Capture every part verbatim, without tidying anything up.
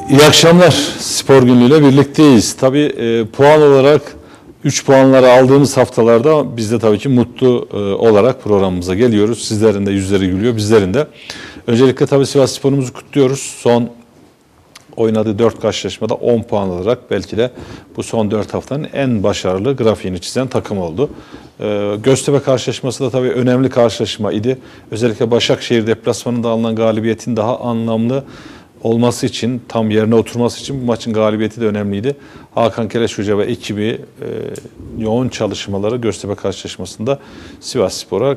İyi akşamlar. Spor günlüğüyle birlikteyiz. Tabii e, puan olarak üç puanları aldığımız haftalarda biz de tabii ki mutlu e, olarak programımıza geliyoruz. Sizlerin de yüzleri gülüyor, bizlerin de. Öncelikle tabii Sivas Spor'umuzu kutluyoruz. Son oynadığı dört karşılaşmada on puan alarak belki de bu son dört haftanın en başarılı grafiğini çizen takım oldu. E, Göztepe karşılaşması da tabii önemli karşılaşma idi. Özellikle Başakşehir deplasmanında alınan galibiyetin daha anlamlı olması için, tam yerine oturması için bu maçın galibiyeti de önemliydi. Hakan Keleş Hoca ve ekibi e, yoğun çalışmaları Göztepe karşılaşmasında Sivasspor'a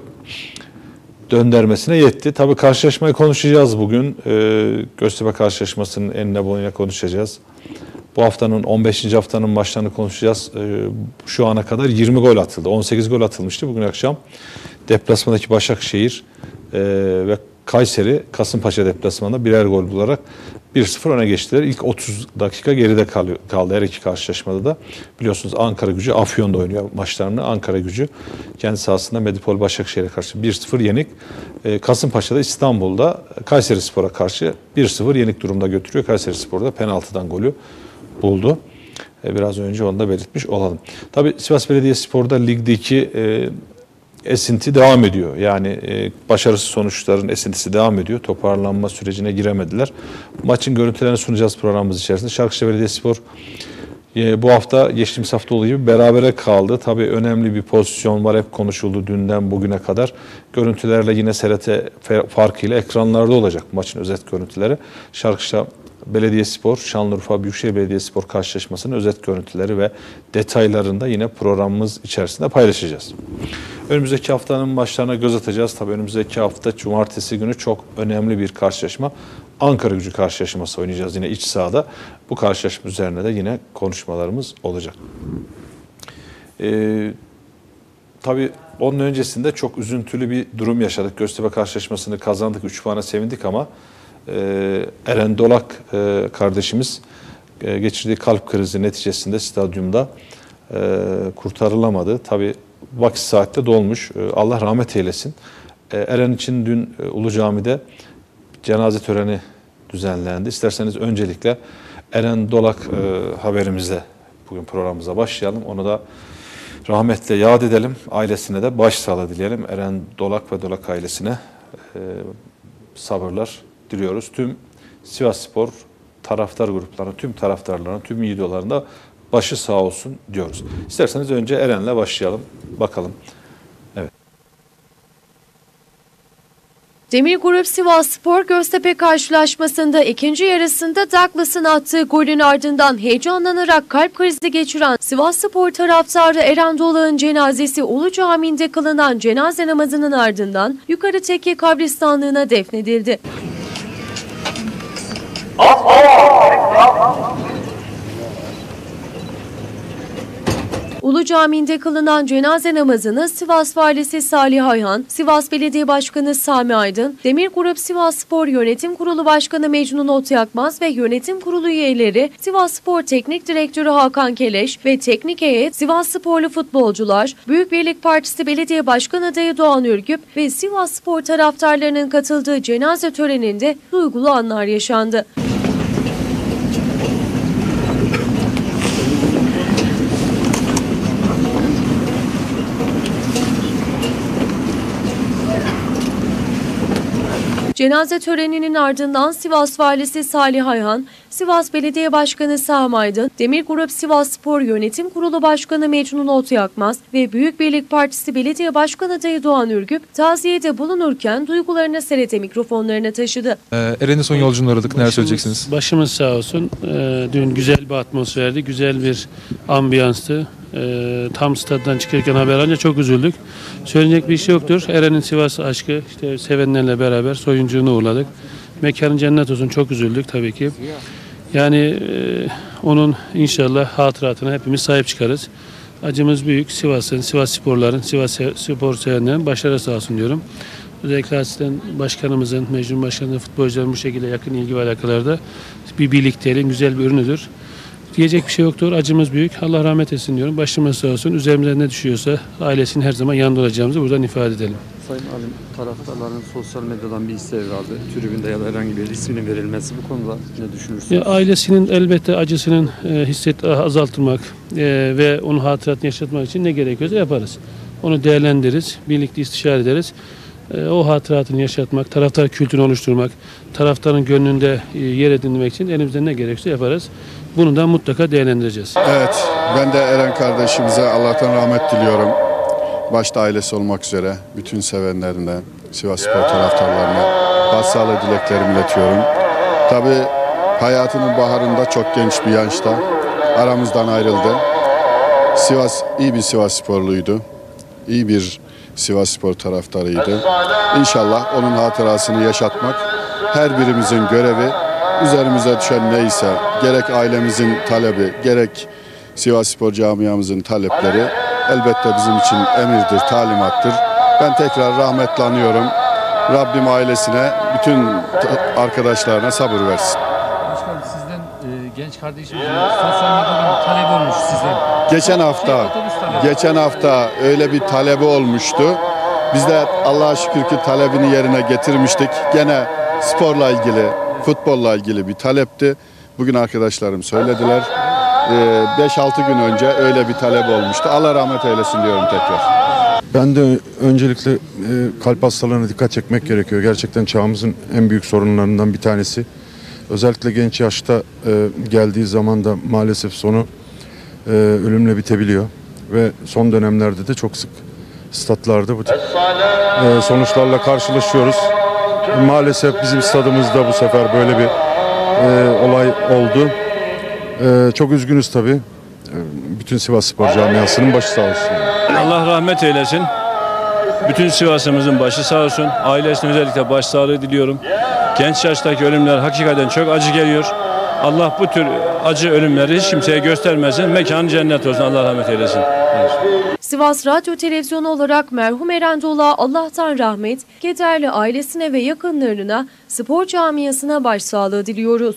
döndürmesine yetti. Tabii karşılaşmayı konuşacağız bugün. E, Göztepe karşılaşmasının enine boyuna konuşacağız. Bu haftanın on beşinci haftanın maçlarını konuşacağız. E, şu ana kadar yirmi gol atıldı. on sekiz gol atılmıştı bugün akşam. Deplasmandaki Başakşehir e, ve Kayseri, Kasımpaşa deplasmanında birer gol bularak bir sıfır öne geçtiler. İlk otuz dakika geride kaldı her iki karşılaşmada da. Biliyorsunuz Ankara Gücü Afyon'da oynuyor maçlarını. Ankara Gücü kendi sahasında Medipol Başakşehir'e karşı bir sıfır yenik. Kasımpaşa'da İstanbul'da Kayserispor'a karşı bir sıfır yenik durumda götürüyor. Kayserispor'da penaltıdan golü buldu. Biraz önce onu da belirtmiş olalım. Tabii Sivas Belediyespor'da ligdeki e, esinti devam ediyor. Yani e, başarısız sonuçların esintisi devam ediyor. Toparlanma sürecine giremediler. Maçın görüntülerini sunacağız programımız içerisinde. Şarkışla Belediyespor e, bu hafta geçtiğimiz hafta olduğu gibi berabere kaldı. Tabii önemli bir pozisyon var. Hep konuşuldu dünden bugüne kadar. Görüntülerle yine S R T farkıyla ekranlarda olacak maçın özet görüntüleri. Şarkışla Belediyespor, Şanlıurfa Büyükşehir Belediyespor karşılaşmasının özet görüntüleri ve detaylarını da yine programımız içerisinde paylaşacağız. Önümüzdeki haftanın maçlarına göz atacağız. Tabii önümüzdeki hafta cumartesi günü çok önemli bir karşılaşma. Ankara Gücü karşılaşması oynayacağız yine iç sahada. Bu karşılaşma üzerine de yine konuşmalarımız olacak. Ee, tabii onun öncesinde çok üzüntülü bir durum yaşadık. Göztepe karşılaşmasını kazandık, üç puana sevindik ama e, Eren Dolak e, kardeşimiz e, geçirdiği kalp krizi neticesinde stadyumda e, kurtarılamadı. Tabii vakit saatte dolmuş. Allah rahmet eylesin. Eren için dün Ulu Cami'de cenaze töreni düzenlendi. İsterseniz öncelikle Eren Dolak haberimizle bugün programımıza başlayalım. Onu da rahmetle yad edelim. Ailesine de başsağlığı dileyelim. Eren Dolak ve Dolak ailesine sabırlar diliyoruz. Tüm Sivasspor taraftar gruplarına, tüm taraftarlarına, tüm yiğidolarına başı sağ olsun diyoruz. İsterseniz önce Eren'le başlayalım. Bakalım. Evet. Demir Grup Sivasspor Göztepe karşılaşmasında ikinci yarısında Douglas'ın attığı golün ardından heyecanlanarak kalp krizi geçiren Sivasspor taraftarı Eren Dolak'ın cenazesi Ulu Cami'nde kılınan cenaze namazının ardından Yukarı Tekke kabristanlığına defnedildi. Ulu Cami'nde kılınan cenaze namazını Sivas Valisi Salih Ayhan, Sivas Belediye Başkanı Sami Aydın, Demir Grup Sivasspor Yönetim Kurulu Başkanı Mecnun Otyakmaz ve Yönetim Kurulu üyeleri, Sivasspor Teknik Direktörü Hakan Keleş ve teknik heyet, Sivassporlu futbolcular, Büyük Birlik Partisi Belediye Başkan adayı Doğan Ürgüp ve Sivasspor taraftarlarının katıldığı cenaze töreninde duygulu anlar yaşandı. Cenaze töreninin ardından Sivas Valisi Salih Ayhan, Sivas Belediye Başkanı Sami Aydın, Demir Grup Sivasspor Yönetim Kurulu Başkanı Mecnun Otyakmaz ve Büyük Birlik Partisi Belediye Başkan adayı Doğan Ürgüp taziyede bulunurken duygularını S R T mikrofonlarına taşıdı. Ee, Eren'in son yolculuğunu aradık. Neler söyleyeceksiniz? Başımız sağ olsun. Ee, dün güzel bir atmosferdi, güzel bir ambiyanstı. Ee, tam staddan çıkarken haber alınca çok üzüldük. Söyleyecek bir şey yoktur. Eren'in Sivas aşkı, işte sevenlerle beraber soyuncuğunu uğurladık. Mekanın cennet olsun, çok üzüldük tabii ki. Yani e, onun inşallah hatıratına hepimiz sahip çıkarız. Acımız büyük. Sivas'ın, Sivas sporların, Sivas spor sevenlerin başarı sağ olsun diyorum. Özellikle aslen başkanımızın, mecnun başkanının, futbolcuların bu şekilde yakın ilgi ve alakalarda bir birlikteliğin güzel bir ürünüdür. Diyecek bir şey yoktur. Acımız büyük. Allah rahmet etsin diyorum. Başımız sağ olsun. Üzerimize ne düşüyorsa ailesinin her zaman yanında olacağımızı buradan ifade edelim. Sayın Alim, taraftarların sosyal medyadan bir isteği vardı. Tribünde ya da herhangi bir isminin verilmesi, bu konuda ne düşünürsünüz? Ya, ailesinin elbette acısının e, hisset azaltılmak e, ve onun hatıratını yaşatmak için ne gerekiyorsa yaparız. Onu değerlendiririz, birlikte istişare ederiz. E, o hatıratını yaşatmak, taraftar kültürünü oluşturmak, taraftarın gönlünde e, yer edinmek için elimizden ne gerekiyorsa yaparız. Bunu da mutlaka değerlendireceğiz. Evet, ben de Eren kardeşimize Allah'tan rahmet diliyorum. Başta ailesi olmak üzere bütün sevenlerine, Sivasspor taraftarlarına başsağlığı dileklerimi iletiyorum. Tabii hayatının baharında çok genç bir yaşta aramızdan ayrıldı. Sivas iyi bir Sivassporluydu. İyi bir Sivasspor taraftarıydı. İnşallah onun hatırasını yaşatmak her birimizin görevi. Üzerimize düşen neyse, gerek ailemizin talebi, gerek Sivasspor camiamızın talepleri elbette bizim için emirdir, talimattır. Ben tekrar rahmetle anıyorum. Rabbim ailesine, bütün arkadaşlarına sabır versin. Başkanım, sizden e, genç kardeşimizin sosyal medyadan talep olmuş sizden. Geçen hafta, geçen hafta öyle bir talebi olmuştu. Biz de Allah'a şükür ki talebini yerine getirmiştik. Gene sporla ilgili, futbolla ilgili bir talepti. Bugün arkadaşlarım söylediler. beş altı gün önce öyle bir talep olmuştu. Allah rahmet eylesin diyorum tekrar. Ben de öncelikle e, kalp hastalarına dikkat çekmek gerekiyor. Gerçekten çağımızın en büyük sorunlarından bir tanesi. Özellikle genç yaşta e, geldiği zaman da maalesef sonu e, ölümle bitebiliyor. Ve son dönemlerde de çok sık statlarda bu tip e, sonuçlarla karşılaşıyoruz. Maalesef bizim stadımızda bu sefer böyle bir e, olay oldu. E, çok üzgünüz tabii. E, bütün Sivasspor camiasının başı sağ olsun. Allah rahmet eylesin. Bütün Sivas'ımızın başı sağ olsun. Ailesine özellikle başsağlığı diliyorum. Genç yaştaki ölümler hakikaten çok acı geliyor. Allah bu tür acı ölümleri hiç kimseye göstermesin. Mekanı cennet olsun. Allah rahmet eylesin. Evet. Sivas Radyo Televizyonu olarak merhum Eren Dolak'a Allah'tan rahmet, kederli ailesine ve yakınlarına, spor camiasına başsağlığı diliyoruz.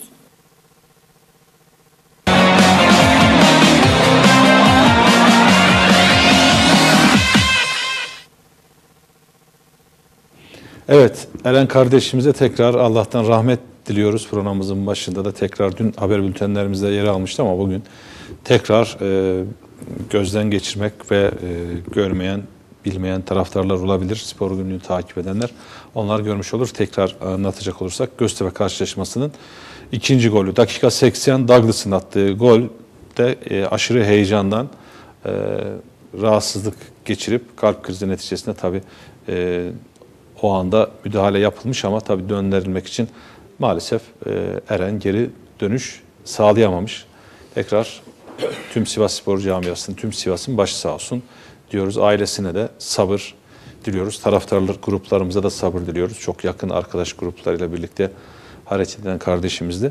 Evet, Eren kardeşimize tekrar Allah'tan rahmet diliyoruz. Programımızın başında da tekrar dün haber bültenlerimizde yer almıştı ama bugün tekrar e, gözden geçirmek ve e, görmeyen, bilmeyen taraftarlar olabilir. Spor günlüğünü takip edenler onlar görmüş olur. Tekrar anlatacak olursak Göztepe karşılaşmasının ikinci golü. Dakika seksen Douglas'ın attığı gol de e, aşırı heyecandan e, rahatsızlık geçirip kalp krizi neticesinde tabii e, o anda müdahale yapılmış ama tabii döndürülmek için maalesef e, Eren geri dönüş sağlayamamış. Tekrar tüm Sivasspor camiasının, tüm Sivas'ın başı sağ olsun diyoruz. Ailesine de sabır diliyoruz. Taraftarlar gruplarımıza da sabır diliyoruz. Çok yakın arkadaş gruplarıyla birlikte hareket eden kardeşimizdi.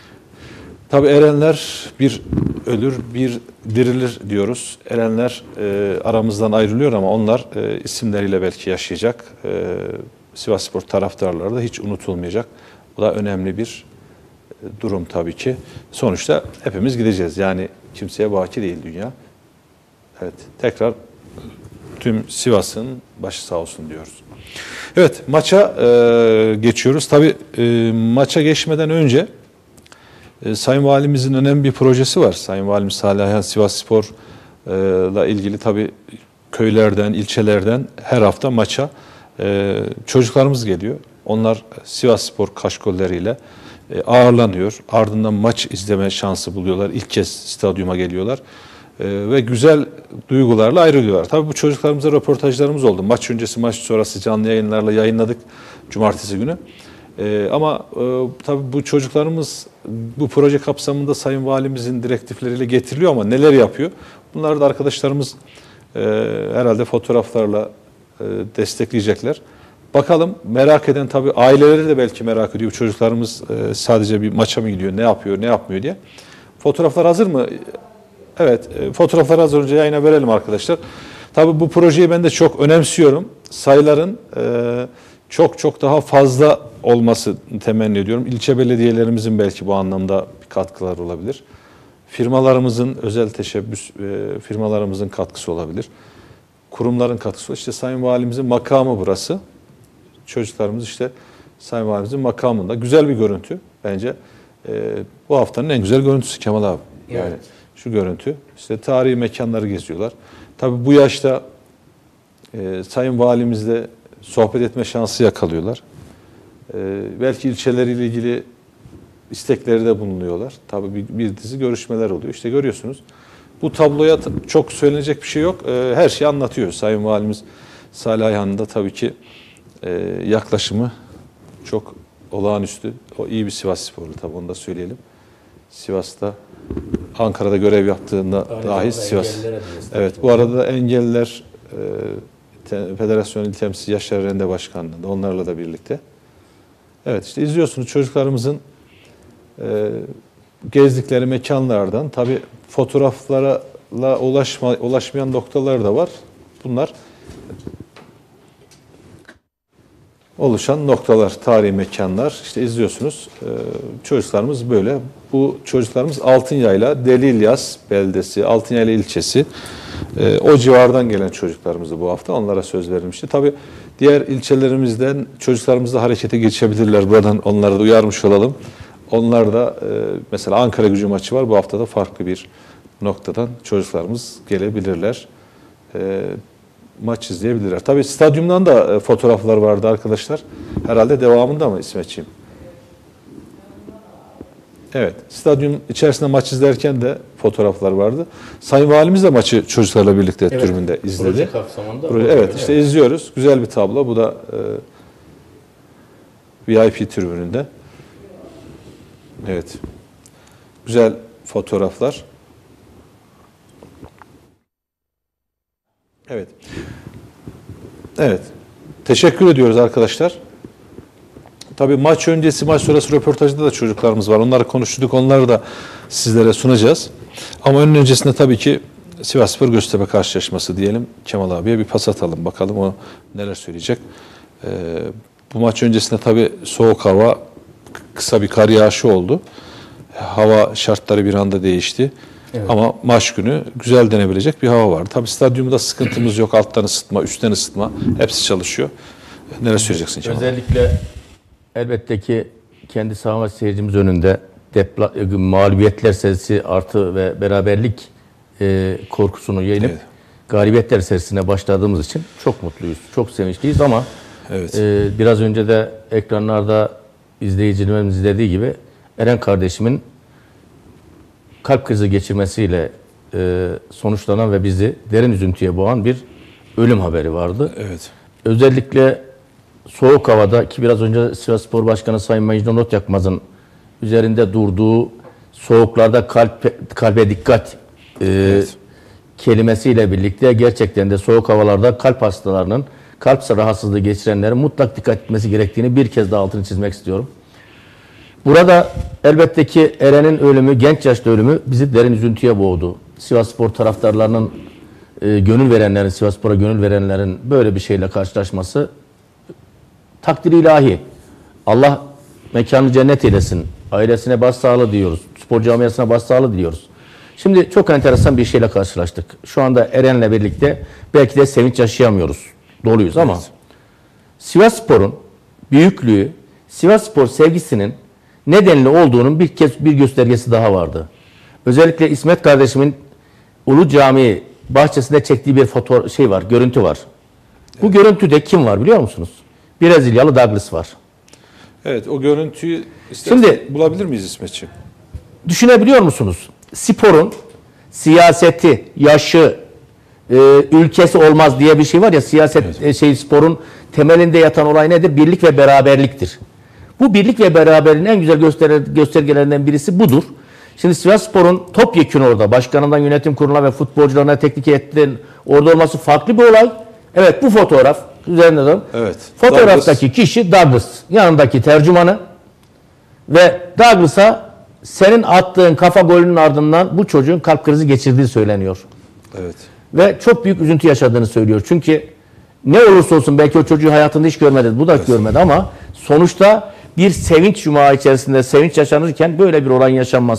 Tabii erenler bir ölür, bir dirilir diyoruz. Erenler e, aramızdan ayrılıyor ama onlar e, isimleriyle belki yaşayacak. E, Sivasspor taraftarları da hiç unutulmayacak. Bu da önemli bir e, durum tabii ki. Sonuçta hepimiz gideceğiz. Yani kimseye baki değil dünya. Evet, tekrar tüm Sivas'ın başı sağ olsun diyoruz. Evet, maça e, geçiyoruz. Tabii e, maça geçmeden önce e, Sayın Valimizin önemli bir projesi var. Sayın Valimiz Salih Ayhan Sivasspor'la ilgili tabii köylerden, ilçelerden her hafta maça e, çocuklarımız geliyor. Onlar Sivasspor kaşkolleriyle e, ağırlanıyor. Ardından maç izleme şansı buluyorlar. İlk kez stadyuma geliyorlar. Ee, ve güzel duygularla ayrılıyorlar. Tabii bu çocuklarımıza röportajlarımız oldu. Maç öncesi, maç sonrası canlı yayınlarla yayınladık cumartesi günü. Ee, ama e, tabii bu çocuklarımız bu proje kapsamında Sayın Valimizin direktifleriyle getiriliyor ama neler yapıyor? Bunları da arkadaşlarımız e, herhalde fotoğraflarla e, destekleyecekler. Bakalım, merak eden tabii aileleri de belki merak ediyor. Çocuklarımız e, sadece bir maça mı gidiyor, ne yapıyor, ne yapmıyor diye. Fotoğraflar hazır mı? Evet, fotoğrafları az önce yayına verelim arkadaşlar. Tabii bu projeyi ben de çok önemsiyorum. Sayıların e, çok çok daha fazla olması temenni ediyorum. İlçe belediyelerimizin belki bu anlamda bir katkıları olabilir. firmalarımızın, özel teşebbüs e, firmalarımızın katkısı olabilir. Kurumların katkısı olabilir. İşte Sayın Valimizin makamı burası. Çocuklarımız işte Sayın Valimizin makamında. Güzel bir görüntü bence. E, bu haftanın en güzel görüntüsü Kemal abi. Yani Evet. şu görüntü. İşte tarihi mekanları geziyorlar. Tabii bu yaşta e, Sayın Valimizle sohbet etme şansı yakalıyorlar. E, belki ilçeleriyle ilgili istekleri de bulunuyorlar. Tabii bir, bir dizi görüşmeler oluyor. İşte görüyorsunuz. Bu tabloya çok söylenecek bir şey yok. E, her şeyi anlatıyor. Sayın Valimiz Salih Ayhan'ın da tabii ki e, yaklaşımı çok olağanüstü. O iyi bir Sivassporlu tabii, onu da söyleyelim. Sivas'ta, Ankara'da görev yaptığında dahi Sivas. Evet, bu arada da engelliler e, Federasyon İl Temsilcisi Yaşar Rende Başkanlığı'nda, onlarla da birlikte. Evet, işte izliyorsunuz çocuklarımızın e, gezdikleri mekanlardan tabii fotoğraflara ulaşma, ulaşmayan noktalar da var. Bunlar oluşan noktalar, tarihi mekanlar. İşte izliyorsunuz. Ee, çocuklarımız böyle. Bu çocuklarımız Altınyayla, Delilyas beldesi, Altınyayla ilçesi. Ee, o civardan gelen çocuklarımızı bu hafta. Onlara söz verilmişti. Tabii diğer ilçelerimizden çocuklarımız da harekete geçebilirler. Buradan onlara da uyarmış olalım. Onlar da e, mesela Ankara Gücü maçı var. Bu hafta da farklı bir noktadan çocuklarımız gelebilirler. Ee, maç izleyebilirler. Tabii stadyumdan da fotoğraflar vardı arkadaşlar. Herhalde devamında mı İsmetciğim? Evet. Stadyum içerisinde maç izlerken de fotoğraflar vardı. Sayın Valimiz de maçı çocuklarla birlikte evet, tribünde izledi. Proje kapsamında. Proje, evet işte evet. izliyoruz. Güzel bir tablo. Bu da e, V I P tribününde. Evet. Güzel fotoğraflar. Evet. Evet. Teşekkür ediyoruz arkadaşlar. Tabii maç öncesi, maç sonrası röportajda da çocuklarımız var. Onları konuştuk. Onları da sizlere sunacağız. Ama önün öncesinde tabii ki Sivasspor Göztepe karşılaşması diyelim. Kemal abiye bir pas atalım. Bakalım o neler söyleyecek. Ee, bu maç öncesinde tabii soğuk hava, kısa bir kar yağışı oldu. Hava şartları bir anda değişti. Evet. Ama maç günü güzel denebilecek bir hava vardı. Tabii stadyumda sıkıntımız yok. Alttan ısıtma, üstten ısıtma hepsi çalışıyor. Neler söyleyeceksin Kemal? Özellikle elbette ki kendi saha seyircimiz önünde depla, mağlubiyetler serisi artı ve beraberlik e, korkusunu yenip evet. galibiyetler serisine başladığımız için çok mutluyuz. Çok sevinçliyiz ama evet. e, biraz önce de ekranlarda izleyicilerimiz izlediği gibi Eren kardeşimin kalp krizi geçirmesiyle e, sonuçlanan ve bizi derin üzüntüye boğan bir ölüm haberi vardı. Evet. Özellikle soğuk havada ki biraz önce Sivasspor Başkanı Sayın Mecnun Otyakmaz'ın üzerinde durduğu soğuklarda kalp, kalbe dikkat e, evet. kelimesiyle birlikte gerçekten de soğuk havalarda kalp hastalarının, kalp rahatsızlığı geçirenlerin mutlak dikkat etmesi gerektiğini bir kez daha altını çizmek istiyorum. Burada elbette ki Eren'in ölümü, genç yaşta ölümü bizi derin üzüntüye boğdu. Sivasspor taraftarlarının, e, gönül verenlerin, Sivasspor'a gönül verenlerin böyle bir şeyle karşılaşması takdir-i ilahi. Allah mekanı cennet eylesin. Ailesine başsağlığı diyoruz. Spor camiasına başsağlığı diliyoruz. Şimdi çok enteresan bir şeyle karşılaştık. Şu anda Eren'le birlikte belki de sevinç yaşayamıyoruz. Doluyuz ama evet. Sivasspor'un büyüklüğü, Sivasspor sevgisinin nedenli olduğunun bir kez bir göstergesi daha vardı. Özellikle İsmet kardeşimin Ulu Camii bahçesinde çektiği bir foto şey var, görüntü var. Evet. Bu görüntüde kim var biliyor musunuz? Brezilyalı Douglas var. Evet, o görüntüyü Şimdi bulabilir miyiz İsmetciğim? Düşünebiliyor musunuz? Sporun siyaseti, yaşı, e, ülkesi olmaz diye bir şey var ya, siyaset evet. e, şey sporun temelinde yatan olay nedir? Birlik ve beraberliktir. Bu birlik ve beraberliğin en güzel göster göstergelerinden birisi budur. Şimdi Sivasspor'un topyekün orada, başkanından yönetim kuruluna ve futbolcularına, teknik heyetlerin orada olması farklı bir olay. Evet, bu fotoğraf üzerinde de evet. fotoğraftaki Douglas. kişi Douglas, yanındaki tercümanı ve Douglas'a senin attığın kafa golünün ardından bu çocuğun kalp krizi geçirdiği söyleniyor. Evet. Ve çok büyük üzüntü yaşadığını söylüyor. Çünkü ne olursa olsun belki o çocuğu hayatında hiç görmedi, bu da evet. görmedi ama sonuçta bir sevinç cumağı içerisinde sevinç yaşanırken böyle bir olay yaşanması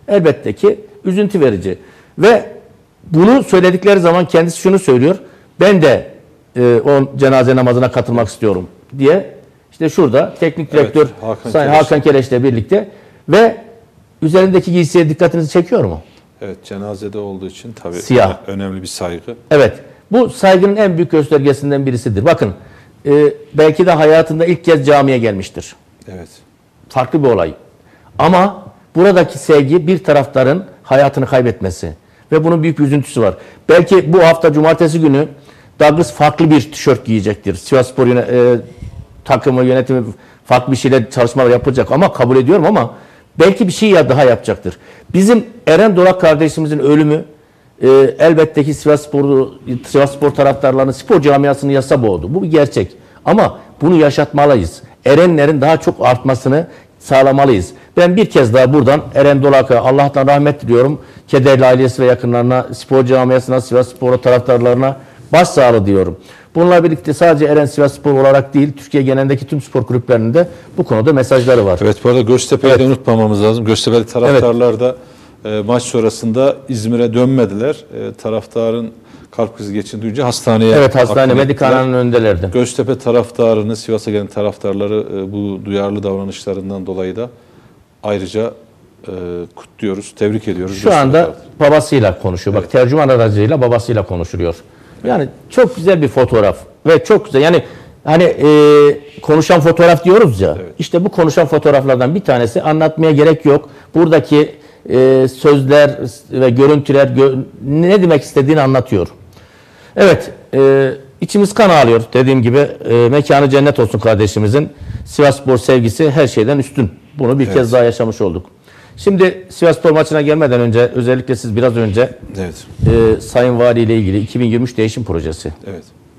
elbette ki üzüntü verici. Ve bunu söyledikleri zaman kendisi şunu söylüyor. Ben de e, o cenaze namazına katılmak istiyorum diye. İşte şurada teknik direktör Evet, Hakan Sayın Keleş. Hakan Keleş'le birlikte ve üzerindeki giysiye dikkatinizi çekiyor mu? Evet, cenazede olduğu için tabii Siyah. önemli bir saygı. Evet. Bu saygının en büyük göstergesinden birisidir. Bakın e, belki de hayatında ilk kez camiye gelmiştir. Evet. Farklı bir olay. Ama buradaki sevgi bir taraftarın hayatını kaybetmesi. Ve bunun büyük bir üzüntüsü var. Belki bu hafta cumartesi günü Douglas farklı bir tişört giyecektir. Sivasspor yöne, e, takımı, yönetimi farklı bir şeyle çalışmalar yapacak ama kabul ediyorum ama belki bir şey ya daha yapacaktır. Bizim Eren Dolak kardeşimizin ölümü e, elbette ki Sivasspor, Sivasspor taraftarlarının spor camiasını yasa boğdu. Bu bir gerçek. Ama bunu yaşatmalıyız. Erenlerin daha çok artmasını sağlamalıyız. Ben bir kez daha buradan Eren Dolak'a Allah'tan rahmet diliyorum. Kederli ailesi ve yakınlarına, spor camiasına, Sivasspor taraftarlarına başsağlığı diyorum. Bununla birlikte sadece Eren Sivasspor olarak değil, Türkiye genelindeki tüm spor kulüplerinde bu konuda mesajları var. Evet, bu arada Göztepe'yi Evet. de unutmamamız lazım. Göztepe'li taraftarlar da e, maç sonrasında İzmir'e dönmediler. E, taraftarın kalp krizi geçirdiğince hastaneye Evet, hastane akın ettiler. Medikana'nın öndelerdi. Göztepe taraftarını, Sivas'a gelen taraftarları e, bu duyarlı davranışlarından dolayı da ayrıca e, kutluyoruz, tebrik ediyoruz. Şu Göztepe anda taraftarı. babasıyla konuşuyor. Bak, tercüman aracıyla babasıyla konuşuluyor. Yani çok güzel bir fotoğraf ve çok güzel. Yani hani e, konuşan fotoğraf diyoruz ya. Evet. İşte bu konuşan fotoğraflardan bir tanesi. Anlatmaya gerek yok. Buradaki e, sözler ve görüntüler gö ne demek istediğini anlatıyor. Evet, e, içimiz kan ağlıyor. Dediğim gibi e, mekanı cennet olsun kardeşimizin. Sivasspor sevgisi her şeyden üstün. Bunu bir Evet. kez daha yaşamış olduk. Şimdi Sivasspor maçına gelmeden önce, özellikle siz biraz önce Evet. e, Sayın Vali ile ilgili iki bin yirmi üç değişim projesi. Evet.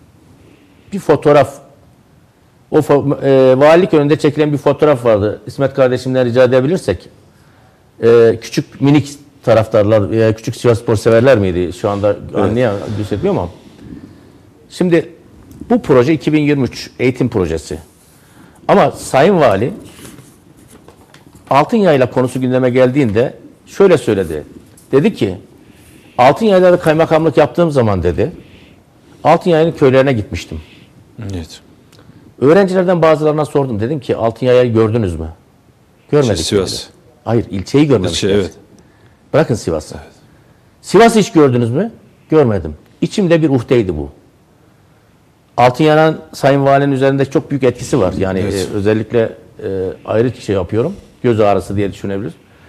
Bir fotoğraf, o fo e, valilik önünde çekilen bir fotoğraf vardı. İsmet kardeşimden rica edebilirsek. E, küçük minik taraftarlar, e, küçük Sivasspor severler miydi? Şu anda anlayan, düşünüyor mu? Şimdi bu proje iki bin yirmi üç eğitim projesi. Ama Sayın Vali Altınyayla konusu gündeme geldiğinde şöyle söyledi. Dedi ki Altınyay'da kaymakamlık yaptığım zaman dedi Altınyay'ın köylerine gitmiştim. Evet. Öğrencilerden bazılarına sordum. Dedim ki Altınyay'ı gördünüz mü? Görmedik. Şey, Sivas. dedi. Hayır, ilçeyi görmedik. İlçe, evet. Bırakın Sivas'ı. Evet. Sivas'ı hiç gördünüz mü? Görmedim. İçimde bir uhdeydi bu. Altınyay'ın Sayın Valinin üzerinde çok büyük etkisi var. Yani Evet. e, özellikle e, ayrı bir şey yapıyorum. Göz ağrısı diye düşünebiliriz.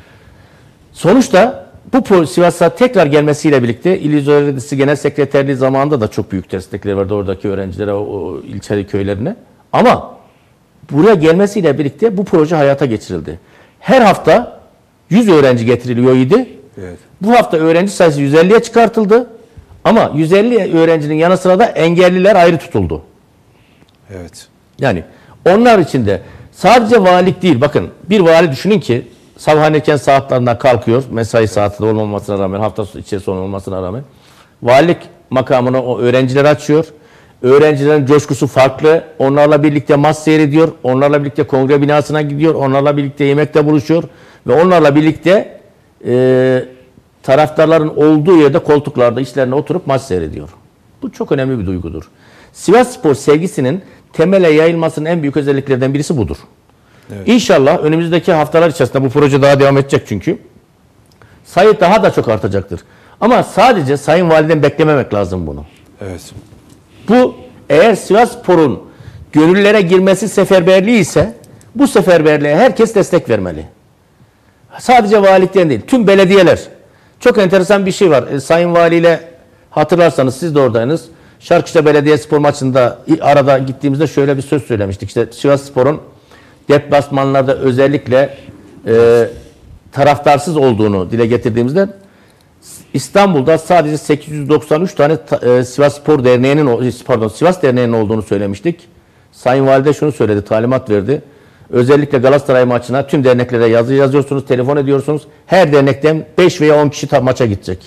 Sonuçta bu Sivas'a tekrar gelmesiyle birlikte İl İzolesi Genel Sekreterliği zamanında da çok büyük destekleri vardı oradaki öğrencilere, o, o ilçeli köylerine. Ama buraya gelmesiyle birlikte bu proje hayata geçirildi. Her hafta yüz öğrenci getiriliyor idi. Evet. Bu hafta öğrenci sayısı yüz elliye çıkartıldı. Ama yüz elli öğrencinin yanı sıra da engelliler ayrı tutuldu. Evet. Yani onlar için de sadece valilik değil. Bakın, bir vali düşünün ki sabah erken saatlerinden kalkıyor. Mesai saati de olmamasına rağmen, hafta içerisinde olmamasına rağmen. Valilik makamını o öğrenciler açıyor. Öğrencilerin coşkusu farklı. Onlarla birlikte maç seyrediyor. Onlarla birlikte kongre binasına gidiyor. Onlarla birlikte yemekte buluşuyor. Ve onlarla birlikte e, taraftarların olduğu yerde koltuklarda işlerine oturup maç seyrediyor. Bu çok önemli bir duygudur. Sivasspor sevgisinin temele yayılmasının en büyük özelliklerden birisi budur. Evet. İnşallah önümüzdeki haftalar içerisinde bu proje daha devam edecek çünkü. Sayı daha da çok artacaktır. Ama sadece Sayın Validen beklememek lazım bunu. Evet. Bu, eğer Sivasspor'un gönüllere girmesi seferberliği ise bu seferberliğe herkes destek vermeli. Sadece valilikten değil, tüm belediyeler. Çok enteresan bir şey var. E, Sayın Vali ile hatırlarsanız siz de oradaydınız. Şarkışla Belediyespor maçında arada gittiğimizde şöyle bir söz söylemiştik. İşte Sivasspor'un deplasmanlarda özellikle e, taraftarsız olduğunu dile getirdiğimizde İstanbul'da sadece sekiz yüz doksan üç tane e, Sivasspor Derneği'nin pardon Sivas Derneği'nin olduğunu söylemiştik. Sayın Valide şunu söyledi, talimat verdi. Özellikle Galatasaray maçına tüm derneklere yazı yazıyorsunuz, telefon ediyorsunuz. Her dernekten beş veya on kişi maça gidecek.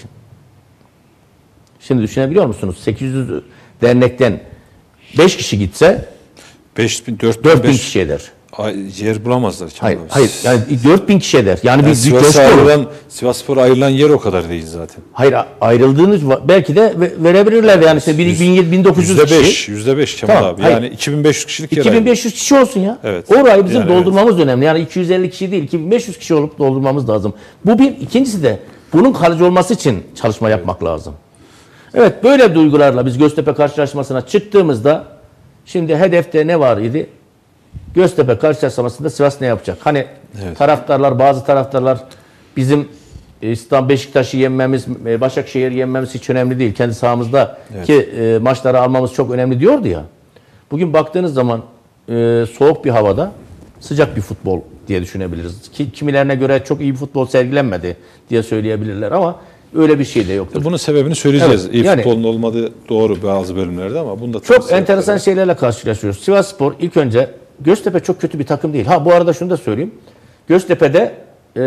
Şimdi düşünebiliyor musunuz? sekiz yüz dernekten beş kişi gitse beş bin, dört bin, dört bin beş- kişi eder. Ay- yer bulamazlar. Kemal Hayır, abi. hayır. Yani dört bin kişi eder. Yani, Yani bir, bir Sivas'a coşku olur. ayrılan, Sivasspor'a ayrılan yer o kadar değil zaten. Hayır, ayrıldığınız va- belki de ve- verebilirler yani işte Yüz- bin, bin dokuz yüz yüzde kişi. beş, yüzde beş Kemal Tamam, abi. hayır. Yani iki bin beş yüz kişilik yer. iki bin beş yüz kişi olsun ya. Evet. Orayı bizim Yani doldurmamız önemli. Yani iki yüz elli kişi değil, iki bin beş yüz kişi olup doldurmamız lazım. Bu bir. İkincisi de bunun kalıcı olması için çalışma yapmak lazım. Evet, böyle duygularla biz Göztepe karşılaşmasına çıktığımızda şimdi hedefte ne var idi? Göztepe karşılaşmasında Sivas ne yapacak? Hani Evet. taraftarlar, bazı taraftarlar bizim e, İstanbul Beşiktaş'ı yenmemiz, e, Başakşehir'i yenmemiz hiç önemli değil. Kendi sahamızda Evet. ki e, maçları almamız çok önemli diyordu ya. Bugün baktığınız zaman e, soğuk bir havada sıcak bir futbol diye düşünebiliriz. Ki, kimilerine göre çok iyi bir futbol sergilenmedi diye söyleyebilirler ama öyle bir şey de yoktur. Bunun sebebini söyleyeceğiz. Evet, İyi yani- futbolun olmadığı doğru bazı bölümlerde ama bunda Çok enteresan şeylerle karşılaşıyoruz. Sivasspor ilk önce Göztepe çok kötü bir takım değil. Ha bu arada şunu da söyleyeyim. Göztepe'de e,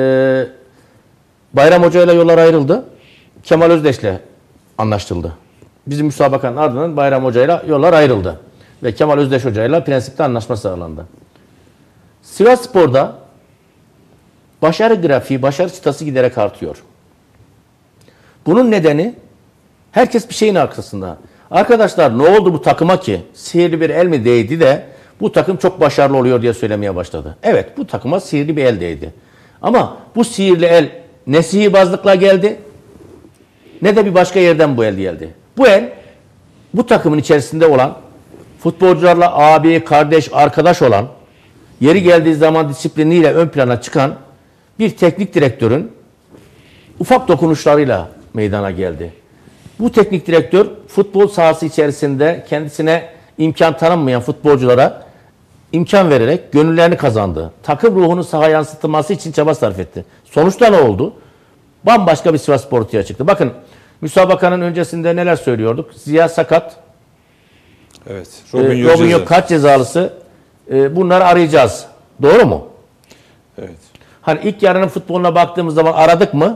Bayram Hoca ile yollar ayrıldı. Kemal Özdeş'le anlaştırıldı. Bizim müsabakanın ardından Bayram Hoca ile yollar ayrıldı. Ve Kemal Özdeş Hoca ile prensipte anlaşma sağlandı. Sivasspor'da başarı grafiği, başarı çıtası giderek artıyor. Bunun nedeni herkes bir şeyin arkasında. Arkadaşlar ne oldu bu takıma ki sihirli bir el mi değdi de bu takım çok başarılı oluyor diye söylemeye başladı. Evet, bu takıma sihirli bir el değdi. Ama bu sihirli el ne sihirbazlıkla geldi ne de bir başka yerden bu el geldi. Bu el bu takımın içerisinde olan futbolcularla abi, kardeş, arkadaş olan, yeri geldiği zaman disipliniyle ön plana çıkan bir teknik direktörün ufak dokunuşlarıyla meydana geldi. Bu teknik direktör futbol sahası içerisinde kendisine imkan tanınmayan futbolculara imkan vererek gönüllerini kazandı. Takım ruhunu sahaya yansıtılması için çaba sarf etti. Sonuçta ne oldu? Bambaşka bir Sivasspor ortaya çıktı. Bakın müsabakanın öncesinde neler söylüyorduk? Ziya sakat, Evet. e, Robinho, Robinho ceza. kart cezalısı. E, bunları arayacağız. Doğru mu? Evet. Hani ilk yarının futboluna baktığımız zaman aradık mı?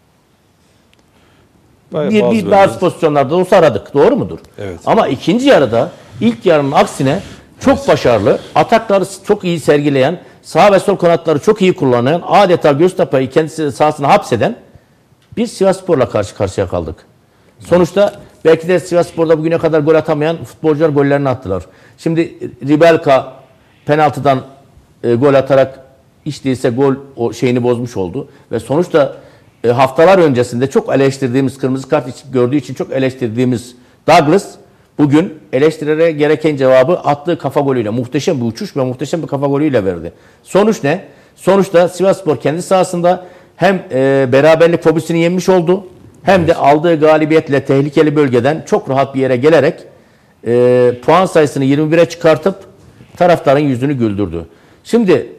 Bayağı Bir, bazı bir bölümler- bazı pozisyonlarda olsa aradık. Doğru mudur? Evet. Ama ikinci yarıda ilk yarının aksine çok başarılı, atakları çok iyi sergileyen, sağ ve sol kanatları çok iyi kullanan, adeta Göztepe'yi kendisi sahasına hapseden bir Sivasspor'la karşı karşıya kaldık. Sonuçta belki de Sivasspor'da bugüne kadar gol atamayan futbolcular gollerini attılar. Şimdi Ribelka penaltıdan e, gol atarak hiç değilse gol o şeyini bozmuş oldu. Ve sonuçta e, haftalar öncesinde çok eleştirdiğimiz, kırmızı kart için, gördüğü için çok eleştirdiğimiz Douglas bugün eleştirilere gereken cevabı attığı kafa golüyle, muhteşem bir uçuş ve muhteşem bir kafa golüyle verdi. Sonuç ne? Sonuçta Sivasspor kendi sahasında hem e, beraberlik fobisini yenmiş oldu, hem de aldığı galibiyetle tehlikeli bölgeden çok rahat bir yere gelerek e, puan sayısını yirmi bire çıkartıp taraftarın yüzünü güldürdü. Şimdi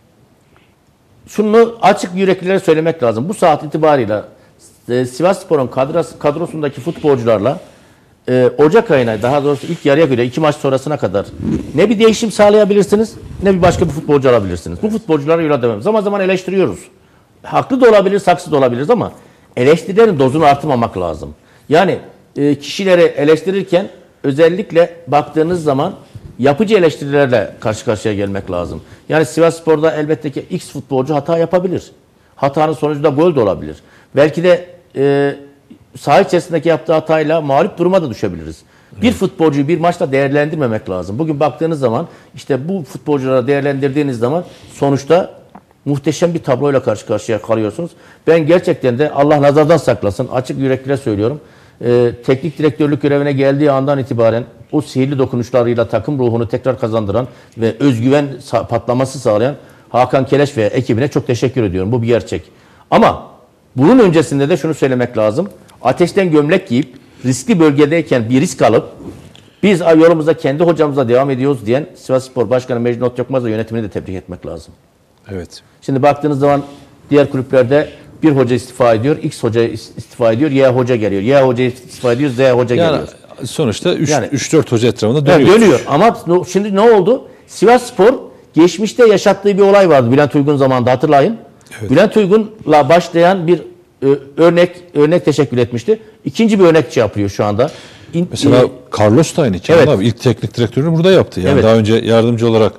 şunu açık yüreklilere söylemek lazım. Bu saat itibarıyla e, Sivasspor'un kadros, kadrosundaki futbolcularla e, Ocak ayına, daha doğrusu ilk yarıya göre iki maç sonrasına kadar ne bir değişim sağlayabilirsiniz ne bir başka bir futbolcu alabilirsiniz. Bu futbolculara yola demem. Zaman zaman eleştiriyoruz. Haklı da olabilir, haksız da olabiliriz ama eleştirilerin dozunu artırmamak lazım. Yani e, kişileri eleştirirken özellikle baktığınız zaman yapıcı eleştirilerle karşı karşıya gelmek lazım. Yani Sivasspor'da elbette ki X futbolcu hata yapabilir. Hatanın sonucunda gol de olabilir. Belki de e, saha içerisindeki yaptığı hatayla mağlup duruma da düşebiliriz. Bir futbolcuyu bir maçta değerlendirmemek lazım. Bugün baktığınız zaman işte bu futbolculara değerlendirdiğiniz zaman sonuçta muhteşem bir tabloyla karşı karşıya kalıyorsunuz. Ben gerçekten de Allah nazardan saklasın, açık yürekle söylüyorum. Ee, teknik direktörlük görevine geldiği andan itibaren o sihirli dokunuşlarıyla takım ruhunu tekrar kazandıran ve özgüven patlaması sağlayan Hakan Keleş ve ekibine çok teşekkür ediyorum. Bu bir gerçek. Ama bunun öncesinde de şunu söylemek lazım. Ateşten gömlek giyip riskli bölgedeyken bir risk alıp biz yolumuza kendi hocamıza devam ediyoruz diyen Sivasspor Başkanı Mecnun Otyokmaz ve yönetimini de tebrik etmek lazım. Evet. Şimdi baktığınız zaman diğer kulüplerde bir hoca istifa ediyor, X hoca istifa ediyor, Y hoca geliyor. Y hoca istifa ediyor, Z hoca Yani geliyor. sonuçta üç Yani- dört hoca etrafında Yani dönüyor. dönüyor. Ama no- şimdi ne oldu? Sivasspor geçmişte yaşattığı bir olay vardı Bülent Uygun zamanında, hatırlayın. Evet. Bülent Uygun'la başlayan bir e, örnek örnek teşekkür etmişti. İkinci bir örnek yapıyor şu anda. İn- Mesela e, Carlos da aynı. Kemal Evet. abi ilk teknik direktörünü burada yaptı. Yani Evet. daha önce yardımcı olarak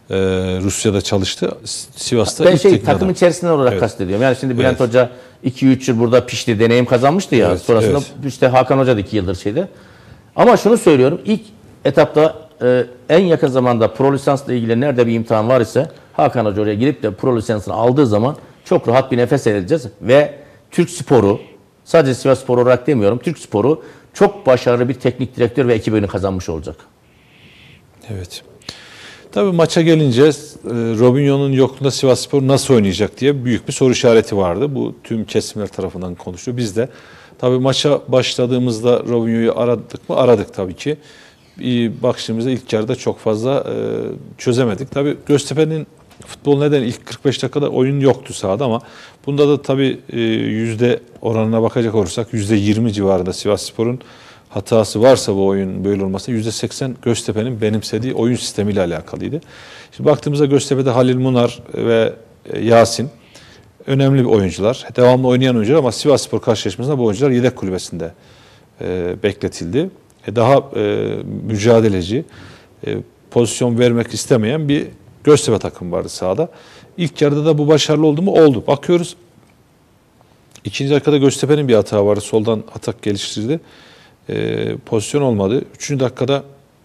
e, Rusya'da çalıştı. Sivas'ta Ben ilk şey teknik takım adam. içerisinde olarak Evet. kastediyorum. Yani şimdi Bülent Evet. Hoca iki üç yıl burada pişti, deneyim kazanmıştı ya. Evet, Sonrasında evet. işte Hakan Hoca da iki yıldır şeyde. Ama şunu söylüyorum. İlk etapta e, en yakın zamanda pro lisansla ilgili nerede bir imtihan var ise Hakan Hoca oraya girip de pro lisansını aldığı zaman çok rahat bir nefes edeceğiz ve Türk Sporu, sadece Sivas Spor olarak demiyorum, Türk Sporu çok başarılı bir teknik direktör ve ekibini kazanmış olacak. Evet. Tabii maça gelince e, Robinho'nun yokluğunda Sivasspor nasıl oynayacak diye büyük bir soru işareti vardı. Bu tüm kesimler tarafından konuşuluyor. Biz de tabii maça başladığımızda Robinho'yu aradık mı? Aradık tabii ki. Bir baktığımızda ilk yarıda çok fazla e, çözemedik. Tabii Göztepe'nin futbol neden ilk kırk beş dakikada oyun yoktu sahada ama bunda da tabii e, yüzde oranına bakacak olursak yüzde yirmi civarında Sivasspor'un hatası varsa bu oyun böyle olması yüzde seksen Göztepe'nin benimsediği oyun sistemiyle alakalıydı. Şimdi baktığımızda Göztepe'de Halil Munar ve Yasin önemli bir oyuncular. Devamlı oynayan oyuncular ama Sivasspor karşılaşmasında bu oyuncular yedek kulübesinde e, bekletildi. E, daha e, mücadeleci, e, pozisyon vermek istemeyen bir Göztepe takım vardı sahada. İlk yarıda da bu başarılı oldu mu? Oldu. Bakıyoruz. İkinci dakikada Göztepe'nin bir hata vardı. Soldan atak geliştirdi. E, pozisyon olmadı. Üçüncü dakikada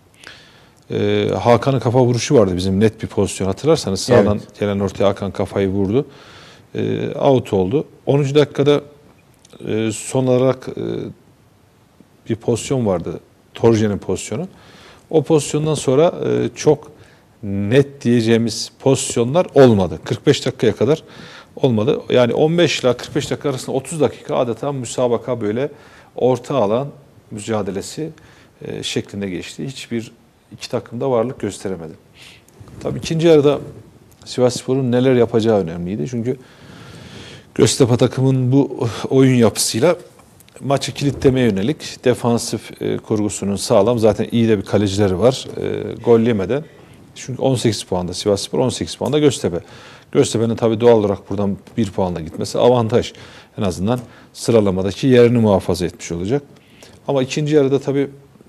e, Hakan'ın kafa vuruşu vardı bizim net bir pozisyon. Hatırlarsanız sağdan evet. gelen ortaya Hakan kafayı vurdu. E, out oldu. onuncu dakikada e, son olarak e, bir pozisyon vardı. Torje'nin pozisyonu. O pozisyondan sonra e, çok net diyeceğimiz pozisyonlar olmadı. kırk beş dakikaya kadar olmadı. Yani on beş ile kırk beş dakika arasında otuz dakika adeta müsabaka böyle orta alan mücadelesi e, şeklinde geçti. Hiçbir iki takımda varlık gösteremedi. Tabii ikinci yarıda Sivasspor'un neler yapacağı önemliydi. Çünkü Göztepe takımın bu oyun yapısıyla maçı kilitlemeye yönelik defansif e, kurgusunun sağlam. Zaten iyi de bir kalecileri var. E, gol yemeden. Çünkü on sekiz puanda Sivasspor, on sekiz puanda Göztepe. Göztepe'nin tabii doğal olarak buradan bir puanla gitmesi avantaj. En azından sıralamadaki yerini muhafaza etmiş olacak. Ama ikinci yarıda tabii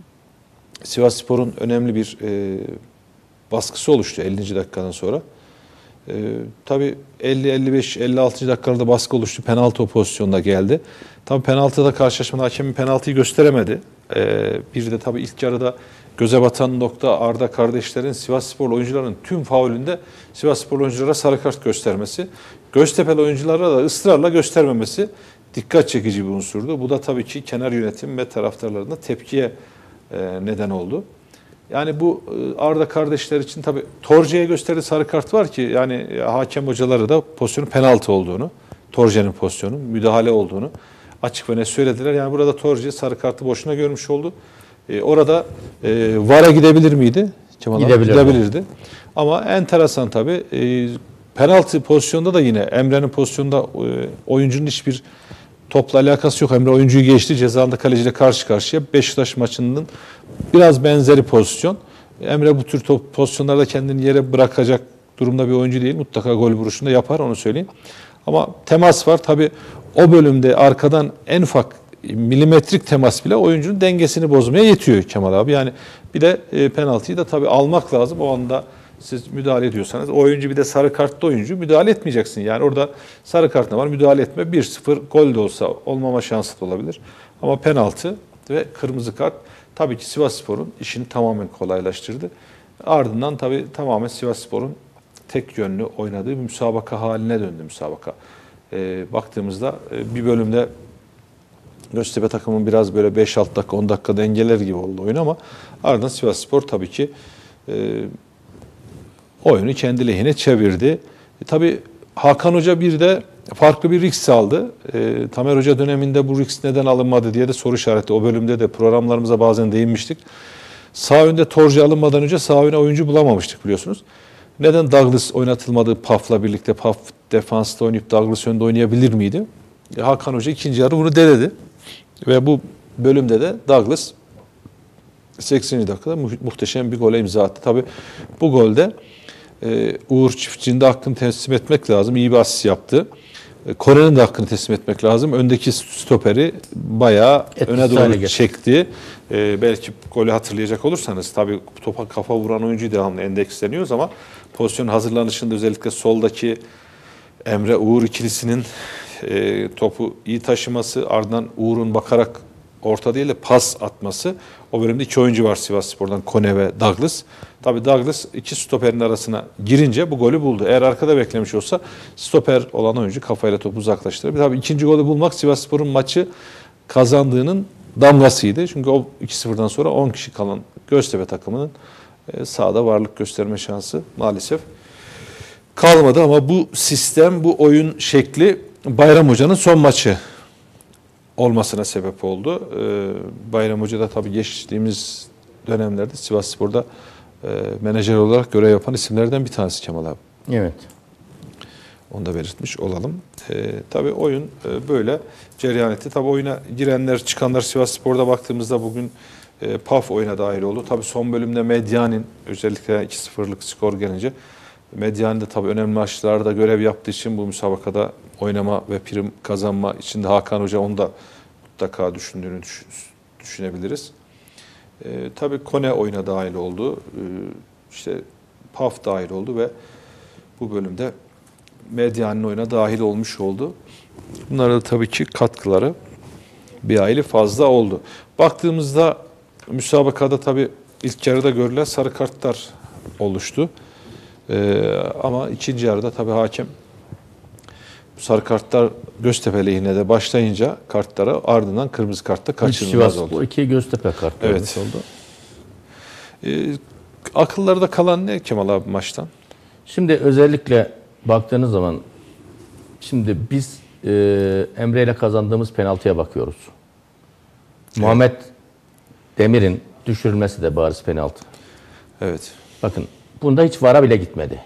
Sivasspor'un önemli bir e, baskısı oluştu ellinci dakikadan sonra. E, tabii elli, elli beş, elli altıncı dakikalarda baskı oluştu. Penaltı pozisyonda geldi. Tabii penaltıda karşılaşmada hakemin penaltıyı gösteremedi. E, bir de tabii ilk yarıda göze batan nokta Arda kardeşlerin Sivasspor oyuncularının tüm faulünde Sivasspor oyunculara sarı kart göstermesi. Göztepe'li oyunculara da ısrarla göstermemesi dikkat çekici bir unsurdu. Bu da tabii ki kenar yönetim ve taraftarlarında tepkiye e, neden oldu. Yani bu e, Arda kardeşler için tabii Torje'ye gösterdiği sarı kart var ki yani e, hakem hocaları da pozisyonun penaltı olduğunu, Torje'nin pozisyonu müdahale olduğunu açık ve net söylediler. Yani burada Torje sarı kartı boşuna görmüş oldu. E, orada e, V A R'a gidebilir miydi? Kemal Gidebilirdi. Gidebilirdi. Ama enteresan tabii e, penaltı pozisyonda da yine Emre'nin pozisyonda e, oyuncunun hiçbir topla alakası yok. Emre oyuncuyu geçti. Cezalında kaleciyle karşı karşıya. Beşiktaş maçının biraz benzeri pozisyon. Emre bu tür top pozisyonlarda kendini yere bırakacak durumda bir oyuncu değil. Mutlaka gol vuruşunda yapar, onu söyleyeyim. Ama temas var. Tabii o bölümde arkadan en ufak milimetrik temas bile oyuncunun dengesini bozmaya yetiyor Kemal abi. Yani bir de e, penaltıyı da tabii almak lazım. O anda siz müdahale ediyorsanız o oyuncu bir de sarı kartlı oyuncu müdahale etmeyeceksin. Yani orada sarı kart ne var? Müdahale etme. bir sıfır gol de olsa olmama şansı da olabilir. Ama penaltı ve kırmızı kart tabii ki Sivasspor'un işini tamamen kolaylaştırdı. Ardından tabii tamamen Sivasspor'un tek yönlü oynadığı bir müsabaka haline döndü müsabaka. E, baktığımızda e, bir bölümde Göztepe takımın biraz böyle beş altı dakika on dakika dengeler gibi oldu oyun ama ardından Sivasspor tabii ki e, oyunu kendi lehine çevirdi. E, tabii Hakan Hoca bir de farklı bir risk aldı. E, Tamer Hoca döneminde bu risk neden alınmadı diye de soru işareti. O bölümde de programlarımıza bazen değinmiştik. Sağ önde Torje alınmadan önce sağ öne oyuncu bulamamıştık biliyorsunuz. Neden Douglas oynatılmadı Paf'la birlikte? Paf defansta oynayıp Douglas önde oynayabilir miydi? E, Hakan Hoca ikinci yarı bunu denedi. Ve bu bölümde de Douglas sekseninci dakikada mu muhteşem bir gole imza attı. Tabii bu golde e, Uğur Çiftçi'nin de hakkını teslim etmek lazım. İyi bir asist yaptı. E, Kone'nin de hakkını teslim etmek lazım. Öndeki stoperi bayağı Etkisiz öne hale doğru getirdi. çekti. E, belki golü hatırlayacak olursanız tabii topa kafa vuran oyuncu devamlı endeksleniyoruz ama pozisyon hazırlanışında özellikle soldaki Emre Uğur ikilisinin e, topu iyi taşıması, ardından Uğur'un bakarak orta değil de pas atması. O bölümde iki oyuncu var Sivasspor'dan, Kone ve Douglas. Tabii Douglas iki stoperin arasına girince bu golü buldu. Eğer arkada beklemiş olsa stoper olan oyuncu kafayla topu uzaklaştırır. Tabii ikinci golü bulmak Sivasspor'un maçı kazandığının damgasıydı. Çünkü o iki sıfırdan sonra on kişi kalan Göztepe takımının e, sahada varlık gösterme şansı maalesef kalmadı. Ama bu sistem, bu oyun şekli Bayram Hoca'nın son maçı olmasına sebep oldu. Ee, Bayram Hoca da tabii geçtiğimiz dönemlerde Sivasspor'da e, menajer olarak görev yapan isimlerden bir tanesi Kemal abi. Evet. Onu da belirtmiş olalım. Ee, tabii oyun e, böyle cereyan etti. Tabii oyuna girenler, çıkanlar Sivasspor'da baktığımızda bugün e, P A F oyuna dahil oldu. Tabii son bölümde Medyan'in özellikle iki sıfırlık skor gelince Medyan'in de tabii önemli maçlarda görev yaptığı için bu müsabakada oynama ve prim kazanma için de Hakan Hoca onu da mutlaka düşündüğünü düş- düşünebiliriz. Ee, tabii Kone oyuna dahil oldu. Ee, işte P A F dahil oldu ve bu bölümde Medyan'ın oyuna dahil olmuş oldu. Bunlara da tabii ki katkıları bir hayli fazla oldu. Baktığımızda müsabakada tabii ilk yarıda görülen sarı kartlar oluştu. Ee, ama ikinci yarıda tabii hakem bu sarı kartlar Göztepe lehine de başlayınca kartlara ardından kırmızı kartta kaçırılmaz oldu. Bu iki Göztepe kartı Evet. oldu. Ee, akıllarda kalan ne Kemal abi maçtan? Şimdi özellikle baktığınız zaman şimdi biz e, Emre ile kazandığımız penaltıya bakıyoruz. Evet. Muhammed Demir'in düşürülmesi de bariz penaltı. Evet. Bakın bunda hiç vara bile gitmedi.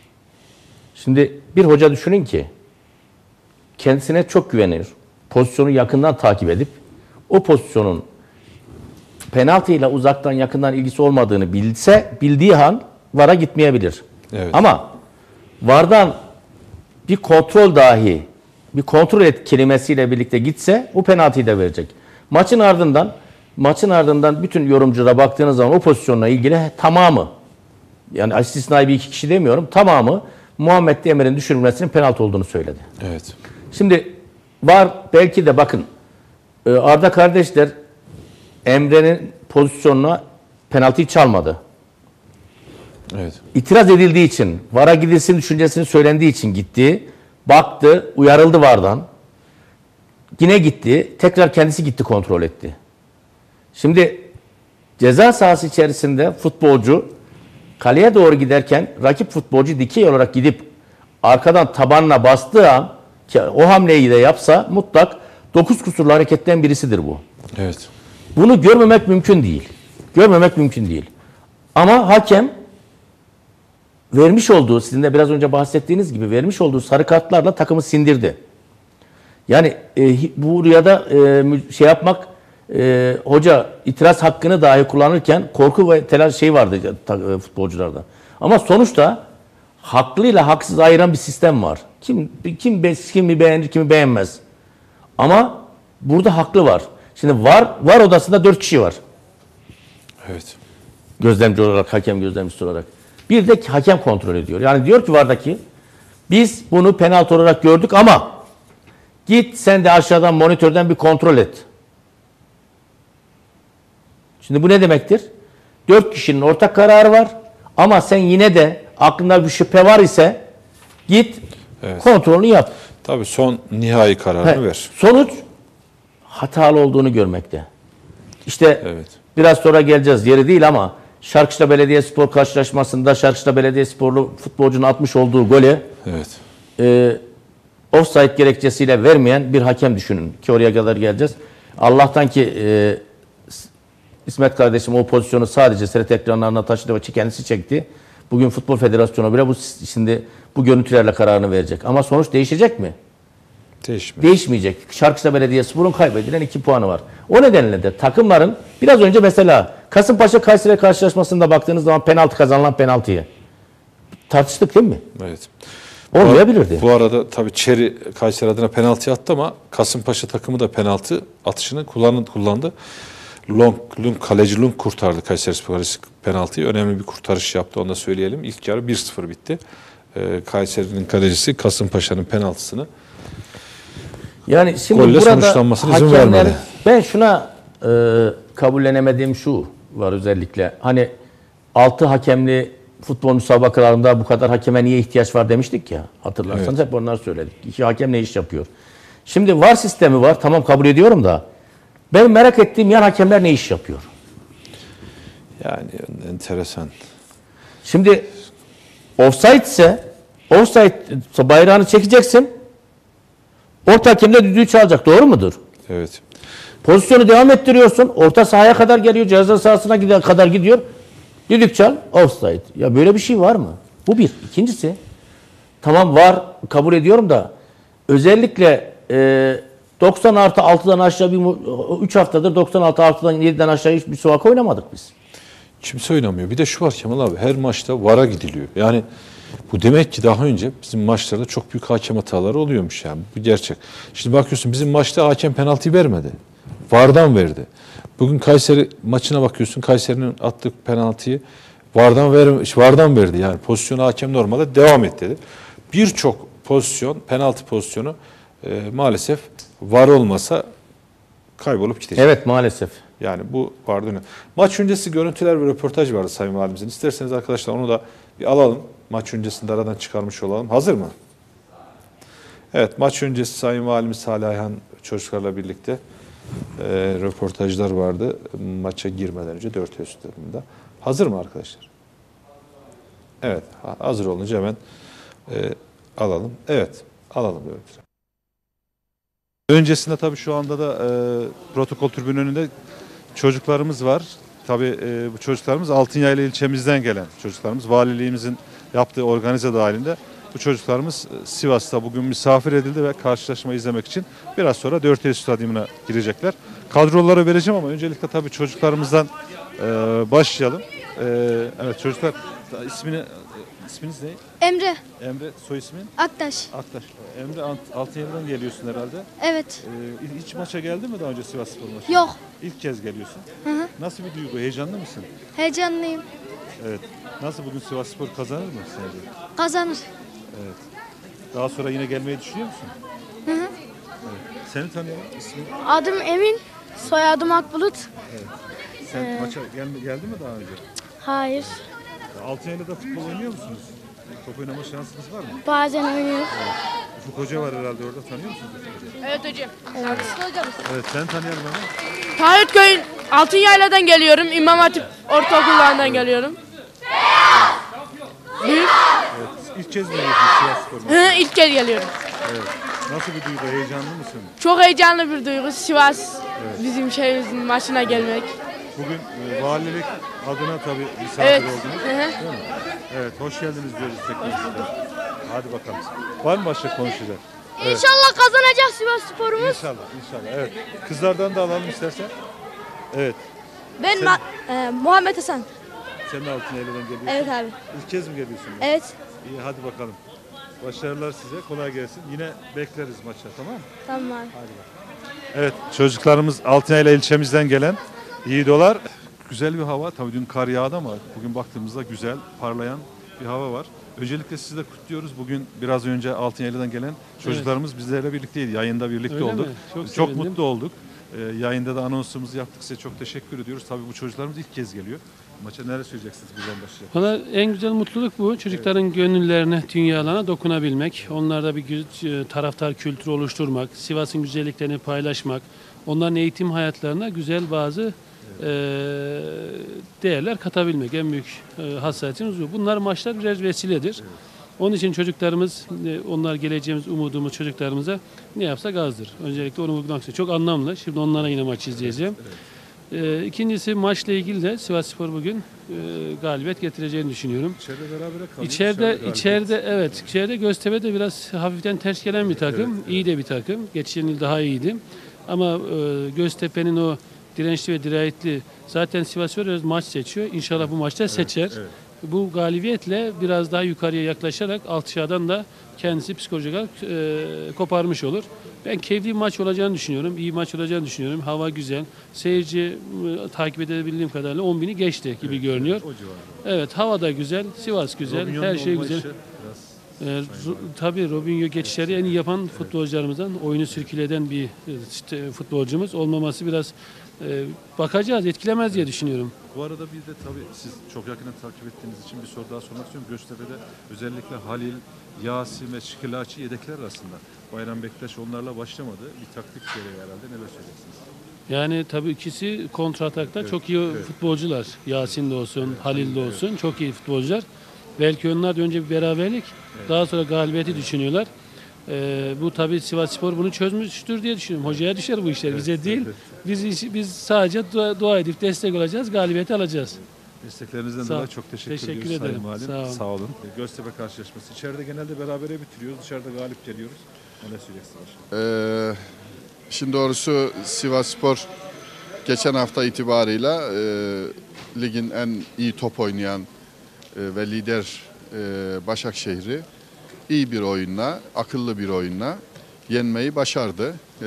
Şimdi bir hoca düşünün ki kendisine çok güvenir. Pozisyonu yakından takip edip o pozisyonun penaltıyla uzaktan yakından ilgisi olmadığını bilse bildiği an vara gitmeyebilir. Evet. Ama vardan bir kontrol dahi bir kontrol et kelimesiyle birlikte gitse o penaltıyı da verecek. Maçın ardından maçın ardından bütün yorumculara baktığınız zaman o pozisyonla ilgili tamamı yani istisnai bir iki kişi demiyorum tamamı Muhammed Demir'in düşürülmesinin penaltı olduğunu söyledi. Evet. Şimdi var belki de bakın Arda kardeşler Emre'nin pozisyonuna penaltıyı çalmadı. Evet. İtiraz edildiği için, vara gidilsin düşüncesini söylendiği için gitti. Baktı, uyarıldı vardan. Yine gitti, tekrar kendisi gitti kontrol etti. Şimdi ceza sahası içerisinde futbolcu kaleye doğru giderken rakip futbolcu dikey olarak gidip arkadan tabanına bastığı an ki o hamleyi de yapsa mutlak dokuz kusurlu hareketten birisidir bu. Evet. Bunu görmemek mümkün değil. Görmemek mümkün değil. Ama hakem vermiş olduğu, sizin de biraz önce bahsettiğiniz gibi vermiş olduğu sarı kartlarla takımı sindirdi. Yani e, bu rüyada e, şey yapmak, e, hoca itiraz hakkını dahi kullanırken korku ve telaş şey vardı e, futbolcularda. Ama sonuçta haklıyla haksız ayıran bir sistem var. Kim kim kimi beğenir, kimi beğenmez. Ama burada haklı var. Şimdi var var odasında dört kişi var. Evet. Gözlemci olarak, hakem gözlemcisi olarak. Bir de hakem kontrol ediyor. Yani diyor ki vardaki biz bunu penaltı olarak gördük ama git sen de aşağıdan monitörden bir kontrol et. Şimdi bu ne demektir? Dört kişinin ortak kararı var ama sen yine de aklında bir şüphe var ise git Evet. kontrolünü yap. Tabii son nihai kararını He, ver. sonuç hatalı olduğunu görmekte. İşte Evet. biraz sonra geleceğiz. Yeri değil ama Şarkışla Belediyespor karşılaşmasında Şarkışla Belediyesporlu futbolcunun atmış olduğu golü Evet. e, offside gerekçesiyle vermeyen bir hakem düşünün. Ki oraya kadar geleceğiz. Allah'tan ki e, İsmet kardeşim o pozisyonu sadece S R T ekranlarına taşıdı ve kendisi çekti. Bugün Futbol Federasyonu bile bu şimdi bu görüntülerle kararını verecek. Ama sonuç değişecek mi? Değişmez. Değişmeyecek. Şarkışla Belediyespor'un kaybedilen iki puanı var. O nedenle de takımların biraz önce mesela Kasımpaşa Kayseri karşılaşmasında baktığınız zaman penaltı kazanılan penaltıyı tartıştık değil mi? Evet. olmayabilirdi. Bu arada tabii Çeri Kayseri adına penaltı attı ama Kasımpaşa takımı da penaltı atışını kullandı. kullandı. Long, Lung, kaleci Lung kurtardı Kayserispor penaltıyı. Önemli bir kurtarış yaptı, onu da söyleyelim. İlk yarı bir sıfır bitti. Ee, Kayseri'nin kalecisi Kasımpaşa'nın penaltısını Yani şimdi golle burada sonuçlanmasına izin hakemler, vermedi. ben şuna e, kabullenemediğim şu var özellikle. Hani altı hakemli futbol müsabakalarında bu kadar hakeme niye ihtiyaç var demiştik ya. Hatırlarsanız Evet. hep onları söyledik. İki hakem ne iş yapıyor? Şimdi VAR sistemi var. Tamam, kabul ediyorum da benim merak ettiğim yan hakemler ne iş yapıyor? Yani enteresan. Şimdi offside ise offside ise bayrağını çekeceksin. Orta hakem de düdüğü çalacak. Doğru mudur? Evet. Pozisyonu devam ettiriyorsun. Orta sahaya kadar geliyor. Ceza sahasına gider kadar gidiyor. Düdük çal. Offside. Ya böyle bir şey var mı? Bu bir. İkincisi, tamam var, kabul ediyorum da özellikle e, doksan artı altıdan aşağı bir üç haftadır doksan altı artıdan yediden aşağı hiçbir müsabaka oynamadık biz. Kimse oynamıyor. Bir de şu var Kemal abi, her maçta VAR'a gidiliyor. Yani bu demek ki daha önce bizim maçlarda çok büyük hakem hataları oluyormuş yani. Bu gerçek. Şimdi bakıyorsun bizim maçta hakem penaltıyı vermedi. VAR'dan verdi. Bugün Kayseri maçına bakıyorsun, Kayseri'nin attığı penaltıyı VAR'dan ver, VAR'dan verdi. Yani pozisyonu hakem normalde devam et dedi. Birçok pozisyon, penaltı pozisyonu e, maalesef VAR olmasa kaybolup gidecek. Evet, maalesef. Yani bu vardı. önemli. Maç öncesi görüntüler ve röportaj vardı Sayın Valimizin. İsterseniz arkadaşlar onu da bir alalım. Maç öncesinde aradan çıkarmış olalım. Hazır mı? Evet, maç öncesi Sayın Valimiz Salih Ayhan çocuklarla birlikte e, röportajlar vardı. Maça girmeden önce dört üstlerinde. Hazır mı arkadaşlar? Evet, hazır olunca hemen e, alalım. Evet, alalım görüntüleri. Öncesinde tabii şu anda da e, protokol tribünün önünde çocuklarımız var. Tabii e, bu çocuklarımız Altınyayla ilçemizden gelen çocuklarımız. Valiliğimizin yaptığı organize dahilinde bu çocuklarımız e, Sivas'ta bugün misafir edildi ve karşılaşmayı izlemek için biraz sonra dört Eylül Stadyumuna girecekler. Kadroları vereceğim ama öncelikle tabii çocuklarımızdan e, başlayalım. E, evet çocuklar, ismini isminiz ne? Emre Emre, soy ismin? Aktaş. Aktaş. Emre Altınyaylı'dan geliyorsun herhalde. Evet. Ee, hiç maça geldin mi daha önce Sivasspor maçına? Yok. İlk kez geliyorsun. Hı hı. Nasıl bir duygu? Heyecanlı mısın? Heyecanlıyım. Evet. Nasıl bugün Sivasspor kazanır mı sence? Kazanır. Evet. Daha sonra yine gelmeyi düşünüyor musun? Hı hı. Evet. Seni tanıyalım. İsmin? Adım Emin. Soyadım Akbulut. Evet. Sen Ee, maça gel, geldin mi daha önce? Hayır. Altınyaylı'da futbol oynuyor musunuz? Top oynama şansınız var mı? Bazen oynuyoruz. Evet. Ufuk Hoca var herhalde orada. Tanıyor musunuz Ufuk Hoca? Evet hocam. Evet. Evet. Sen tanıyalım onu. Taahhütköy Altınyayla'dan geliyorum. İmam Hatip Ortaokullarından geliyorum. Büyük. Evet. İlk kez mi geliyorsun Sivasspor maçına? Hı, ilk kez geliyorum. Evet. Nasıl bir duygu? Heyecanlı mısın? Çok heyecanlı bir duygu. Sivas bizim şeyimizin maçına gelmek. Bugün e, valilik adına tabii misafir Evet. oldunuz. Hı hı. Değil mi? Evet, hoş geldiniz diyoruz tekrar size. Hadi bakalım. Var mı başka konuşacak? Evet. İnşallah kazanacak Sivas Spor'umuz. İnşallah, inşallah. Evet. Kızlardan da alalım istersen. Evet. Ben Sen- Ma- e, Muhammed Hasan. Sen de Altınyaylı'dan geliyorsun. Evet abi. İlk kez mi geliyorsun? Evet. İyi, hadi bakalım. Başarılar size, kolay gelsin. Yine bekleriz maça, tamam mı? Tamam abi. Evet, çocuklarımız Altınayla ilçemizden gelen yiğidolar. Güzel bir hava. Tabii dün kar yağdı ama bugün baktığımızda güzel, parlayan bir hava var. Öncelikle sizi de kutluyoruz. Bugün biraz önce Altınyaylı'dan gelen çocuklarımız bizlerle birlikteydi. Yayında birlikte Öyle olduk. mi? Çok Çok sevindim. mutlu olduk. Ee, yayında da anonsumuzu yaptık. Size çok teşekkür ediyoruz. Tabii bu çocuklarımız ilk kez geliyor. Maça nereye söyleyeceksiniz buradan başlayalım? Valla en güzel mutluluk bu. Çocukların gönüllerine, dünyalarına dokunabilmek. Onlarda bir gü- e, taraftar kültürü oluşturmak, Sivas'ın güzelliklerini paylaşmak, onların eğitim hayatlarına güzel bazı e, değerler katabilmek. En büyük e, hassasiyetimiz bu. Bunlar maçlar birer vesiledir. Onun için çocuklarımız, e, onlar geleceğimiz umudumuz çocuklarımıza ne yapsak azdır. Öncelikle onu vurgulamak istiyorum. Çok anlamlı. Şimdi onlara yine maç izleyeceğim. Ee, ikincisi maçla ilgili de Sivasspor bugün e, galibiyet getireceğini düşünüyorum. İçeride beraber kalıyor. İçeride, içeride evet, içeride Göztepe de biraz hafiften ters gelen bir takım. Evet, iyi de bir takım. Geçen yıl daha iyiydi. Ama e, Göztepe'nin o dirençli ve dirayetli, zaten Sivasspor biraz maç seçiyor. İnşallah bu maçta seçer. evet. bu galibiyetle biraz daha yukarıya yaklaşarak altışardan da kendisi psikolojik olarak e, koparmış olur. Ben keyifli bir maç olacağını düşünüyorum. İyi maç olacağını düşünüyorum. Hava güzel. Seyirci e, takip edebildiğim kadarıyla on bini geçti gibi evet, görünüyor. Evet, evet, hava da güzel. Sivas güzel. Robinho'nun her şey güzel. Ee, ro, tabii Robinho geçişleri en iyi yapan futbolcularımızdan, oyunu sirküle eden bir işte, futbolcumuz olmaması biraz e, bakacağız, etkilemez diye düşünüyorum. Bu arada bir de tabii siz çok yakından takip ettiğiniz için bir soru daha sormak istiyorum. Göztepe'de özellikle Halil, Yasin ve Şıkılaç'ı yedekler arasında. Bayram Bektaş onlarla başlamadı. Bir taktik gereği herhalde, neler söyleyeceksiniz? Yani tabii ikisi kontratakta evet, çok iyi evet. futbolcular. Yasin de olsun, evet, Halil de olsun evet. çok iyi futbolcular. Belki onlar da önce bir beraberlik, evet. daha sonra galibiyeti evet. düşünüyorlar. Ee, bu tabii Sivasspor bunu çözmüştür diye düşünüyorum. Hocaya düşer bu işler, evet, bize değil. Evet. Biz biz sadece dua, dua edip destek olacağız, galibiyeti alacağız. Desteklerinizden dolayı çok teşekkür, teşekkür ediyoruz ederim. Sayın Valim. Sağ olun. Sağ olun. Göztepe karşılaşması. İçeride genelde berabere bitiriyoruz, dışarıda galip geliyoruz. Ne söyleyeceksiniz? Ee, şimdi doğrusu Sivasspor geçen hafta itibarıyla e, ligin en iyi top oynayan e, ve lider e, Başakşehir'i iyi bir oyunla, akıllı bir oyunla yenmeyi başardı. E,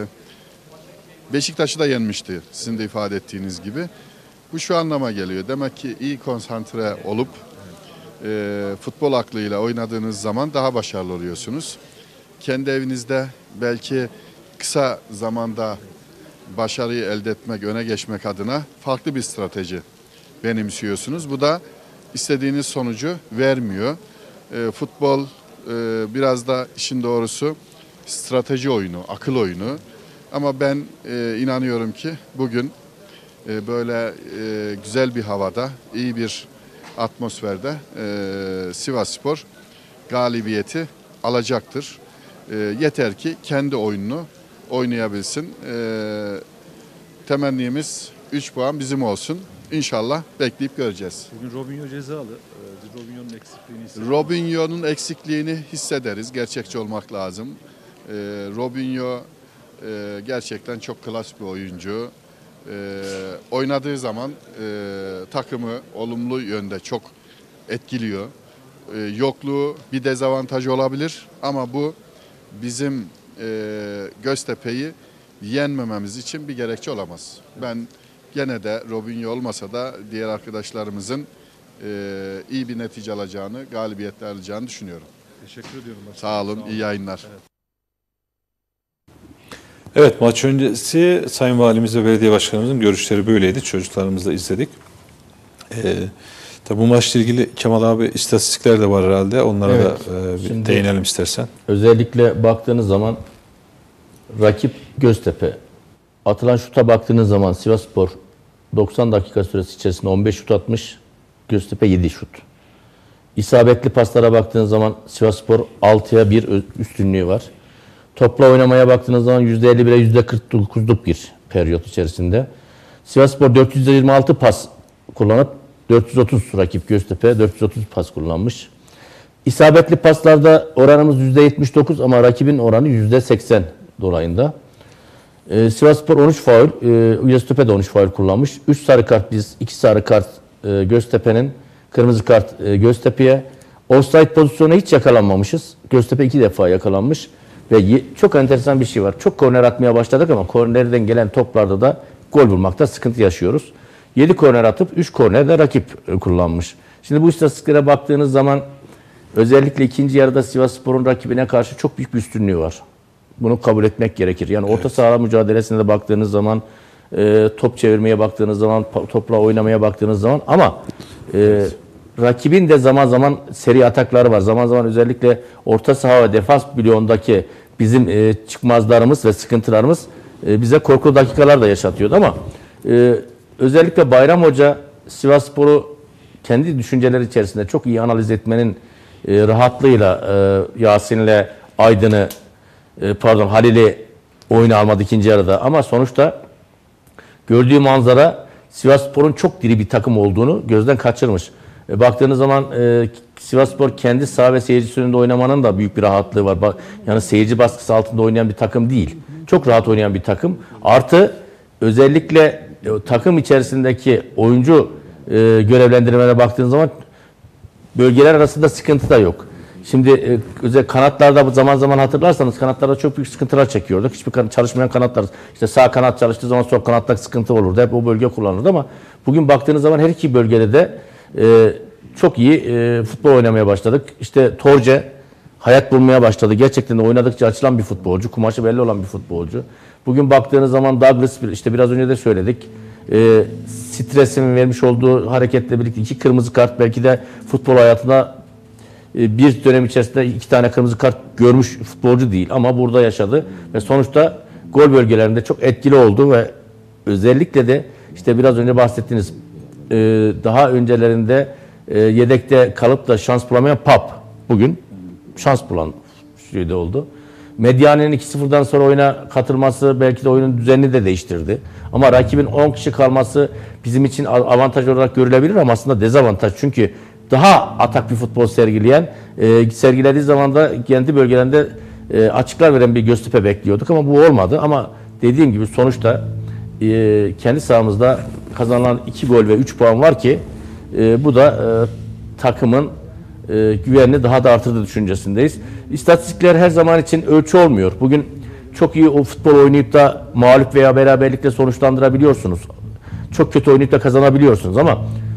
Beşiktaş'ı da yenmişti sizin de ifade ettiğiniz gibi. Bu şu anlama geliyor. Demek ki iyi konsantre olup e, futbol aklıyla oynadığınız zaman daha başarılı oluyorsunuz. Kendi evinizde belki kısa zamanda başarıyı elde etmek, öne geçmek adına farklı bir strateji benimsiyorsunuz. Bu da istediğiniz sonucu vermiyor. E, futbol e, biraz da işin doğrusu strateji oyunu, akıl oyunu. Ama ben e, inanıyorum ki bugün e, böyle e, güzel bir havada, iyi bir atmosferde e, Sivasspor galibiyeti alacaktır. E, yeter ki kendi oyununu oynayabilsin. E, temennimiz üç puan bizim olsun. İnşallah bekleyip göreceğiz. Bugün Robinho cezalı. E, Robinho'nun eksikliğini hissederiz. Robinho'nun eksikliğini hissederiz. Gerçekçi olmak lazım. E, Robinho e, gerçekten çok klas bir oyuncu. E, oynadığı zaman e, takımı olumlu yönde çok etkiliyor. E, yokluğu bir dezavantaj olabilir ama bu bizim e, Göztepe'yi yenmememiz için bir gerekçe olamaz. Ben gene de Robinho olmasa da diğer arkadaşlarımızın e, iyi bir netice alacağını, galibiyetler alacağını düşünüyorum. Teşekkür ediyorum. Sağ olun, Sağ olun. iyi yayınlar. Evet. Evet, maç öncesi Sayın Valimiz ve Belediye Başkanımızın görüşleri böyleydi. Çocuklarımızı da izledik. Ee, tabi bu maçla ilgili Kemal abi istatistikler de var herhalde. Onlara evet, da e, bir değinelim istersen. Özellikle baktığınız zaman rakip Göztepe. Atılan şuta baktığınız zaman Sivasspor doksan dakika süresi içerisinde on beş şut atmış. Göztepe yedi şut. İsabetli paslara baktığınız zaman Sivasspor altıya bir üstünlüğü var. Topla oynamaya baktığınız zaman yüzde elli bire yüzde kırk dokuzluk bir periyot içerisinde. Sivasspor dört yüz yirmi altı pas kullanıp dört yüz otuz rakip Göztepe dört yüz otuz pas kullanmış. İsabetli paslarda oranımız yüzde yetmiş dokuz ama rakibin oranı yüzde seksen dolayında. Ee, Sivasspor on üç faul, e, Göztepe de on üç faul kullanmış. üç sarı kart biz, iki sarı kart e, Göztepe'nin, kırmızı kart e, Göztepe'ye. Offside pozisyonu hiç yakalanmamışız. Göztepe iki defa yakalanmış. Ve çok enteresan bir şey var. Çok korner atmaya başladık ama kornerden gelen toplarda da gol bulmakta sıkıntı yaşıyoruz. yedi korner atıp üç korner de rakip kullanmış. Şimdi bu istatistiklere baktığınız zaman özellikle ikinci yarıda Sivasspor'un rakibine karşı çok büyük bir üstünlüğü var. Bunu kabul etmek gerekir. Yani orta evet. saha mücadelesine de baktığınız zaman, e, top çevirmeye baktığınız zaman, topla oynamaya baktığınız zaman ama e, evet. rakibin de zaman zaman seri atakları var. Zaman zaman özellikle orta saha ve defans bloğundaki bizim e, çıkmazlarımız ve sıkıntılarımız e, bize korku dakikalar da yaşatıyordu ama e, özellikle Bayram Hoca Sivasspor'u kendi düşünceleri içerisinde çok iyi analiz etmenin e, rahatlığıyla e, Yasin'le Aydın'ı e, pardon Halil'i oyuna almadı ikinci yarıda ama sonuçta gördüğü manzara Sivasspor'un çok diri bir takım olduğunu gözden kaçırmış. E, baktığınız zaman e, Sivasspor kendi saha ve seyircisi önünde oynamanın da büyük bir rahatlığı var. Bak, yani seyirci baskısı altında oynayan bir takım değil. Çok rahat oynayan bir takım. Artı özellikle e, takım içerisindeki oyuncu e, görevlendirmelere baktığınız zaman bölgeler arasında sıkıntı da yok. Şimdi e, özel kanatlarda zaman zaman hatırlarsanız kanatlarda çok büyük sıkıntılar çekiyorduk. Hiçbir kan çalışmayan kanatlar, işte sağ kanat çalıştığı zaman sol kanatta sıkıntı olurdu. Hep o bölge kullanılırdı ama bugün baktığınız zaman her iki bölgede de e, çok iyi e, futbol oynamaya başladık. İşte Torce hayat bulmaya başladı. Gerçekten de oynadıkça açılan bir futbolcu, kumaşı belli olan bir futbolcu. Bugün baktığınız zaman Douglas, işte biraz önce de söyledik. E, stresin vermiş olduğu hareketle birlikte iki kırmızı kart belki de futbol hayatında bir dönem içerisinde iki tane kırmızı kart görmüş futbolcu değil ama burada yaşadı ve sonuçta gol bölgelerinde çok etkili oldu ve özellikle de işte biraz önce bahsettiğiniz daha öncelerinde yedekte kalıp da şans bulamayan Pap bugün şans bulan şeyde oldu. Medyane'nin iki sıfırdan sonra oyuna katılması belki de oyunun düzenini de değiştirdi. Ama rakibin on kişi kalması bizim için avantaj olarak görülebilir ama aslında dezavantaj. Çünkü daha atak bir futbol sergileyen, e, sergilediği zaman da kendi bölgelerinde e, açıklar veren bir Göztepe bekliyorduk ama bu olmadı. Ama dediğim gibi sonuçta e, kendi sahamızda kazanılan iki gol ve üç puan var ki e, bu da e, takımın e, güvenini daha da artırdığı düşüncesindeyiz. İstatistikler her zaman için ölçü olmuyor. Bugün çok iyi o futbol oynayıp da mağlup veya beraberlikle sonuçlandırabiliyorsunuz. Çok kötü oynayıp da kazanabiliyorsunuz ama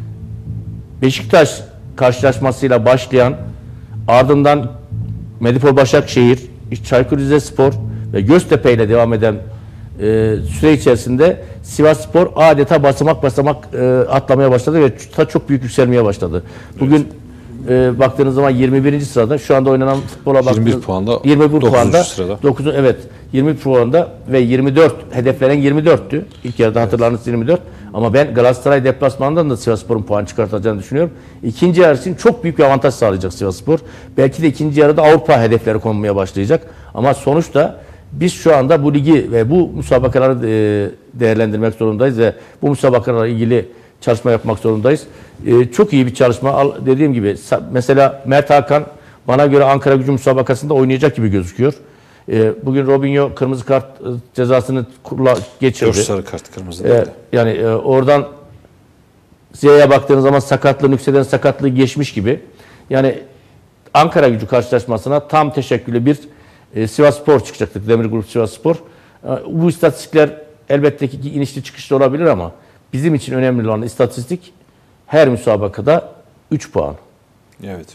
Beşiktaş karşılaşmasıyla başlayan, ardından Medipol Başakşehir, Çaykur Rizespor ve Göztepe ile devam eden e, süre içerisinde Sivasspor adeta basamak basamak e, atlamaya başladı ve ta çok büyük yükselmeye başladı. Bugün e, baktığınız zaman yirmi birinci sırada, şu anda oynanan futbola baktığınız yirmi bir puanda, yirmi bir puanda, sırada. dokuzuncu evet yirmi bir puanda ve yirmi dört hedeflenen yirmi dörttü. İlk yarıda hatırlarsanız yirmi dört. Ama ben Galatasaray deplasmanından da Sivasspor'un puan çıkartacağını düşünüyorum. İkinci yarı için çok büyük bir avantaj sağlayacak Sivasspor. Belki de ikinci yarıda Avrupa hedefleri konmaya başlayacak. Ama sonuçta biz şu anda bu ligi ve bu müsabakaları değerlendirmek zorundayız ve bu müsabakalarla ilgili çalışma yapmak zorundayız. Çok iyi bir çalışma. Dediğim gibi mesela Mert Hakan bana göre Ankaragücü müsabakasında oynayacak gibi gözüküyor. Bugün Robinho kırmızı kart cezasını geçirdi. Dört sarı kart kırmızı. Ee, yani e, oradan Ziya'ya baktığınız zaman sakatlığı, yükselen sakatlığı geçmiş gibi. Yani Ankaragücü karşılaşmasına tam teşekküllü bir e, Sivasspor çıkacaktık. Demir Grup Sivasspor. E, bu istatistikler elbette ki inişli çıkışlı olabilir ama bizim için önemli olan istatistik her müsabakada üç puan. Evet.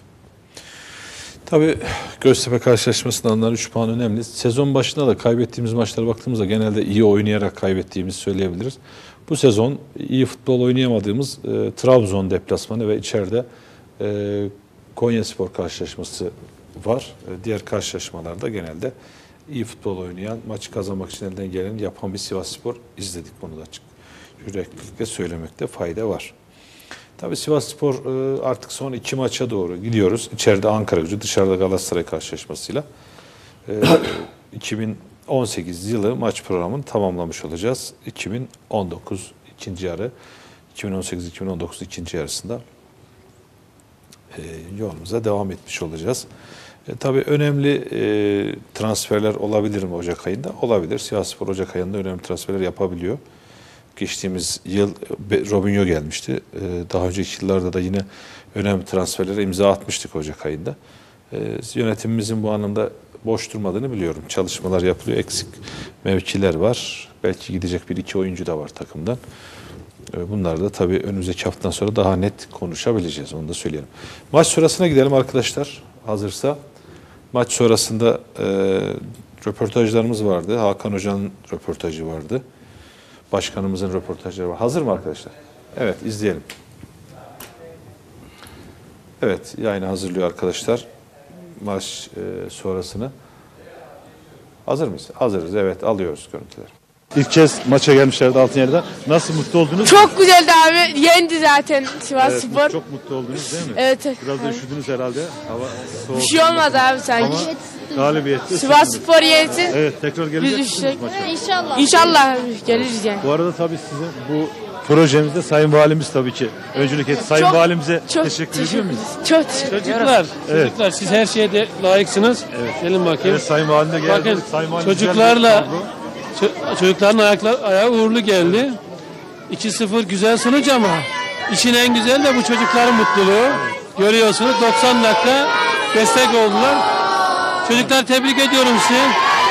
Tabii Göztepe karşılaşmasında alınan üç puan önemli. Sezon başında da kaybettiğimiz maçlara baktığımızda genelde iyi oynayarak kaybettiğimizi söyleyebiliriz. Bu sezon iyi futbol oynayamadığımız e, Trabzon deplasmanı ve içeride e, Konyaspor karşılaşması var. E, diğer karşılaşmalarda genelde iyi futbol oynayan, maçı kazanmak için elden geleni yapan bir Sivasspor izledik. Bunu da açık yüreklilikle söylemekte fayda var. Tabii Sivasspor artık son iki maça doğru gidiyoruz. İçeride Ankaragücü, dışarıda Galatasaray karşılaşmasıyla iki bin on sekiz yılı maç programını tamamlamış olacağız. iki bin on dokuz ikinci yarı, iki bin on sekiz iki bin on dokuz ikinci yarısında yolumuza devam etmiş olacağız. E, tabii önemli e, transferler olabilir mi Ocak ayında? Olabilir. Sivasspor Ocak ayında önemli transferler yapabiliyor. Geçtiğimiz yıl Robinho gelmişti. Daha önceki yıllarda da yine önemli transferlere imza atmıştık Ocak ayında. Yönetimimizin bu anlamda boş durmadığını biliyorum. Çalışmalar yapılıyor. Eksik mevkiler var. Belki gidecek bir iki oyuncu da var takımdan. Bunlar da tabii önümüzdeki haftadan sonra daha net konuşabileceğiz. Onu da söyleyelim. Maç sonrasına gidelim arkadaşlar. Hazırsa. Maç sonrasında e, röportajlarımız vardı. Hakan Hoca'nın röportajı vardı. Başkanımızın röportajları var. Hazır mı arkadaşlar? Evet, izleyelim. Evet, yayını hazırlıyor arkadaşlar. Maç e, sonrasını. Hazır mıyız? Hazırız, evet. Alıyoruz görüntüleri. İlk kez maça gelmişlerdi Altınyer'den. Nasıl, mutlu oldunuz? Çok güzeldi abi. Yendi zaten Sivasspor. Evet, çok mutlu oldunuz değil mi? Evet. Biraz da üşüdünüz herhalde. Hava soğuk. Bir şey olmadı abi sanki. Ama galibiyette Sivasspor yensin. Evet, tekrar gelecek Biz misiniz maça? İnşallah. İnşallah geliriz yani. Bu arada tabii sizin bu projemizde Sayın Valimiz tabii ki öncülük etti. Sayın Çok- Valimize çok teşekkür teşekkür ediyor muyuz? Çok teşekkür ederim. Çocuklar, Evet. çocuklar siz her şeye de layıksınız. Evet. Gelin bakayım. Evet, Sayın Valim de geldi. Bakın Sayın Valim çocuklarla güzel bir kadro. ço- çocukların ayaklar ayağı uğurlu geldi. iki sıfır güzel sonuç ama işin en güzel de bu çocukların mutluluğu. Görüyorsunuz doksan dakika destek oldular. Çocuklar tebrik ediyorum sizi.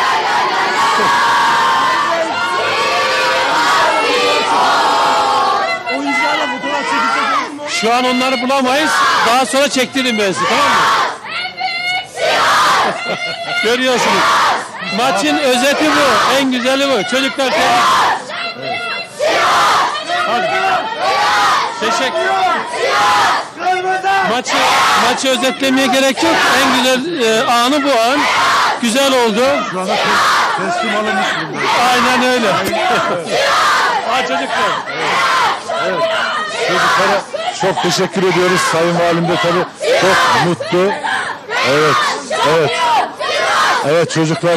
Şu an onları bulamayız. Daha sonra çektiririm ben sizi, tamam mı? Görüyorsunuz. Maçın özeti bu. En güzeli bu. Çocuklar tebrik. Hadi. Teşekkür. Maçı, maçı özetlemeye gerek yok. En güzel e, anı bu an. Güzel oldu. Şu anda teslim alınmış bulunuyor. Aynen öyle. Ha çocuklar. Evet. Çocuklara çok teşekkür ediyoruz. Sayın Valim de tabii çok mutlu. Evet. Evet. Evet çocuklar.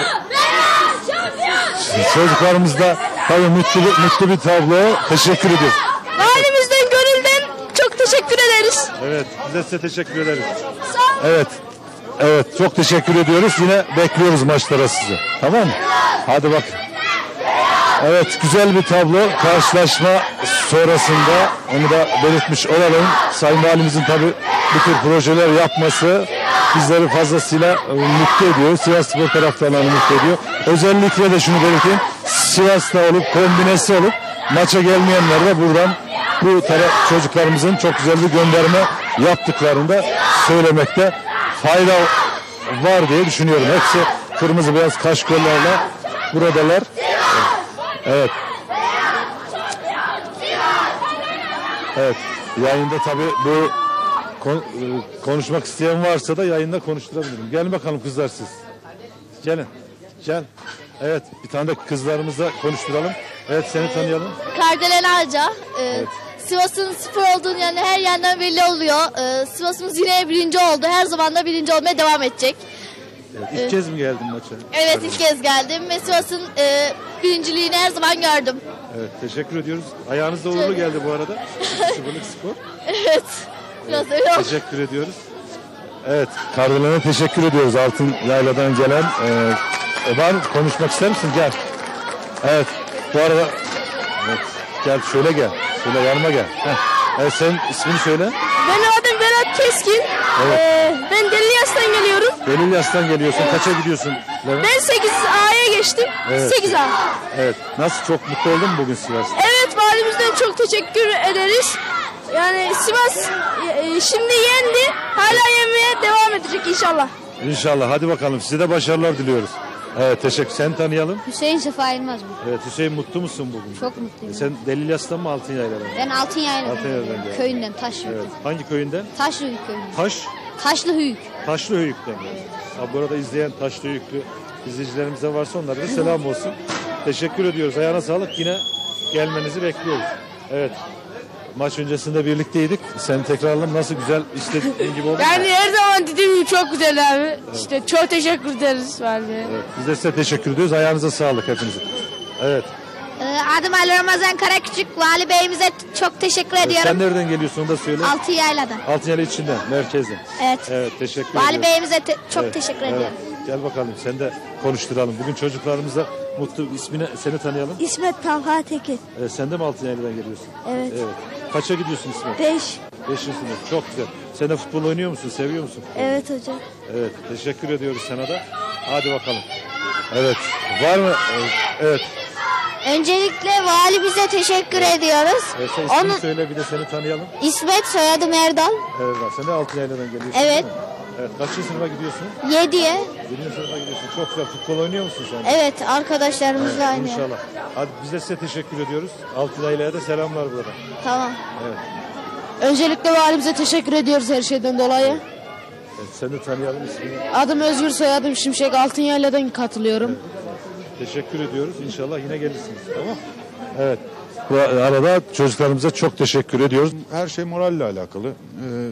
Çocuklarımız da tabii mutlu, mutlu bir tablo. Teşekkür ediyoruz. Valimizden gönülden çok teşekkür ederiz. Evet, biz de size teşekkür ederiz. Evet. Evet çok teşekkür ediyoruz. Yine bekliyoruz maçlara sizi. Tamam mı? Hadi bak. Evet güzel bir tablo. Karşılaşma sonrasında onu da belirtmiş olalım. Sayın Valimizin tabii bu tür projeler yapması bizleri fazlasıyla mutlu ediyor. Sivas Spor taraftarlarını mutlu ediyor. Özellikle de şunu belirteyim. Sivas'ta olup kombinesi olup maça gelmeyenler de buradan bu taraf çocuklarımızın çok güzel bir gönderme yaptıklarını da söylemekte fayda var diye düşünüyorum. Hepsi kırmızı beyaz kaşkollarla buradalar. Evet. Evet. Yayında tabii bu kon- konuşmak isteyen varsa da yayında konuşturabilirim. Gelin bakalım kızlar siz. Gelin. Gel. Evet. Bir tane de kızlarımızla konuşturalım. Evet seni tanıyalım. Kardelen Ağaca. Ee, Evet. Sivas'ın spor olduğunu yani her yerden belli oluyor. Ee, Sivas'ımız yine birinci oldu. Her zaman da birinci olmaya devam edecek. Evet, ilk Evet. kez mi geldin maça? Evet ilk kez geldim ve Sivas'ın e, birinciliğini her zaman gördüm. Evet teşekkür ediyoruz. Ayağınız da uğurlu geldi bu arada. Sıfırlık skor. Evet. Biraz öyle oldu. Teşekkür ediyoruz. Evet, Kardelen'e teşekkür ediyoruz. Altın Yayla'dan gelen. E, Eban konuşmak ister misin? Gel. Evet, bu arada evet, gel şöyle gel. Şöyle yanıma gel. Heh. Evet, sen ismini söyle. Benim adım Berat Keskin. Evet. Ee, ben Delilyas'tan geliyorum. Delilyas'tan geliyorsun. Kaça gidiyorsun? Levent? Ben sekiz A'ya geçtim. Evet. sekiz A. Evet. Nasıl, çok mutlu oldun mu bugün Sivas'ta? Evet, valimizden çok teşekkür ederiz. Yani Sivas e, şimdi yendi. Hala yenmeye devam edecek inşallah. İnşallah. Hadi bakalım. Size de başarılar diliyoruz. Evet, teşekkür. Seni tanıyalım. Hüseyin Sefa Yılmaz mı? Evet, Hüseyin mutlu musun bugün? Çok mutluyum. E, sen Delilyas'tan mı Altınyayla'dan mı? Ben Altınyaylı'dan Altınyaylı'dan geliyorum. geldin. Köyünden, Taşlıhüyük. Evet. Hangi köyünden? Taşlıhüyük köyünden. Taş. Taşlıhüyük. Taşlıhöyük'ten. Evet. Ha, burada izleyen Taşlıhöyüklü izleyicilerimize varsa onlara da selam olsun. Teşekkür ediyoruz. Ayağına sağlık. Yine gelmenizi bekliyoruz. Evet. Maç öncesinde birlikteydik. Seni tekrarlayalım. Nasıl, güzel istediğin gibi oldu mu? Yani her zaman dediğim gibi çok güzel abi. İşte çok teşekkür ederiz valide. Evet. Biz de size teşekkür ediyoruz. Ayağınıza sağlık hepinizin. Evet. Adım Ali Ramazan Karaküçük. Vali Bey'imize çok teşekkür Evet, ediyorum. sen nereden geliyorsun onu da söyle. Altıyaylı'dan. Altınyayla içinden, merkezden. Evet. Evet, teşekkür Vali ediyoruz. Bey'imize te- çok Evet, teşekkür evet. ediyorum. Gel bakalım, sen de konuşturalım. Bugün çocuklarımızla mutlu, ismini, seni tanıyalım. İsmet Talha Tekin. Ee, sen de mi Altınyaylı'dan geliyorsun? Evet. Evet. Kaça gidiyorsun İsmet? Beş. Beşinci sınıf. Çok güzel. Sen de futbol oynuyor musun? Seviyor musun? Evet hocam. Evet. Teşekkür ediyoruz sana da. Hadi bakalım. Evet. Var mı? Evet. Öncelikle valimize teşekkür ediyoruz. evet sen ismini Onun söyle, bir de seni tanıyalım. İsmet, soyadım Erdal. Evet. Sen de Altınyaylı'dan geliyorsun. Evet. değil mi? Evet. Kaçıncı sınıfa gidiyorsun? Yediye. Yedinci sınıfa gidiyorsun. Çok güzel. Futbol oynuyor musun sen? Evet, arkadaşlarımızla Evet, aynı. İnşallah. Hadi biz de size teşekkür ediyoruz. Altınyaylı'ya da selamlar burada. Tamam. Evet. Öncelikle valimize teşekkür ediyoruz her şeyden dolayı. Evet, seni de tanıyalım ismini. Adım Özgür, soyadım Şimşek. Altınyaylı'dan katılıyorum. Teşekkür ediyoruz. İnşallah yine gelirsiniz. Tamam. Evet. Bu arada çocuklarımıza çok teşekkür ediyoruz. Her şey moralle alakalı. Ee,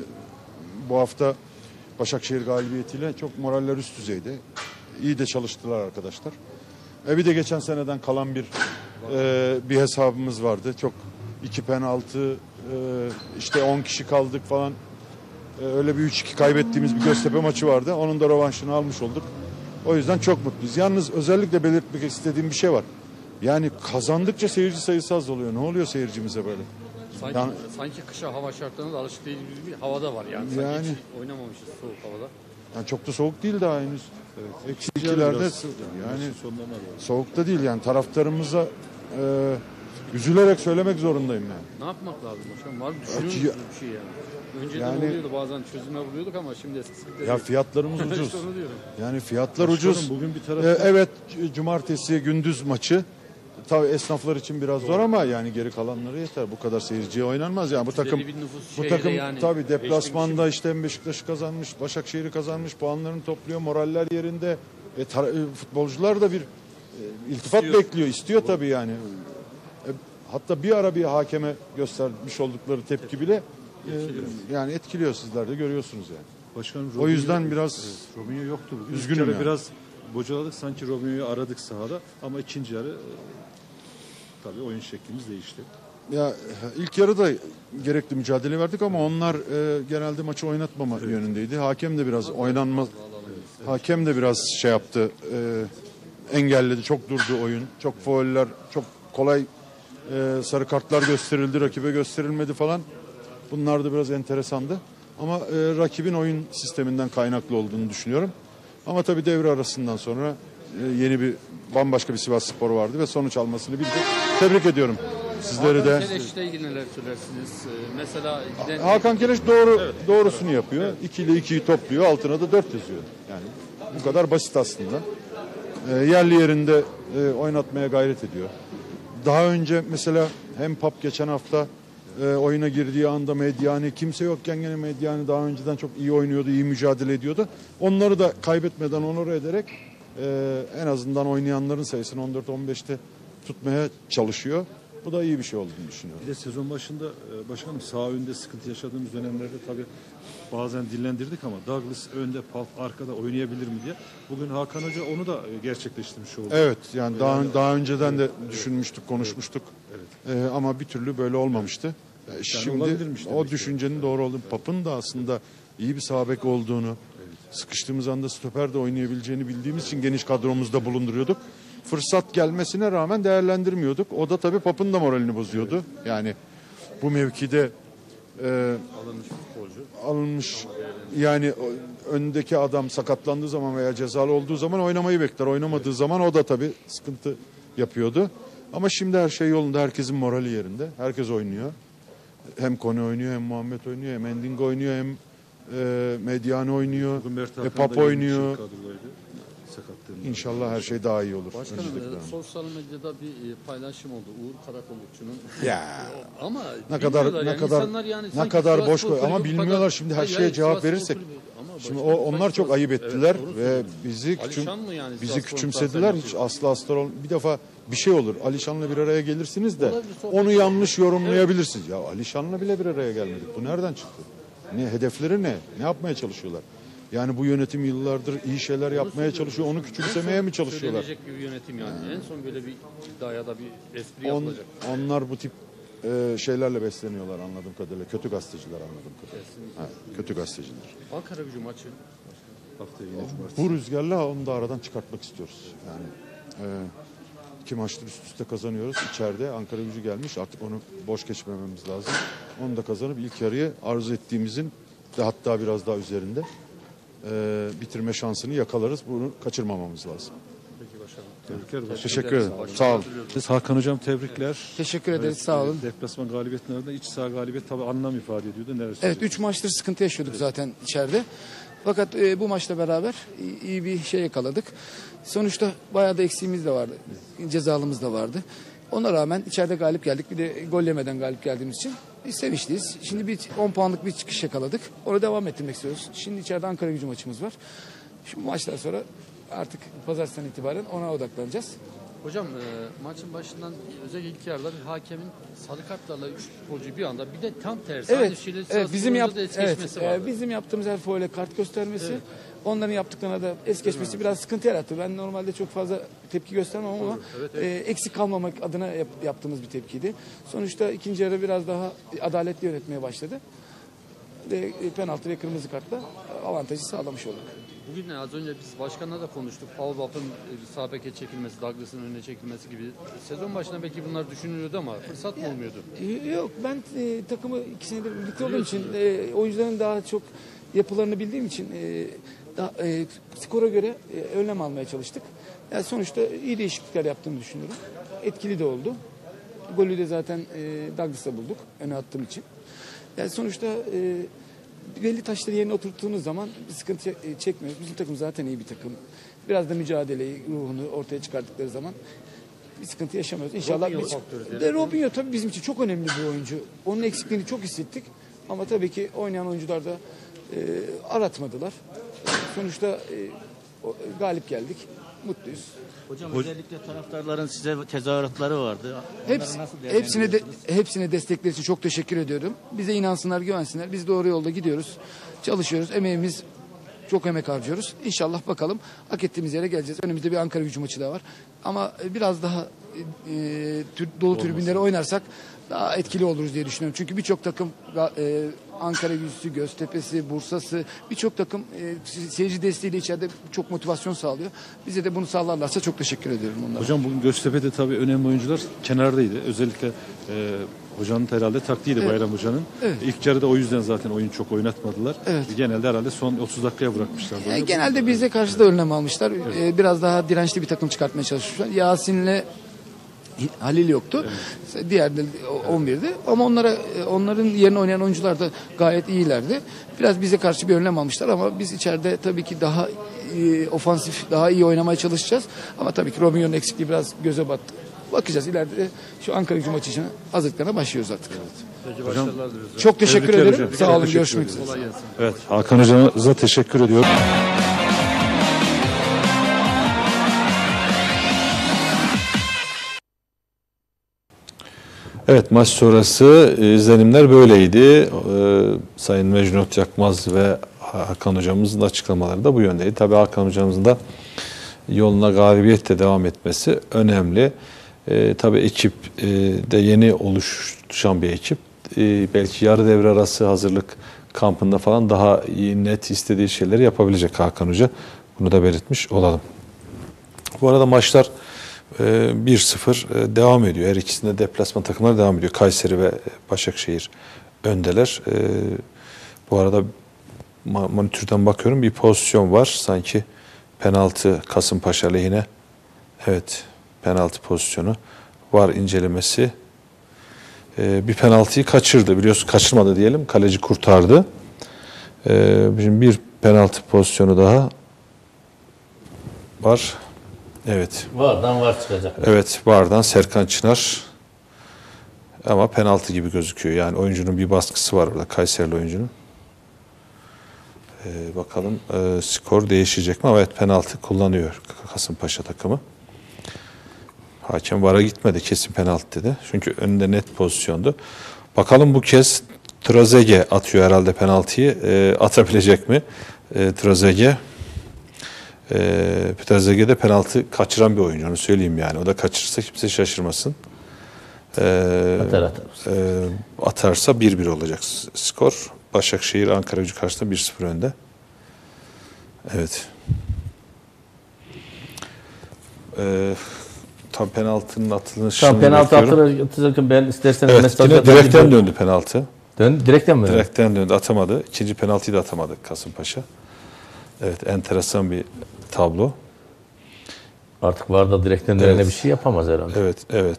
bu hafta Başakşehir galibiyetiyle çok moraller üst düzeyde. İyi de çalıştılar arkadaşlar. E bir de geçen seneden kalan bir e, bir hesabımız vardı. Çok iki penaltı, e, işte on kişi kaldık falan. E, öyle bir üç iki kaybettiğimiz bir Göztepe maçı vardı. Onun da rövanşını almış olduk. O yüzden çok mutluyuz. Yalnız özellikle belirtmek istediğim bir şey var. Yani kazandıkça seyirci sayısı az oluyor. Ne oluyor seyircimize böyle? Sanki, Yani- sanki kışa hava şartlarına da alışık değiliz bir havada var yani. Sanki Yani- hiç oynamamışız soğuk havada. Yani çok da soğuk değil daha henüz. Evet. Eksi ikilerde Biraz- yani maçın sonlarına doğru. soğukta değil yani taraftarımıza e, üzülerek söylemek zorundayım yani. Ne yapmak lazım başkanım? Var mı? Düşünüyor Acı- musunuz bir şey yani? Önceden Yani- oluyordu bazen çözüme buluyorduk ama şimdi eskisi gibi Ya değil. fiyatlarımız İşte ucuz. onu diyorum. Yani fiyatlar Başkanım, ucuz. bugün bir E, taraftan- evet c- cumartesi gündüz maçı. Tabii esnaflar için biraz zor ama yani geri kalanları yeter. Bu kadar seyirciye oynanmaz yani bu takım Belli bir nüfus bu şehirde takım yani. tabii deplasmanda Beşiktaş'ın- işte hem Beşiktaş'ı kazanmış, Başakşehir'i kazanmış, puanlarını topluyor, moraller yerinde. E, tar- e, futbolcular da bir e, iltifat İstiyor. bekliyor, istiyor tabii yani. E, hatta bir ara bir hakeme göstermiş oldukları tepki bile e, yani etkiliyor, sizler de görüyorsunuz yani. Başkanım, O yüzden Robinho- biraz evet, Robinho yoktu bugün. üzgünüm İlk yarı yani. biraz bocaladık, sanki Robinho'yu aradık sahada ama ikinci yarı e, tabii oyun şeklimiz değişti. Ya ilk yarıda gerekli mücadele verdik ama onlar e, genelde maçı oynatmama yönündeydi. Hakem de biraz oynanma hakem de biraz şey yaptı. E, engelledi. Çok durdu oyun. Çok fauller, çok kolay e, sarı kartlar gösterildi, rakibe gösterilmedi falan. Bunlar da biraz enteresandı. Ama e, rakibin oyun sisteminden kaynaklı olduğunu düşünüyorum. Ama tabii devre arasından sonra e, yeni bir bambaşka bir Sivasspor vardı ve sonuç almasını bildi. Tebrik ediyorum sizleri de. Hakan Keleş'le ilgili neler söylersiniz? Ee, Mesela giden... Hakan Keleş doğru doğrusunu yapıyor. iki ile ikiyi topluyor, altına da dört yazıyor. Yani bu kadar basit aslında. E, yerli yerinde e, oynatmaya gayret ediyor. Daha önce mesela hem Pap geçen hafta e, oyuna girdiği anda Medyani kimse yokken gene Medyani daha önceden çok iyi oynuyordu, iyi mücadele ediyordu. Onları da kaybetmeden onore ederek e, en azından oynayanların sayısını on dört on beşte tutmaya çalışıyor. Bu da iyi bir şey olduğunu düşünüyorum. Bir de sezon başında e, başkanım sağ önde sıkıntı yaşadığımız dönemlerde tabii bazen dillendirdik ama Douglas önde, Paf arkada oynayabilir mi diye. Bugün Hakan Hoca onu da e, gerçekleştirmiş oldu. Evet yani daha Yani- daha önceden de düşünmüştük, konuşmuştuk. Evet. E, ama bir türlü böyle olmamıştı. E, Şimdi olabilirmiş o demek ki. düşüncenin doğru olduğunu, Pap'ın da aslında iyi bir sağ bek olduğunu, sıkıştığımız anda stoper de oynayabileceğini bildiğimiz için geniş kadromuzda bulunduruyorduk. Fırsat gelmesine rağmen değerlendirmiyorduk. O da tabii Pap'ın da moralini bozuyordu. Yani bu mevkide e, Alınmış futbolcu. alınmış yani o- öndeki adam sakatlandığı zaman veya cezalı olduğu zaman oynamayı bekler. Oynamadığı zaman o da tabii sıkıntı yapıyordu. Ama şimdi her şey yolunda. Herkesin morali yerinde. Herkes oynuyor. Hem Kone oynuyor, hem Muhammed oynuyor, hem Ending oynuyor, hem e, Medyani oynuyor, Bugün Mert e, Hakan Pap da yeni oynuyor. kadrodaydı. Sakatlığında. İnşallah her şey daha iyi olur. Başkanım önümüzdeki e, dönemde. sosyal medyada bir e, paylaşım oldu Uğur Karakolukçu'nun. Ya. Ama Ne kadar bilmiyorlar ne yani. kadar İnsanlar yani ne sanki kadar Sivas boş Spor koy ama Kulübü bilmiyorlar kadar- şimdi her Hayır, şeye hayır, cevap Sivas Spor verirsek. Kulübü. Ama Şimdi başkanım, o, onlar sanki çok Sivas- ayıp Evet, ettiler doğru ve söylüyorsun. bizi küçüm, Alişan mı yani bizi Sivas Spor'un küçümsediler. Hiç transferi? asla asla ol- bir defa bir şey olur. Alişan'la bir araya gelirsiniz de Olabilir, sohbet onu olur. yanlış yorumlayabilirsiniz. Ya Alişan'la bile bir araya gelmedik. Bu nereden çıktı? Ne hedefleri ne? Ne yapmaya çalışıyorlar? Yani bu yönetim yıllardır iyi şeyler yapmaya çalışıyor. Onu küçümsemeye mi çalışıyorlar? Söylenecek bir yönetim yani. En son böyle bir iddia ya da bir espri On, yapılacak. onlar bu tip e, şeylerle besleniyorlar anladığım kadarıyla. Kötü gazeteciler anladığım kadarıyla. Ha, kötü gazeteciler. Ankara Gücü maçı. Haftaya yine cumartesi. Bu rüzgarla onu da aradan çıkartmak istiyoruz. Yani e, iki maçtır üst üste kazanıyoruz. İçeride Ankara Gücü gelmiş. Artık onu boş geçmememiz lazım. Onu da kazanıp ilk yarıyı arzu ettiğimizin de hatta biraz daha üzerinde e, bitirme şansını yakalarız. Bunu kaçırmamamız lazım. Peki başkanım. Tebrikler başkanım. Teşekkür ederim. Sağ olun. Hakan Hocam tebrikler. Teşekkür ederiz, Evet, sağ olun. Deplasman galibiyetlerinde iç saha galibiyet tabii anlam ifade ediyordu. Neler Evet, üç maçtır sıkıntı yaşıyorduk zaten içeride. Fakat e, bu maçla beraber iyi, iyi bir şey yakaladık. Sonuçta bayağı da eksiğimiz de vardı. Cezalımız da vardı. Ona rağmen içeride galip geldik. Bir de gol yemeden galip geldiğimiz için biz sevinçliyiz. Şimdi bir on puanlık bir çıkış yakaladık. Onu devam ettirmek istiyoruz. Şimdi içeride Ankara Gücü maçımız var. Şimdi bu maçtan sonra artık pazartesinden itibaren ona odaklanacağız. Hocam e, maçın başından özellikle ilk yarıda bir hakemin sarı kartlarla üç futbolcuyu bir anda bir de tam tersi. Aynı Evet, şeyleri evet Sivas bizim Spor'da yap da es evet, geçmesi e, vardı. bizim yaptığımız her faule kart göstermesi, Evet. onların yaptıklarına da es geçmesi biraz sıkıntı yarattı. Ben normalde çok fazla tepki göstermem ama Evet, e, eksik kalmamak adına yap- yaptığımız bir tepkiydi. Sonuçta ikinci yarı biraz daha adaletli yönetmeye başladı. Ve e, penaltı ve kırmızı kartla avantajı sağlamış olduk. Bugün ne? Az önce biz başkanla da konuştuk. Baobab'ın sağ beke çekilmesi, Douglas'ın önüne çekilmesi gibi. Sezon başında belki bunlar düşünülüyordu ama fırsat mı olmuyordu? Ee, Yok, ben e, takımı iki senedir birlikte olduğum için e, oyuncuların daha çok yapılarını bildiğim için e, daha, e, skora göre e, önlem almaya çalıştık. Yani sonuçta iyi değişiklikler yaptığımı düşünüyorum. Etkili de oldu. Golü de zaten e, Douglas'ta bulduk öne attığım için. Yani sonuçta e, belli taşları yerine oturttuğunuz zaman bir sıkıntı e, çekmiyoruz. Bizim takım zaten iyi bir takım. Biraz da mücadeleyi, ruhunu ortaya çıkarttıkları zaman bir sıkıntı yaşamıyoruz. İnşallah Robinho biz... faktörü De Robinho tabii bizim için çok önemli bir oyuncu. Onun eksikliğini çok hissettik. Ama tabii ki oynayan oyuncular da e, aratmadılar. Sonuçta e, o, galip geldik. Mutluyuz. Hocam özellikle taraftarların size tezahüratları vardı. Hepsi, Onları nasıl hepsine de, değerlendiriyorsunuz? hepsine destekleri için çok teşekkür ediyorum. Bize inansınlar, güvensinler. Biz doğru yolda gidiyoruz. Çalışıyoruz. Emeğimiz çok emek harcıyoruz. İnşallah bakalım hak ettiğimiz yere geleceğiz. Önümüzde bir Ankara Gücü maçı daha var. Ama biraz daha e, tür, dolu tribünlere oynarsak daha etkili oluruz diye düşünüyorum. Çünkü birçok takım e, Ankara Gücüsü, Göztepe'si, Bursa'sı birçok takım e, seyirci desteğiyle içeride çok motivasyon sağlıyor. Bize de bunu sağlarlarsa çok teşekkür ediyorum onlara. Hocam bugün Göztepe'de tabii önemli oyuncular kenardaydı. Özellikle e, hocanın herhalde taktiğiydi, Evet. Bayram Hoca'nın. Evet. İlk yarıda o yüzden zaten oyun çok oynatmadılar. Evet. Genelde herhalde son otuz dakikaya bırakmışlar. E, genelde bize karşı da önlem almışlar. E, biraz daha dirençli bir takım çıkartmaya çalışmışlar. Yasin'le Halil yoktu. Evet. Diğer de on birdi. Ama onlara onların yerine oynayan oyuncular da gayet iyilerdi. Biraz bize karşı bir önlem almışlar ama biz içeride tabii ki daha e, ofansif, daha iyi oynamaya çalışacağız. Ama tabii ki Robinho'nun eksikliği biraz göze battı. Bakacağız ileride şu Ankara Gücü maçı için hazırlıklarına başlıyoruz artık. Peki başarılar diliyoruz. Çok teşekkür Tebrikler ederim. hocam. Sağ olun. Teşekkür Görüşmek ederim. üzere. Evet, Hakan Hoca'za teşekkür ediyorum. Evet, maç sonrası izlenimler böyleydi. Ee, Sayın Mecnun Yakmaz ve Hakan Hocamızın açıklamaları da bu yöndeydi. Tabii Hakan Hocamızın da yoluna galibiyetle devam etmesi önemli. Ee, tabii ekip e, de yeni oluşan bir ekip. Ee, belki yarı devre arası hazırlık kampında falan daha iyi, net istediği şeyleri yapabilecek Hakan Hoca. Bunu da belirtmiş olalım. Bu arada maçlar bir sıfır devam ediyor. Her ikisinde deplasman takımlar devam ediyor. Kayseri ve Başakşehir öndeler. Bu arada monitörden bakıyorum, bir pozisyon var. Sanki penaltı Kasımpaşa lehine. Evet, penaltı pozisyonu var, incelemesi. Bir penaltıyı kaçırdı. Biliyorsun, kaçırmadı diyelim. Kaleci kurtardı. Şimdi bir penaltı pozisyonu daha var. Evet. Vardan var çıkacak. Evet, vardan Serkan Çınar. Ama penaltı gibi gözüküyor. Yani oyuncunun bir baskısı var orada, Kayserili oyuncunun. Ee, bakalım e, skor değişecek mi? Evet, penaltı kullanıyor Kasımpaşa takımı. Hakem V A R'a gitmedi, kesin penaltı dedi. Çünkü önünde net pozisyondu. Bakalım bu kez Trezeguet atıyor herhalde penaltıyı. E, atabilecek mi? E, Trezeguet. E, Trezeguet de penaltı kaçıran bir oyuncu, onu söyleyeyim yani. O da kaçırırsa kimse şaşırmasın. E, Atar atar. E, atarsa bir bir olacak skor. Başakşehir Ankara Gücü karşısında bir sıfır önde. Evet. E, tam penaltının atılışını Tam penaltı bekliyorum. atılırken ben isterseniz Evet, mesaj yine direkten döndü penaltı. Dön, direkten mi? Direkten döndü, atamadı. İkinci penaltıyı da atamadı Kasımpaşa. Evet, enteresan bir tablo. Artık V A R'da direkten dönene Evet. bir şey yapamaz herhalde. Evet, evet.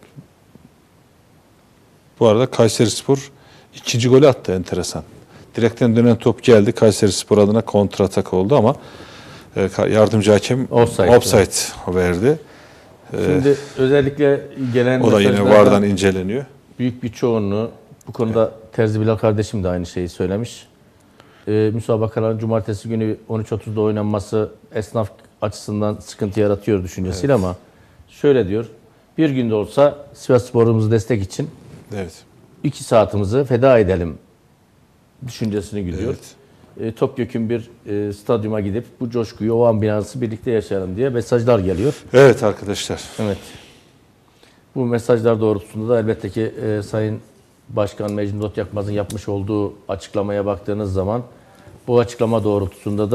Bu arada Kayserispor ikinci golü attı, enteresan. Direkten dönen top geldi. Kayserispor adına kontratak oldu ama e, yardımcı hakem Offside, offside verdi. E, Şimdi özellikle gelen o da yine V A mesajlardan R'dan inceleniyor. büyük bir çoğunluğu, bu konuda Terzi Bilal kardeşim de aynı şeyi söylemiş. Ee, müsabakaların cumartesi günü on üç otuzda oynanması esnaf açısından sıkıntı yaratıyor düşüncesiyle, Evet. ama şöyle diyor: bir günde olsa Sivasspor'umuzu destek için Evet. iki saatimizi feda edelim düşüncesini gidiyor. Evet. E, Topyekun bir e, stadyuma gidip bu coşkuyu, o ambiyansı birlikte yaşayalım diye mesajlar geliyor. Evet arkadaşlar. Evet. Bu mesajlar doğrultusunda da elbette ki e, Sayın Başkan Mecnun Yakmaz'ın yapmış olduğu açıklamaya baktığınız zaman bu açıklama doğrultusunda da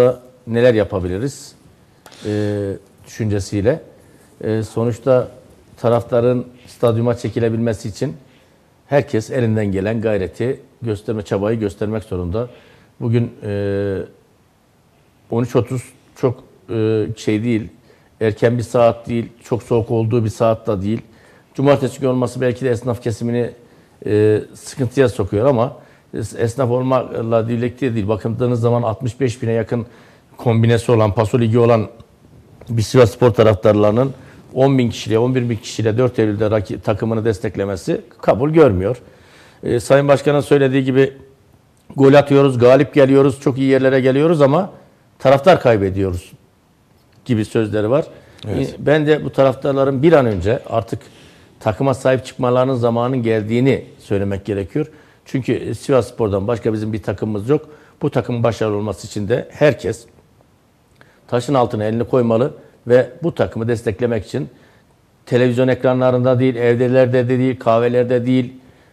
neler yapabiliriz e, düşüncesiyle. E, sonuçta taraftarın stadyuma çekilebilmesi için herkes elinden gelen gayreti gösterme, çabayı göstermek zorunda. Bugün e, on üç otuz çok e, şey değil, erken bir saat değil, çok soğuk olduğu bir saat da değil. Cumartesi günü olması belki de esnaf kesimini e, sıkıntıya sokuyor ama esnaf olmakla birlikte değil. Bakındığınız zaman altmış beş bine yakın kombinesi olan, paso ligi olan bir Sivasspor taraftarlarının on bin kişiyle, on bir bin kişiyle dört Eylül'de rakip takımını desteklemesi kabul görmüyor. E, Sayın Başkan'ın söylediği gibi gol atıyoruz, galip geliyoruz, çok iyi yerlere geliyoruz ama taraftar kaybediyoruz gibi sözleri var. Evet. Ben de bu taraftarların bir an önce artık takıma sahip çıkmalarının zamanının geldiğini söylemek gerekiyor. Çünkü Sivasspor'dan başka bizim bir takımımız yok. Bu takımın başarılı olması için de herkes taşın altına elini koymalı ve bu takımı desteklemek için televizyon ekranlarında değil, evdelerde de değil, kahvelerde değil,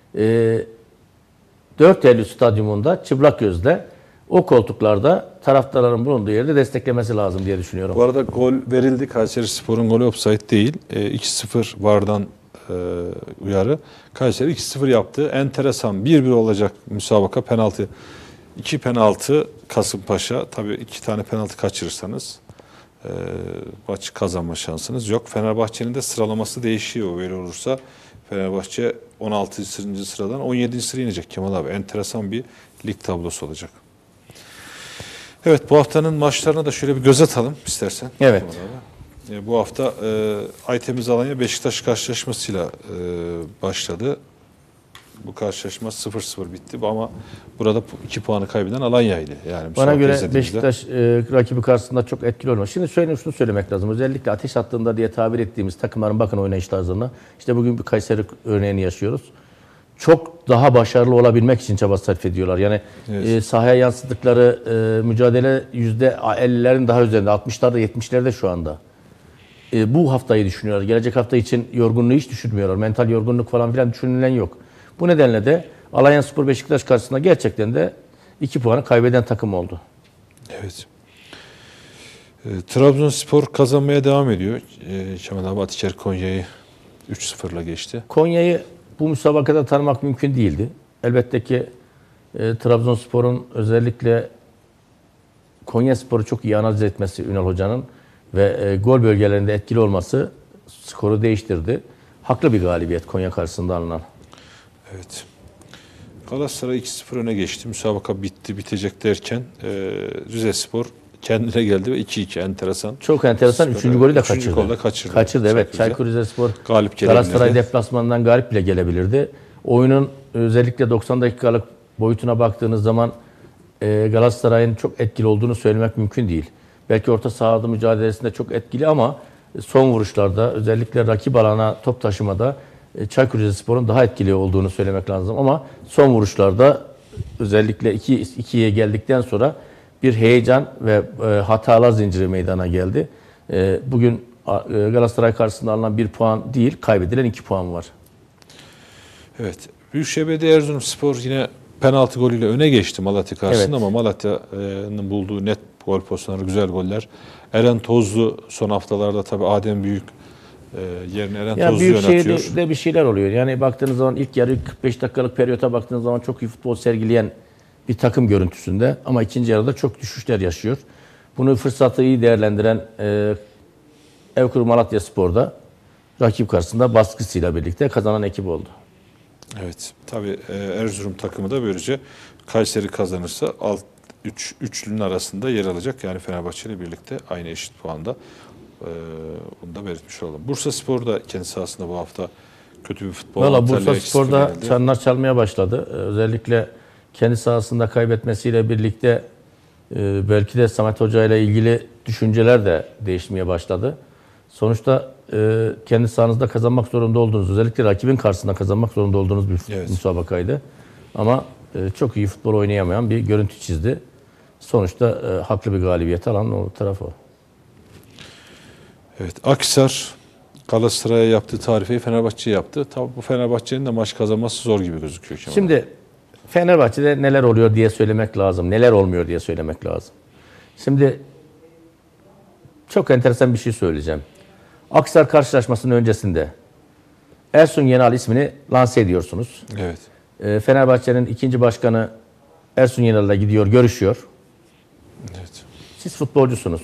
dört Eylül stadyumunda çıplak gözle o koltuklarda taraftarların bulunduğu yerde desteklemesi lazım diye düşünüyorum. Bu arada gol verildi. Kayserispor'un golü offside değil. E, iki sıfır VAR'dan e, uyarı. Kayseri iki sıfır yaptı. Enteresan bir bir olacak müsabaka. Penaltı. iki penaltı Kasımpaşa. Tabii iki tane penaltı kaçırırsanız e, maçı kazanma şansınız yok. Fenerbahçe'nin de sıralaması değişiyor. Böyle olursa Fenerbahçe on altıncı sıradan on yedinci sıraya inecek Kemal abi. Enteresan bir lig tablosu olacak. Evet, bu haftanın maçlarına da şöyle bir göz atalım istersen. Evet. E, bu hafta e, Aytemiz Alanya Beşiktaş karşılaşmasıyla e, başladı. Bu karşılaşma sıfır sıfır bitti ama burada iki puanı kaybeden Alanya'ydı. Yani bana göre Beşiktaş e, rakibi karşısında çok etkili olmuş. Şimdi söyle, şunu söylemek lazım. Özellikle ateş hattında diye tabir ettiğimiz takımların bakın oynayış tarzına. İşte bugün bir Kayseri örneğini yaşıyoruz. Çok daha başarılı olabilmek için çaba sarf ediyorlar. Yani evet. e, sahaya yansıttıkları e, mücadele yüzde ellilerin daha üzerinde, altmışlarda, yetmişlerde şu anda. E, bu haftayı düşünüyorlar. Gelecek hafta için yorgunluğu hiç düşünmüyorlar. Mental yorgunluk falan filan düşünülen yok. Bu nedenle de Alanyaspor Beşiktaş karşısında gerçekten de iki puanı kaybeden takım oldu. Evet. E, Trabzonspor kazanmaya devam ediyor. E, Kemal abi Atiker Konya'yı üç sıfırla geçti. Konya'yı bu müsabakada tanımak mümkün değildi. Elbette ki e, Trabzonspor'un özellikle Konyaspor'u çok iyi analiz etmesi Ünal Hoca'nın ve e, gol bölgelerinde etkili olması skoru değiştirdi. Haklı bir galibiyet Konya karşısında alınan. Evet. Galatasaray iki sıfır öne geçti. Müsabaka bitti, bitecek derken e, Rizespor kendine geldi ve iki iki enteresan. Çok enteresan. Skor, Üçüncü golü de üçüncü kaçırdı. golü kaçırdı. Kaçırdı evet. Çaykur Rizespor galip Galatasaray deplasmanından galip bile gelebilirdi. Oyunun özellikle doksan dakikalık boyutuna baktığınız zaman e, Galatasaray'ın çok etkili olduğunu söylemek mümkün değil. Belki orta sahada mücadelesinde çok etkili ama son vuruşlarda özellikle rakip alana top taşımada e, Çaykur Rizespor'un daha etkili olduğunu söylemek lazım ama son vuruşlarda özellikle iki ikiye geldikten sonra bir heyecan ve e, hatalar zinciri meydana geldi. E, bugün e, Galatasaray karşısında alınan bir puan değil, kaybedilen iki puan var. Evet. Büyükşehir Belediye Erzurumspor yine penaltı golüyle öne geçti Malatya karşısında evet. Ama Malatya'nın bulduğu net gol pozisyonları, güzel goller. Eren Tozlu son haftalarda tabii Adem Büyük e, yerine Eren ya Tozlu yönetiyor. Büyükşehir'de bir şeyler oluyor. Yani baktığınız zaman ilk yarı kırk beş dakikalık periyota baktığınız zaman çok iyi futbol sergileyen bir takım görüntüsünde ama ikinci yarıda çok düşüşler yaşıyor. Bunu fırsatı iyi değerlendiren e, Evkur Malatyaspor'da rakip karşısında baskısıyla birlikte kazanan ekip oldu. Evet. Tabii e, Erzurum takımı da böylece Kayseri kazanırsa alt üç üçlünün arasında yer alacak. Yani Fenerbahçe ile birlikte aynı eşit puanda. E, bunu da belirtmiş olalım. Bursaspor da kendi sahasında bu hafta kötü bir futbol. Valla Bursaspor'da çanlar çalmaya başladı. Özellikle kendi sahasında kaybetmesiyle birlikte e, belki de Samet Hoca ile ilgili düşünceler de değişmeye başladı. Sonuçta e, kendi sahanızda kazanmak zorunda olduğunuz, özellikle rakibin karşısında kazanmak zorunda olduğunuz bir evet. müsabakaydı. Ama e, çok iyi futbol oynayamayan bir görüntü çizdi. Sonuçta e, haklı bir galibiyet alan o taraf o. Evet, Akhisar Galatasaray'a yaptığı tarifeyi Fenerbahçe'ye yaptı. Tabii bu Fenerbahçe'nin de maç kazanması zor gibi gözüküyor. Kemal. Şimdi Fenerbahçe'de neler oluyor diye söylemek lazım. Neler olmuyor diye söylemek lazım. Şimdi çok enteresan bir şey söyleyeceğim. Akhisar karşılaşmasının öncesinde Ersun Yenal ismini lanse ediyorsunuz. Evet. E, Fenerbahçe'nin ikinci başkanı Ersun Yenal'la gidiyor, görüşüyor. Evet. Siz futbolcusunuz.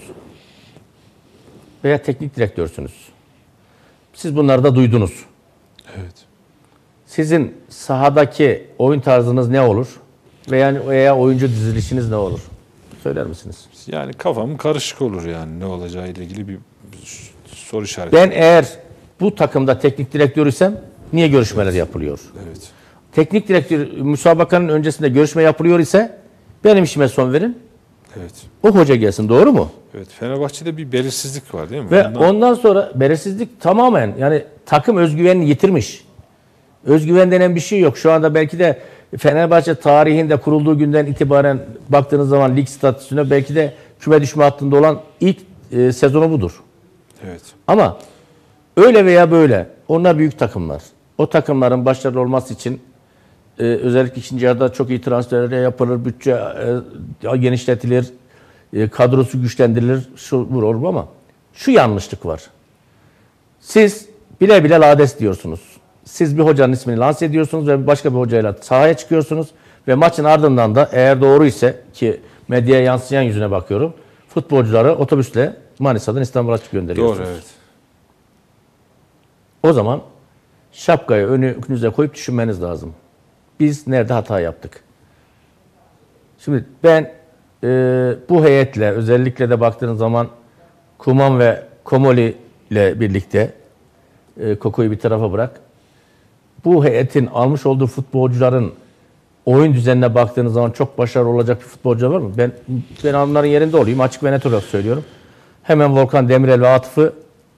Veya teknik direktörsünüz. Siz bunları da duydunuz. Evet. Sizin sahadaki oyun tarzınız ne olur? Veya, veya oyuncu dizilişiniz ne olur? Söyler misiniz? Yani kafam karışık olur yani ne olacağı ile ilgili bir, bir soru işareti. Ben eğer bu takımda teknik direktörüysem niye görüşmeler evet. yapılıyor? Evet. Teknik direktör müsabakanın öncesinde görüşme yapılıyor ise benim işime son verin. Evet. O hoca gelsin, doğru mu? Evet. Fenerbahçe'de bir belirsizlik var değil mi? Ve ondan, ondan sonra belirsizlik tamamen, yani takım özgüvenini yitirmiş. Özgüven denen bir şey yok. Şu anda belki de Fenerbahçe tarihinde kurulduğu günden itibaren baktığınız zaman lig statüsüne belki de küme düşme hattında olan ilk e, sezonu budur. Evet. Ama öyle veya böyle onlar büyük takımlar. O takımların başarılı olması için e, özellikle ikinci yarıda çok iyi transferler yapılır, bütçe e, genişletilir, e, kadrosu güçlendirilir, şu bu olur ama şu yanlışlık var. Siz bile bile lades diyorsunuz. Siz bir hocanın ismini lanse ediyorsunuz ve başka bir hocayla sahaya çıkıyorsunuz ve maçın ardından da eğer doğru ise, ki medyaya yansıyan yüzüne bakıyorum, futbolcuları otobüsle Manisa'dan İstanbul'a gönderiyorsunuz. Doğru, evet. O zaman şapkayı önünüze koyup düşünmeniz lazım. Biz nerede hata yaptık? Şimdi ben e, bu heyetle, özellikle de baktığınız zaman Kuman ve Komoli ile birlikte, e, Koko'yu bir tarafa bırak, bu heyetin almış olduğu futbolcuların oyun düzenine baktığınız zaman çok başarılı olacak bir futbolcu var mı? Ben ben onların yerinde olayım, açık ve net olarak söylüyorum. Hemen Volkan Demirel ve Atıf'ı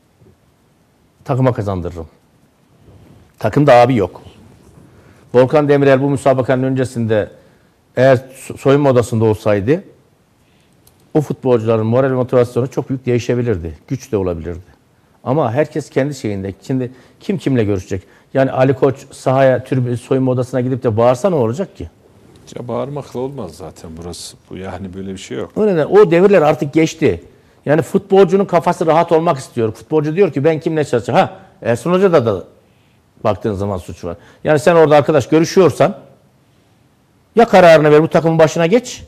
takıma kazandırırım. Takımda abi yok. Volkan Demirel bu müsabakanın öncesinde eğer soyunma odasında olsaydı o futbolcuların moral ve motivasyonu çok büyük değişebilirdi. Güç de olabilirdi. Ama herkes kendi şeyinde. Şimdi kim kimle görüşecek? Yani Ali Koç sahaya, tribün, soyunma odasına gidip de bağırsa ne olacak ki? Ya bağırmakla olmaz zaten burası. Bu yani böyle bir şey yok. O nedenle o devirler artık geçti. Yani futbolcunun kafası rahat olmak istiyor. Futbolcu diyor ki ben kimle çalışacağım? Ha, Ersun Hoca'da da baktığın zaman suç var. Yani sen orada arkadaş görüşüyorsan ya kararını ver, bu takımın başına geç,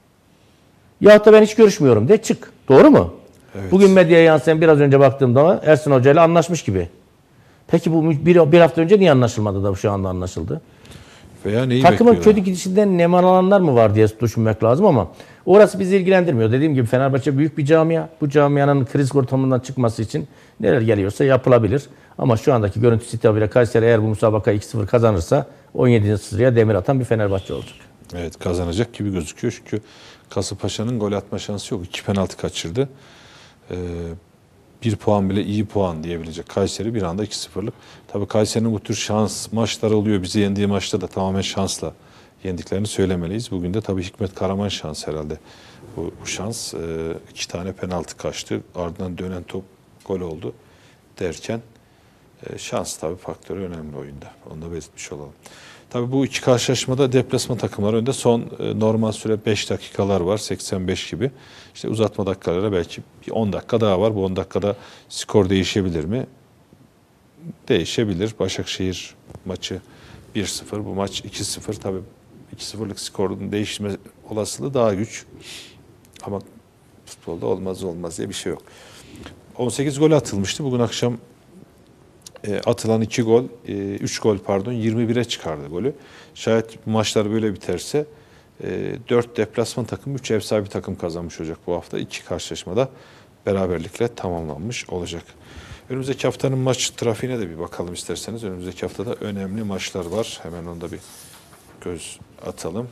ya da ben hiç görüşmüyorum de çık. Doğru mu? Evet. Bugün medyaya yansıyan biraz önce baktığımda Ersun Hoca ile anlaşmış gibi. Peki bu bir, bir hafta önce niye anlaşılmadı da şu anda anlaşıldı? Veya neyi Takımın bekliyorlar? kötü gidişinden nemalananlar mı var diye düşünmek lazım ama orası bizi ilgilendirmiyor. Dediğim gibi Fenerbahçe büyük bir camia. Bu camianın kriz ortamından çıkması için neler geliyorsa yapılabilir. Ama şu andaki görüntüsü itibariyle Kayseri eğer bu müsabaka iki sıfır kazanırsa on yedinci sıraya demir atan bir Fenerbahçe olacak. Evet, kazanacak gibi gözüküyor çünkü Kasımpaşa'nın gol atma şansı yok. İki penaltı kaçırdı. Ee, bir puan bile iyi puan diyebilecek Kayseri bir anda iki sıfırlık. Tabii Kayseri'nin bu tür şans maçları oluyor. Bizi yendiği maçta da tamamen şansla yendiklerini söylemeliyiz. Bugün de tabii Hikmet Karaman şans herhalde. Bu, bu şans e, iki tane penaltı kaçtı. Ardından dönen top gol oldu derken e, şans tabii faktörü önemli oyunda. Onu da belirtmiş olalım. Tabii bu iki karşılaşmada deplasman takımlar önde. Son e, normal süre beş dakikalar var. seksen beş gibi. İşte uzatma dakikalara belki bir on dakika daha var. Bu on dakikada skor değişebilir mi? Değişebilir. Başakşehir maçı bir sıfır. Bu maç iki sıfır. Tabii iki sıfırlık skorun değişme olasılığı daha güç. Ama futbolda olmaz olmaz diye bir şey yok. on sekiz gol atılmıştı. Bugün akşam E, atılan iki gol, e, üç gol pardon yirmi bire çıkardı golü. Şayet bu maçlar böyle biterse e, dört deplasman takım, üç ev sahibi takım kazanmış olacak bu hafta. İki karşılaşmada beraberlikle tamamlanmış olacak. Önümüzdeki haftanın maç trafiğine de bir bakalım isterseniz. Önümüzdeki haftada önemli maçlar var. Hemen onda bir göz atalım.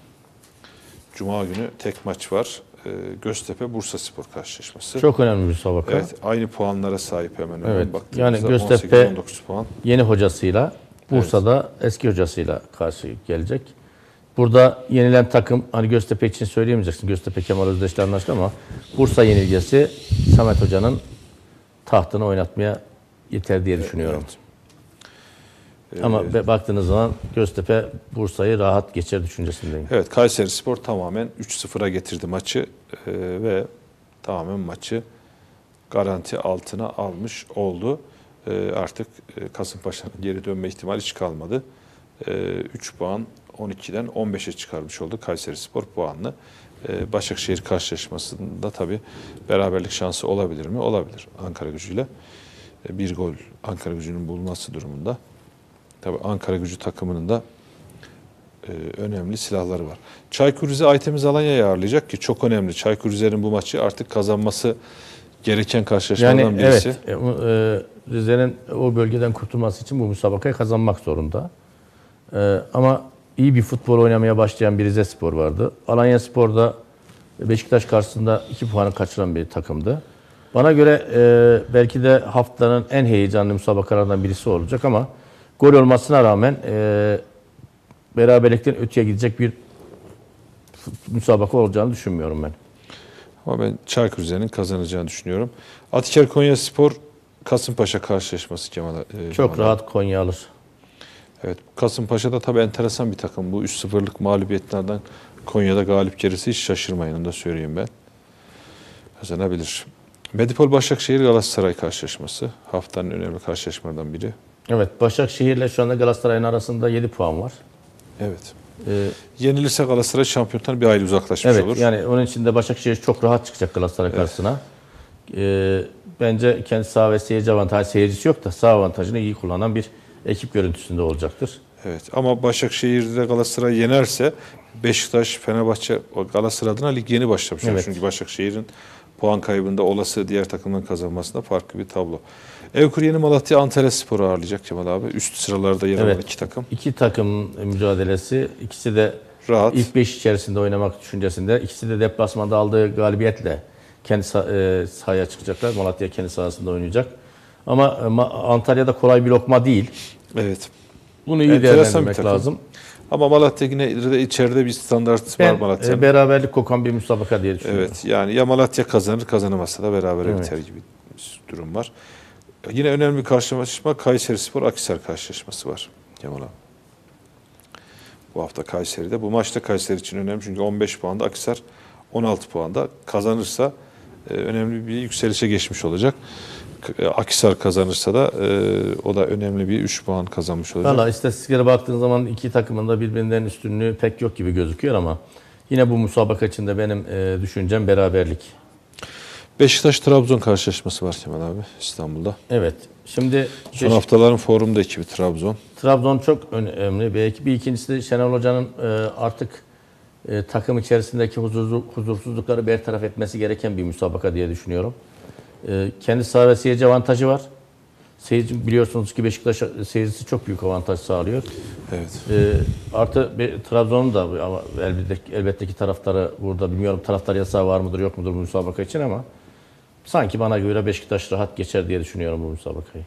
Cuma günü tek maç var. Göztepe Bursaspor karşılaşması. Çok önemli bir müsabaka. Evet, aynı puanlara sahip hemen. Evet. Baktığımızda Yani Göztepe on dokuz puan. Yeni hocasıyla, Bursa'da evet. eski hocasıyla karşı gelecek. Burada yenilen takım, hani Göztepe için söyleyemeyeceksin. Göztepe Kemal Özdeş'le anlaştı ama Bursa yenilgisi Samet Hoca'nın tahtını oynatmaya yeter diye düşünüyorum. Evet. Ama ee, baktığınız zaman Göztepe Bursa'yı rahat geçer düşüncesindeyim. Evet, Kayserispor tamamen üç sıfıra getirdi maçı ee, ve tamamen maçı garanti altına almış oldu. E, artık e, Kasımpaşa'nın geri dönme ihtimali hiç kalmadı. E, üç puan on ikiden on beşe çıkarmış oldu Kayserispor puanını. E, Başakşehir karşılaşmasında tabii beraberlik şansı olabilir mi? Olabilir Ankaragücü'yle. E, bir gol Ankaragücü'nün bulması durumunda. Tabii Ankaragücü takımının da e, önemli silahları var. Çaykur Rize Aytemiz Alanya'yı ağırlayacak ki çok önemli. Çaykur Rize'nin bu maçı artık kazanması gereken karşılaşmalardan yani birisi. Evet, e, e, Rize'nin o bölgeden kurtulması için bu müsabakayı kazanmak zorunda. E, ama iyi bir futbol oynamaya başlayan bir Rizespor vardı. Alanyaspor'da Beşiktaş karşısında iki puanı kaçıran bir takımdı. Bana göre e, belki de haftanın en heyecanlı müsabakalarından birisi olacak ama gol olmasına rağmen e, beraberlikten öteye gidecek bir müsabaka olacağını düşünmüyorum ben. Ama ben Çaykur Rize'nin kazanacağını düşünüyorum. Atiker Konyaspor Kasımpaşa karşılaşması Kemal. E, Çok Kemal rahat Konya alır. Evet, Kasımpaşa da tabii enteresan bir takım. Bu üç sıfırlık mağlubiyetlerden Konya'da galip gerisi hiç şaşırmayın, onu da söyleyeyim ben. Kazanabilir. Medipol Başakşehir Galatasaray karşılaşması haftanın önemli karşılaşmalarından biri. Evet, Başakşehir ile şu anda Galatasaray'ın arasında yedi puan var. Evet. Ee, Yenilirse Galatasaray şampiyonluktan bir aile uzaklaşmış evet, olur. Yani onun için de Başakşehir çok rahat çıkacak Galatasaray Evet. karşısına. Ee, bence kendi saha ve seyirci avantajı, seyircisi yok da saha avantajını iyi kullanan bir ekip görüntüsünde olacaktır. Evet, ama Başakşehir'de Galatasaray yenerse Beşiktaş, Fenerbahçe, Galatasaray adına lig yeni başlamış. Evet. Çünkü Başakşehir'in puan kaybında olası diğer takımların kazanmasında farklı bir tablo. Evkur Yeni Malatya Antalyaspor'u ağırlayacak Kemal abi. Üst sıralarda yer alan Evet, iki takım. İki takım mücadelesi. İkisi de rahat. İlk beş içerisinde oynamak düşüncesinde. İkisi de deplasmanda aldığı galibiyetle kendi sah- e, sahaya çıkacaklar. Malatya kendi sahasında oynayacak. Ama e, Ma- Antalya'da kolay bir lokma değil. Evet. Bunu iyi Enteresan bir değerlendirmek takım. lazım. Ama Malatya yine de içeride bir standart var Ben Malatya'nın. e, beraberlik kokan bir müsabaka diye düşünüyorum. Evet, yani ya Malatya kazanır, kazanamazsa da berabere Evet. biter gibi bir durum var. Yine önemli bir karşılaşma Kayserispor Akhisar karşılaşması var Kemal abi. Bu hafta Kayseri'de. Bu maçta Kayseri için önemli çünkü on beş puanda, Akhisar on altı puanda. Kazanırsa e, önemli bir yükselişe geçmiş olacak. K- Akhisar kazanırsa da e, o da önemli bir üç puan kazanmış olacak. Valla istatistiklere baktığın zaman iki takımın da birbirinden üstünlüğü pek yok gibi gözüküyor ama yine bu müsabaka içinde benim e, düşüncem beraberlik. Beşiktaş-Trabzon karşılaşması var Kemal abi İstanbul'da. Evet. Şimdi Son Beşik- haftaların forumda ekibi Trabzon. Trabzon çok önemli. Belki bir ikincisi de Şenol Hoca'nın e, artık e, takım içerisindeki huzursuz, huzursuzlukları bertaraf etmesi gereken bir müsabaka diye düşünüyorum. E, kendi saha ve seyirci avantajı var. Seyirci, biliyorsunuz ki Beşiktaş seyircisi çok büyük avantaj sağlıyor. Evet. E, artı bir, Trabzon'un da ama elbette, elbette ki taraftarı burada, bilmiyorum taraftar yasağı var mıdır yok mudur bu müsabaka için ama sanki bana göre Beşiktaş rahat geçer diye düşünüyorum bu müsabakayı.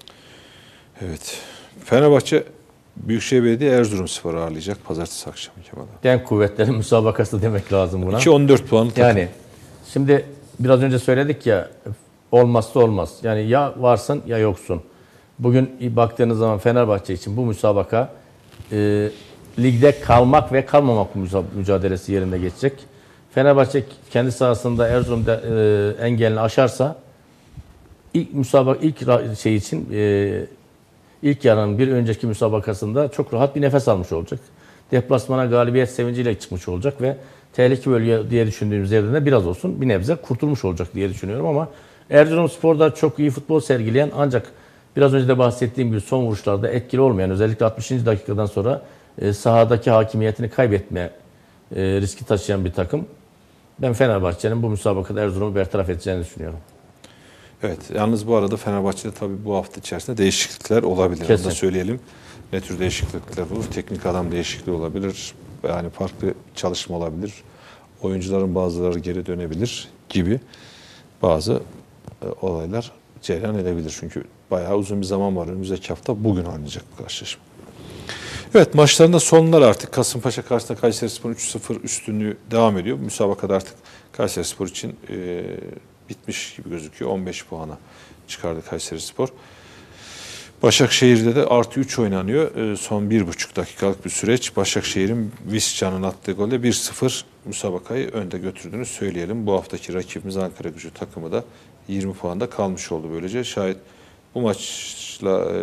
Evet. Fenerbahçe Büyükşehir Belediye Erzurumspor'u ağırlayacak pazartesi akşamı Kemal abi. Denk kuvvetlerin müsabakası demek lazım buna. iki on dört puanlı takım. Yani şimdi biraz önce söyledik ya olmazsa olmaz. Yani ya varsın ya yoksun. Bugün baktığınız zaman Fenerbahçe için bu müsabaka e, ligde kalmak ve kalmamak mücadelesi yerinde geçecek. Fenerbahçe kendi sahasında Erzurum'da e, engelini aşarsa ilk müsabaka ilk şey için e, ilk yarının bir önceki müsabakasında çok rahat bir nefes almış olacak. Deplasmana galibiyet sevinciyle çıkmış olacak ve tehlike bölge diye düşündüğümüz yerden de biraz olsun bir nebze kurtulmuş olacak diye düşünüyorum ama Erzurumspor'da çok iyi futbol sergileyen ancak biraz önce de bahsettiğim gibi son vuruşlarda etkili olmayan özellikle altmışıncı dakikadan sonra e, sahadaki hakimiyetini kaybetme e, riski taşıyan bir takım. Ben Fenerbahçe'nin bu müsabakada Erzurum'u bertaraf edeceğini düşünüyorum. Evet. Yalnız bu arada Fenerbahçe'de tabii bu hafta içerisinde değişiklikler olabilir. Kesin. Onu da söyleyelim. Ne tür değişiklikler olur? Teknik adam değişikliği olabilir. Yani farklı çalışma olabilir. Oyuncuların bazıları geri dönebilir gibi bazı e, olaylar cereyan edebilir. Çünkü bayağı uzun bir zaman var. Önümüzdeki hafta bugün oynayacak bu karşılaşma. Evet, maçlarında sonlar artık. Kasımpaşa karşısında Kayserispor üç sıfır üstünlüğü devam ediyor. Müsabakada artık Kayserispor için e, bitmiş gibi gözüküyor. on beş puana çıkardı Kayserispor. Başakşehir'de de artı üç oynanıyor. E, son bir buçuk dakikalık bir süreç. Başakşehir'in Visca'nın attığı golle bir sıfır müsabakayı önde götürdüğünü söyleyelim. Bu haftaki rakibimiz Ankaragücü takımı da yirmi puanda kalmış oldu böylece. Şayet bu maçla e,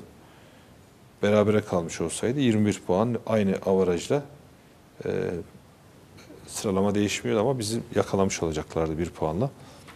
berabere kalmış olsaydı yirmi bir puan aynı avarajla e, sıralama değişmiyordu ama bizim yakalamış olacaklardı bir puanla.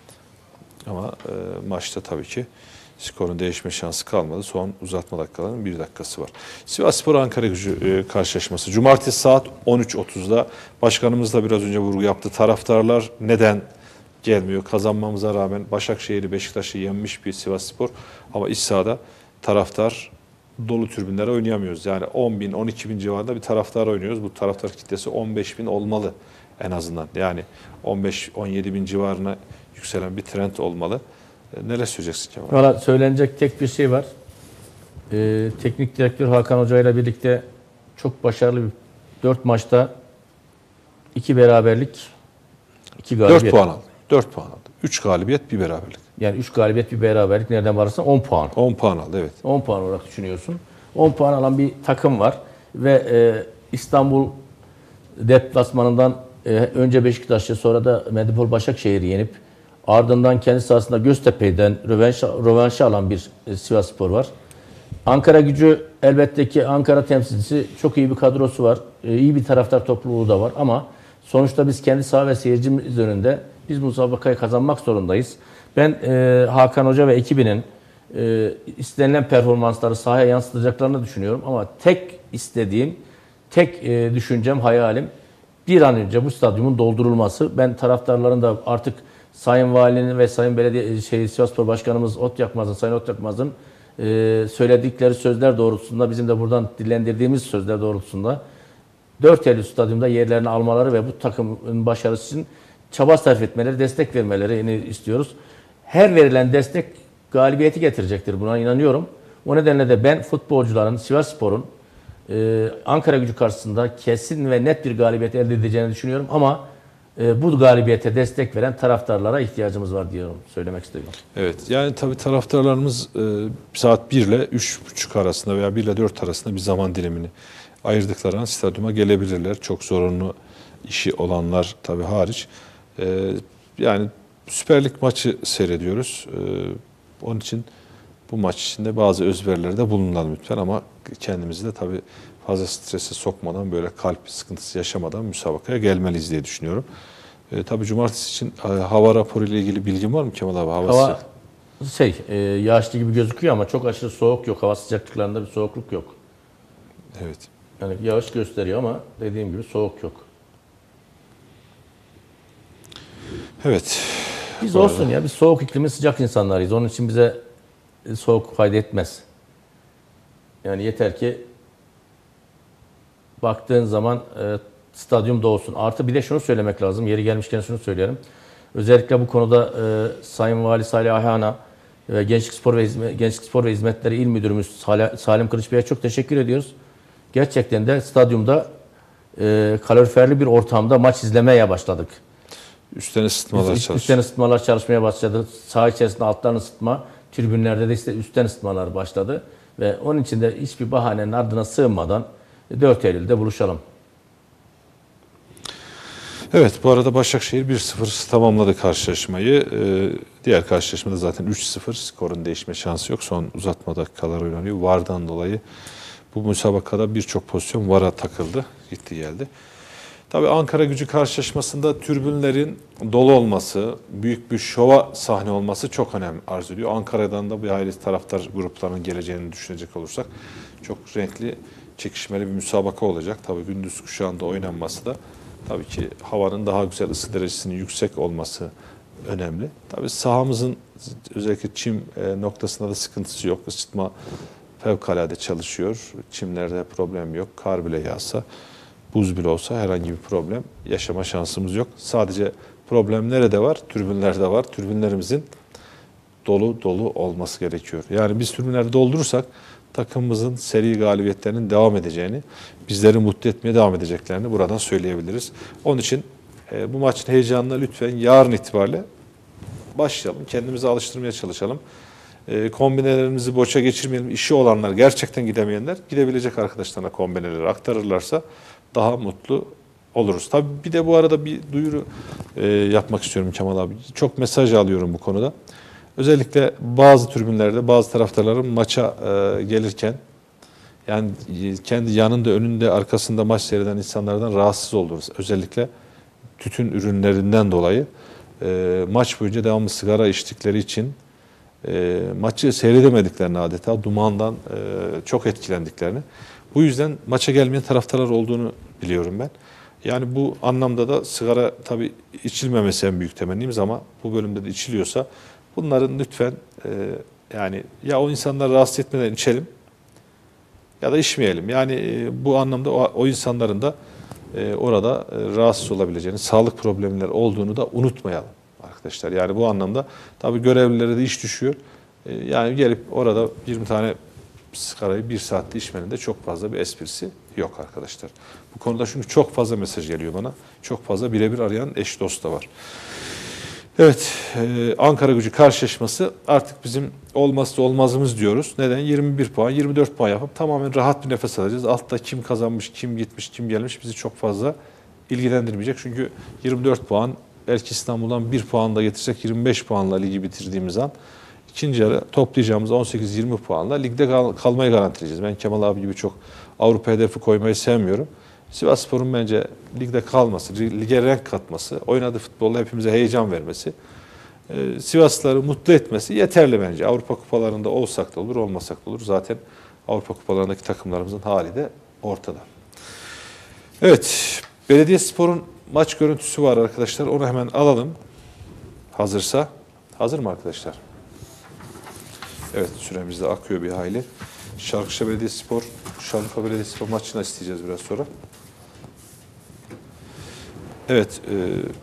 Ama e, maçta tabii ki skorun değişme şansı kalmadı. Son uzatma dakikalarının bir dakikası var. Sivasspor Ankaragücü e, karşılaşması. Cumartesi saat on üç otuzda. Başkanımız da biraz önce vurgu yaptı. Taraftarlar neden gelmiyor? Kazanmamıza rağmen Başakşehir'i, Beşiktaş'ı yenmiş bir Sivasspor. Ama iç sahada taraftar dolu tribünlere oynayamıyoruz. Yani on bin, on iki bin civarında bir taraftar oynuyoruz. Bu taraftar kitlesi on beş bin olmalı en azından. Yani on beş on yedi bin civarına yükselen bir trend olmalı. E, neler söyleyeceksin Kemal? Valla söylenecek tek bir şey var. Ee, teknik direktör Hakan Hoca ile birlikte çok başarılı bir dört maçta iki beraberlik, iki galibiyet. dört puan aldı. dört puan aldı. üç galibiyet, bir beraberlik. Yani üç galibiyet, bir beraberlik. Nereden varırsan on puan. on puan aldı, evet. on puan olarak düşünüyorsun. on puan alan bir takım var ve e, İstanbul deplasmanından e, önce Beşiktaş'ı, sonra da Medipol Başakşehir'i yenip ardından kendi sahasında Göztepe'den rövanş, rövanşı alan bir e, Sivasspor var. Ankaragücü elbette ki Ankara temsilcisi, çok iyi bir kadrosu var. E, iyi bir taraftar topluluğu da var ama sonuçta biz kendi saha ve seyircimiz önünde biz musabakayı kazanmak zorundayız. Ben e, Hakan Hoca ve ekibinin e, istenilen performansları sahaya yansıtacaklarını düşünüyorum ama tek istediğim, tek e, düşüncem, hayalim bir an önce bu stadyumun doldurulması. Ben taraftarların da artık Sayın Valinin ve Sayın Belediye şey, Sivasspor Başkanımız Ot Yakmaz'ın, Sayın Ot Yakmaz'ın e, söyledikleri sözler doğrultusunda, bizim de buradan dillendirdiğimiz sözler doğrultusunda dört Eylül stadyumda yerlerini almaları ve bu takımın başarısı için çaba sarf etmeleri, destek vermelerini istiyoruz. Her verilen destek galibiyeti getirecektir. Buna inanıyorum. O nedenle de ben futbolcuların, Sivasspor'un e, Ankaragücü karşısında kesin ve net bir galibiyet elde edeceğini düşünüyorum. Ama e, bu galibiyete destek veren taraftarlara ihtiyacımız var diyorum, söylemek istiyorum. Evet, yani tabii taraftarlarımız e, saat bir ile üç buçuk arasında veya bir ile dört arasında bir zaman dilimini ayırdıkları an stadyuma gelebilirler. Çok zorunlu işi olanlar tabii hariç. E, yani Süper Lig maçı seyrediyoruz. E, onun için bu maç içinde bazı özverilerde bulunalım lütfen ama kendimizi de tabii fazla strese sokmadan, böyle kalp sıkıntısı yaşamadan müsabakaya gelmeliyiz diye düşünüyorum. E, tabii cumartesi için e, hava raporu ile ilgili bilgin var mı Kemal abi? Hava, hava şey, e, yağışlı gibi gözüküyor ama çok aşırı soğuk yok. Hava sıcaklıklarında bir soğukluk yok. Evet. Yani yağış gösteriyor ama dediğim gibi soğuk yok. Evet. Biz Bu olsun arada. ya, biz soğuk iklimin sıcak insanlarıyız. Onun için bize soğuk fayda etmez. Yani yeter ki baktığın zaman e, stadyum doğsun. Artı bir de şunu söylemek lazım. Yeri gelmişken şunu söyleyelim. Özellikle bu konuda e, Sayın Vali Salih Ayhan'a ve Gençlik Spor ve Hizmet, Gençlik Spor ve Hizmetleri İl Müdürümüz Salim Kılıç Bey'e çok teşekkür ediyoruz. Gerçekten de stadyumda e, kaloriferli bir ortamda maç izlemeye başladık. Üstten ısıtmalar çalışıyor. Üstten ısıtmalar çalışmaya başladı. Saha içerisinde alttan ısıtma, tribünlerde de işte üstten ısıtmalar başladı. Ve onun için de hiçbir bahanenin ardına sığınmadan dört Eylül'de buluşalım. Evet, bu arada Başakşehir bir sıfır tamamladı karşılaşmayı. Ee, diğer karşılaşmada zaten üç sıfır, skorun değişme şansı yok. Son uzatma dakikalar oynanıyor. VAR'dan dolayı bu müsabakada birçok pozisyon VAR'a takıldı. Gitti geldi. Tabii Ankaragücü karşılaşmasında tribünlerin dolu olması, büyük bir şova sahne olması çok önemli arz ediyor. Ankara'dan da bir aile taraftar gruplarının geleceğini düşünecek olursak çok renkli, çekişmeli bir müsabaka olacak. Tabii gündüz kuşağında oynanması da tabii ki havanın daha güzel, ısı derecesinin yüksek olması önemli. Tabii sahamızın özellikle çim noktasında da sıkıntısı yok. Isıtma fevkalade çalışıyor. Çimlerde problem yok. Kar bile yağsa, buz bile olsa herhangi bir problem yaşama şansımız yok. Sadece problem nerede var? Tribünlerde var. Tribünlerimizin dolu dolu olması gerekiyor. Yani biz tribünleri doldurursak takımımızın seri galibiyetlerinin devam edeceğini, bizleri mutlu etmeye devam edeceklerini buradan söyleyebiliriz. Onun için e, bu maçın heyecanına lütfen yarın itibariyle başlayalım. Kendimizi alıştırmaya çalışalım. E, kombinelerimizi boşa geçirmeyelim. İşi olanlar, gerçekten gidemeyenler gidebilecek arkadaşlarına kombineleri aktarırlarsa daha mutlu oluruz. Tabii bir de bu arada bir duyuru e, yapmak istiyorum Kemal abi. Çok mesaj alıyorum bu konuda. Özellikle bazı tribünlerde bazı taraftarların maça e, gelirken yani kendi yanında, önünde, arkasında maç seyreden insanlardan rahatsız oluruz. Özellikle tütün ürünlerinden dolayı e, maç boyunca devamlı sigara içtikleri için e, maçı seyredemediklerini, adeta dumandan e, çok etkilendiklerini. Bu yüzden maça gelmeyen taraftarlar olduğunu biliyorum ben. Yani bu anlamda da sigara tabii içilmemesi en büyük temennimiz ama bu bölümde de içiliyorsa bunların lütfen e, yani ya o insanları rahatsız etmeden içelim ya da içmeyelim. Yani e, bu anlamda o, o insanların da e, orada e, rahatsız olabileceğini, sağlık problemleri olduğunu da unutmayalım arkadaşlar. Yani bu anlamda tabii görevlilere de iş düşüyor. E, yani gelip orada yirmi tane sigarayı bir saatte içmenin de çok fazla bir esprisi yok arkadaşlar. Bu konuda çünkü çok fazla mesaj geliyor bana. Çok fazla birebir arayan eş dost da var. Evet, e, Ankara Gücü karşılaşması artık bizim olmazsa olmazımız diyoruz. Neden? yirmi bir puan, yirmi dört puan yapıp tamamen rahat bir nefes alacağız. Altta kim kazanmış, kim gitmiş, kim gelmiş bizi çok fazla ilgilendirmeyecek. Çünkü yirmi dört puan, belki İstanbul'dan bir puan da getirsek yirmi beş puanla ligi bitirdiğimiz an ikinci yarı toplayacağımız on sekiz yirmi puanla ligde kal kalmayı garantileyeceğiz. Ben Kemal abi gibi çok Avrupa hedefi koymayı sevmiyorum. Sivasspor'un bence ligde kalması, lige renk katması, oynadığı futbolla hepimize heyecan vermesi, e, Sivaslıları mutlu etmesi yeterli bence. Avrupa kupalarında olsak da olur, olmasak da olur. Zaten Avrupa kupalarındaki takımlarımızın hali de ortada. Evet, Belediyespor'un maç görüntüsü var arkadaşlar. Onu hemen alalım. Hazırsa. Hazır mı arkadaşlar? Evet, süremiz de akıyor bir hayli. Şarkışla Belediyespor, Şanlıurfa Belediyespor maçını isteyeceğiz biraz sonra. Evet, e,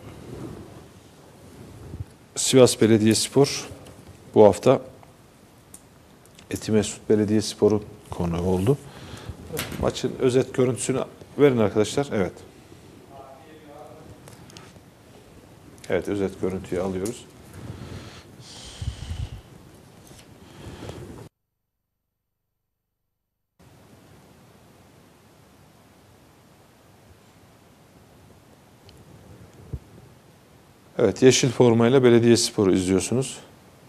Sivas Belediyespor bu hafta Etimesgut Belediyespor'un konuğu oldu. Maçın özet görüntüsünü verin arkadaşlar. Evet. Evet, özet görüntüyü alıyoruz. Evet, yeşil formayla Belediyespor'u izliyorsunuz.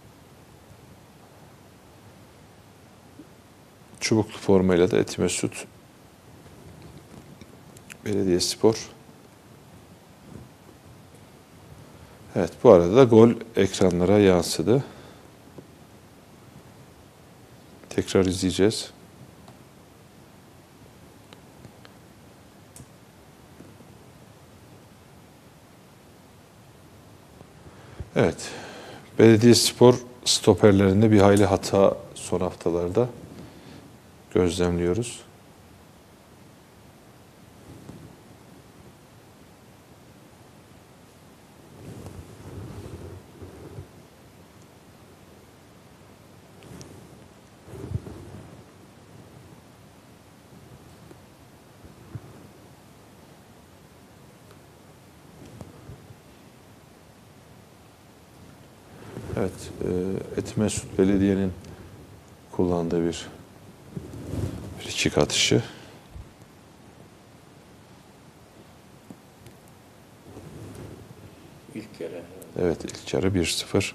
Çubuklu formayla da Etimesgut Belediyespor. Evet, bu arada da gol ekranlara yansıdı. Tekrar izleyeceğiz. Evet, Belediyespor stoperlerinde bir hayli hata son haftalarda gözlemliyoruz. Evet, e, Etimesgut Belediye'nin kullandığı bir frikik atışı. İlk yarı. Evet, ilk yarı bir sıfır.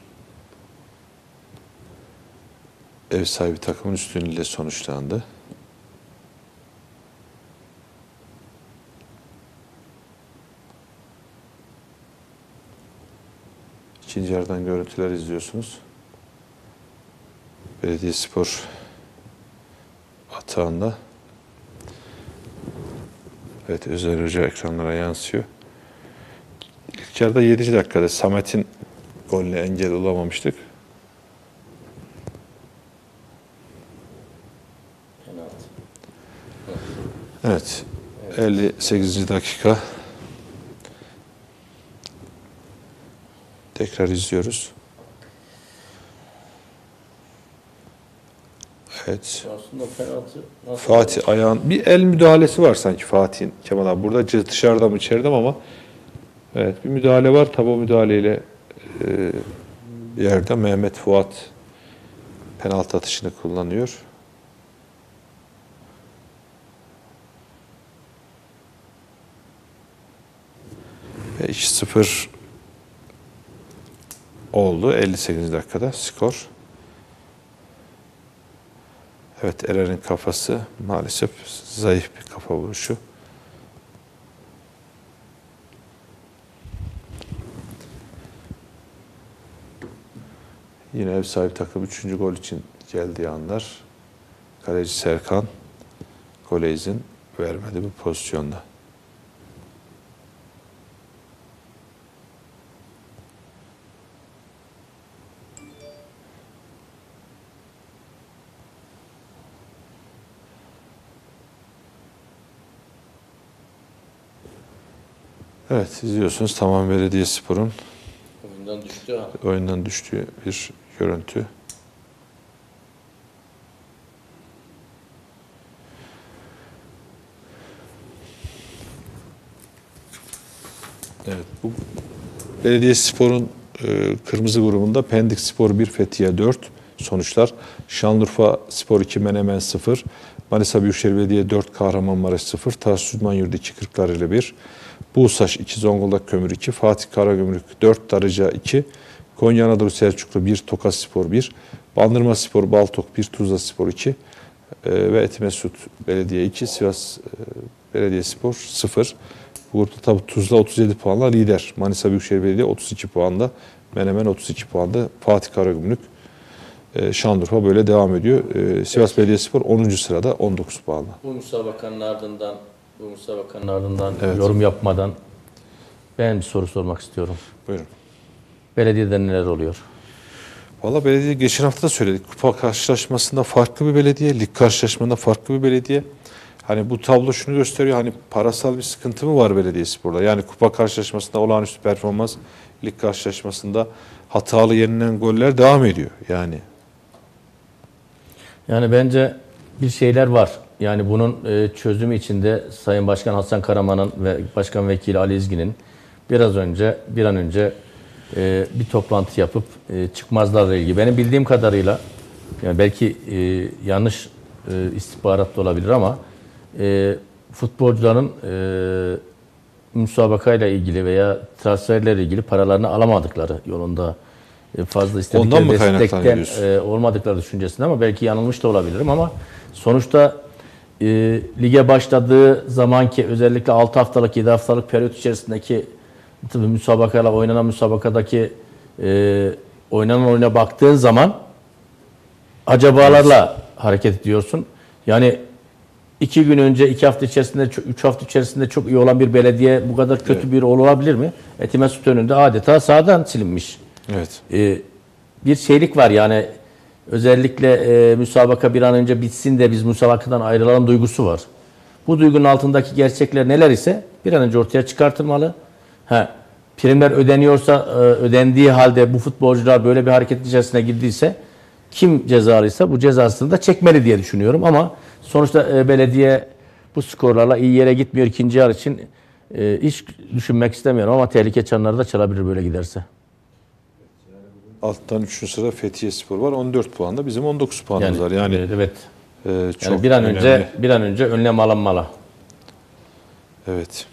Ev sahibi takımın üstünlüğüyle sonuçlandı. İkinci yarıdan görüntüler izliyorsunuz. Belediyespor atağında. Evet, Özer Hoca ekranlara yansıyor. İlk yarıda yedinci dakikada Samet'in golle engel olamamıştık. Evet, elli sekizinci dakika. Tekrar izliyoruz. Evet. Aslında penaltı nasıl Fatih ayağın bir el müdahalesi var sanki Fatih'in, Kemal abi. Burada dışarıda mı içeride mi ama evet, bir müdahale var. Tabi o müdahaleyle e, bir yerde Mehmet Fuat penaltı atışını kullanıyor. iki sıfır oldu elli sekizinci dakikada skor. Evet, Eren'in kafası maalesef zayıf bir kafa vuruşu. Yine ev sahibi takım üçüncü gol için geldiği anlar. Kaleci Serkan gole izin vermedi bu pozisyonda. Evet, izliyorsunuz Tamam Belediyespor'un Oyundan düştü ha. oyundan düştüğü bir görüntü. Evet, bu Belediyespor'un e, kırmızı grubunda Pendik Spor bir, Fethiye dört sonuçlar. Şanlıurfa Spor iki, Menemen sıfır. Manisa Büyükşehir Belediye dört, Kahramanmaraş sıfır. Tarsus İdmanyurdu iki, Kırklareli bir. Buğsaş iki, Zonguldak Kömür iki, Fatih Karagümrük dört, Darıca iki, Konya Anadolu Selçuklu bir, Tokat Spor bir, Bandırma Spor Baltok bir, Tuzla Spor iki e, ve Etimesgut Belediye iki, Sivas e, Belediyespor sıfır. Bu grupta tabi Tuzla otuz yedi puanla lider. Manisa Büyükşehir Belediye otuz iki puanda, Menemen otuz iki puanda, Fatih Karagümrük, e, Şanlıurfa böyle devam ediyor. E, Sivas Belediyespor onuncu sırada on dokuz puanla. Bu müsabakanın ardından bu müsabakanın ardından Evet. yorum yapmadan ben bir soru sormak istiyorum. Buyurun. Belediyede neler oluyor? Valla belediye geçen hafta da söyledik. Kupa karşılaşmasında farklı bir belediye, lig karşılaşmasında farklı bir belediye. Hani bu tablo şunu gösteriyor. Hani parasal bir sıkıntı mı var Belediyespor'da? Yani kupa karşılaşmasında olağanüstü performans, lig karşılaşmasında hatalı yenilen goller devam ediyor. Yani Yani bence bir şeyler var. Yani bunun e, çözümü içinde Sayın Başkan Hasan Karaman'ın ve Başkan Vekili Ali İzgin'in biraz önce bir an önce e, bir toplantı yapıp e, çıkmazlarla ilgili. Benim bildiğim kadarıyla yani belki e, yanlış e, istihbarat da olabilir ama e, futbolcuların e, müsabakayla ilgili veya transferlerle ilgili paralarını alamadıkları yolunda e, fazla istedikleri destekten e, olmadıkları düşüncesinde ama belki yanılmış da olabilirim ama sonuçta e, lige başladığı zamanki özellikle altı haftalık yedi haftalık periyot içerisindeki tabii müsabakayla oynanan müsabakadaki e, oynanan oyuna baktığın zaman acabalarla hareket ediyorsun. Yani iki gün önce, iki hafta içerisinde, üç hafta içerisinde çok iyi olan bir belediye bu kadar kötü evet. bir olabilir mi? Etimesgut önünde adeta sahadan silinmiş. Evet. Ee, bir şeylik var yani özellikle e, müsabaka bir an önce bitsin de biz müsabakadan ayrılalım duygusu var. Bu duygunun altındaki gerçekler neler ise bir an önce ortaya çıkartılmalı. Ha, primler ödeniyorsa, e, ödendiği halde bu futbolcular böyle bir hareket içerisine girdiyse kim cezalıysa bu cezasını da çekmeli diye düşünüyorum ama sonuçta e, belediye bu skorlarla iyi yere gitmiyor. İkinci yarı için e, hiç düşünmek istemiyorum ama tehlike çanları da çalabilir böyle giderse. Alttan üçüncü sırada Fethiyespor var. on dört puanda. Bizim on dokuz puanımız Yani, var. Yani evet. E, çok yani bir an önemli. önce bir an önce önlem alınmalı. Evet.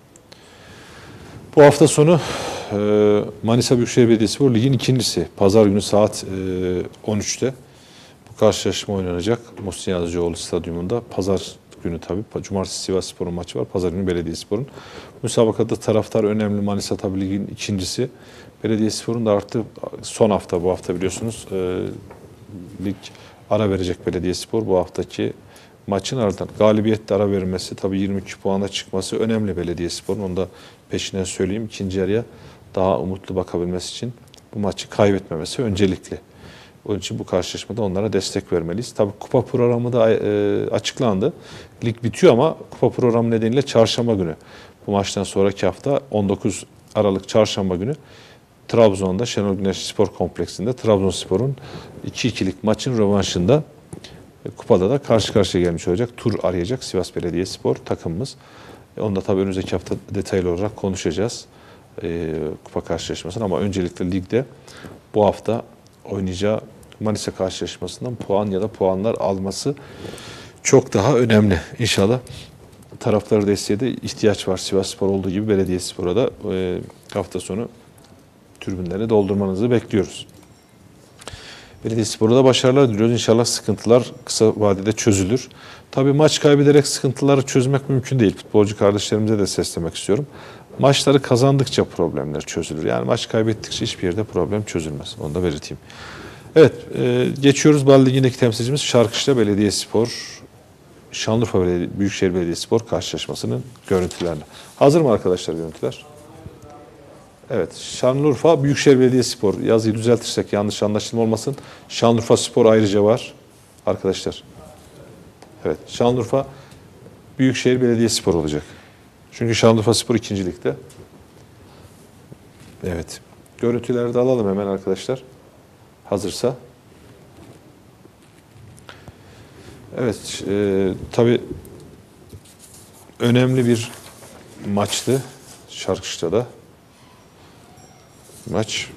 Bu hafta sonu e, Manisa Büyükşehir Belediyespor ligin ikincisi. Pazar günü saat e, on üçte bu karşılaşma oynanacak. Muhsin Yazıcıoğlu Stadyumunda. Pazar günü tabii. Cumartesi Sivasspor'un maçı var. Pazar günü Belediyespor'un. Müsabakada taraftar önemli. Manisa tabii ligin ikincisi. Belediyespor'un da artık son hafta bu hafta biliyorsunuz e, lig ara verecek Belediyespor. Bu haftaki maçın ardından galibiyette ara verilmesi tabii yirmi iki puana çıkması önemli Belediyespor'un. Onu da peşinden söyleyeyim. İkinci yarıya daha umutlu bakabilmesi için bu maçı kaybetmemesi öncelikli. Onun için bu karşılaşmada onlara destek vermeliyiz. Tabii kupa programı da e, açıklandı. Lig bitiyor ama kupa programı nedeniyle çarşamba günü. Bu maçtan sonraki hafta on dokuz Aralık çarşamba günü Trabzon'da Şenol Güneş Spor Kompleksinde Trabzonspor'un iki ikilik maçın rövanşında e, kupada da karşı karşıya gelmiş olacak. Tur arayacak Sivas Belediyespor takımımız. E, onu da tabii önümüzdeki hafta detaylı olarak konuşacağız. E, kupa karşılaşmasını ama öncelikle ligde bu hafta oynayacağı Manisa karşılaşmasından puan ya da puanlar alması çok daha önemli. İnşallah taraftarı desteğe de ihtiyaç var. Sivasspor olduğu gibi Belediyespor'a da e, hafta sonu tribünleri doldurmanızı bekliyoruz. Belediyespor'a da başarılar diliyoruz. İnşallah sıkıntılar kısa vadede çözülür. Tabii maç kaybederek sıkıntıları çözmek mümkün değil. Futbolcu kardeşlerimize de seslemek istiyorum. Maçları kazandıkça problemler çözülür. Yani maç kaybettikçe hiçbir yerde problem çözülmez. Onu da belirteyim. Evet, e, geçiyoruz. Bal Ligi'ndeki temsilcimiz Şarkışla Belediyespor, Şanlıurfa Belediye, Büyükşehir Belediyespor karşılaşmasının görüntülerine. Hazır mı arkadaşlar görüntüler? Evet, Şanlıurfa Büyükşehir Belediyespor. Yazıyı düzeltirsek yanlış anlaşılma olmasın. Şanlıurfa Spor ayrıca var arkadaşlar. Evet, Şanlıurfa Büyükşehir Belediyespor olacak. Çünkü Şanlıurfa Spor ikinci ligde. Evet. Görüntüleri de alalım hemen arkadaşlar. Hazırsa. Evet, e, tabii önemli bir maçtı Şarkışla'da da. Maç.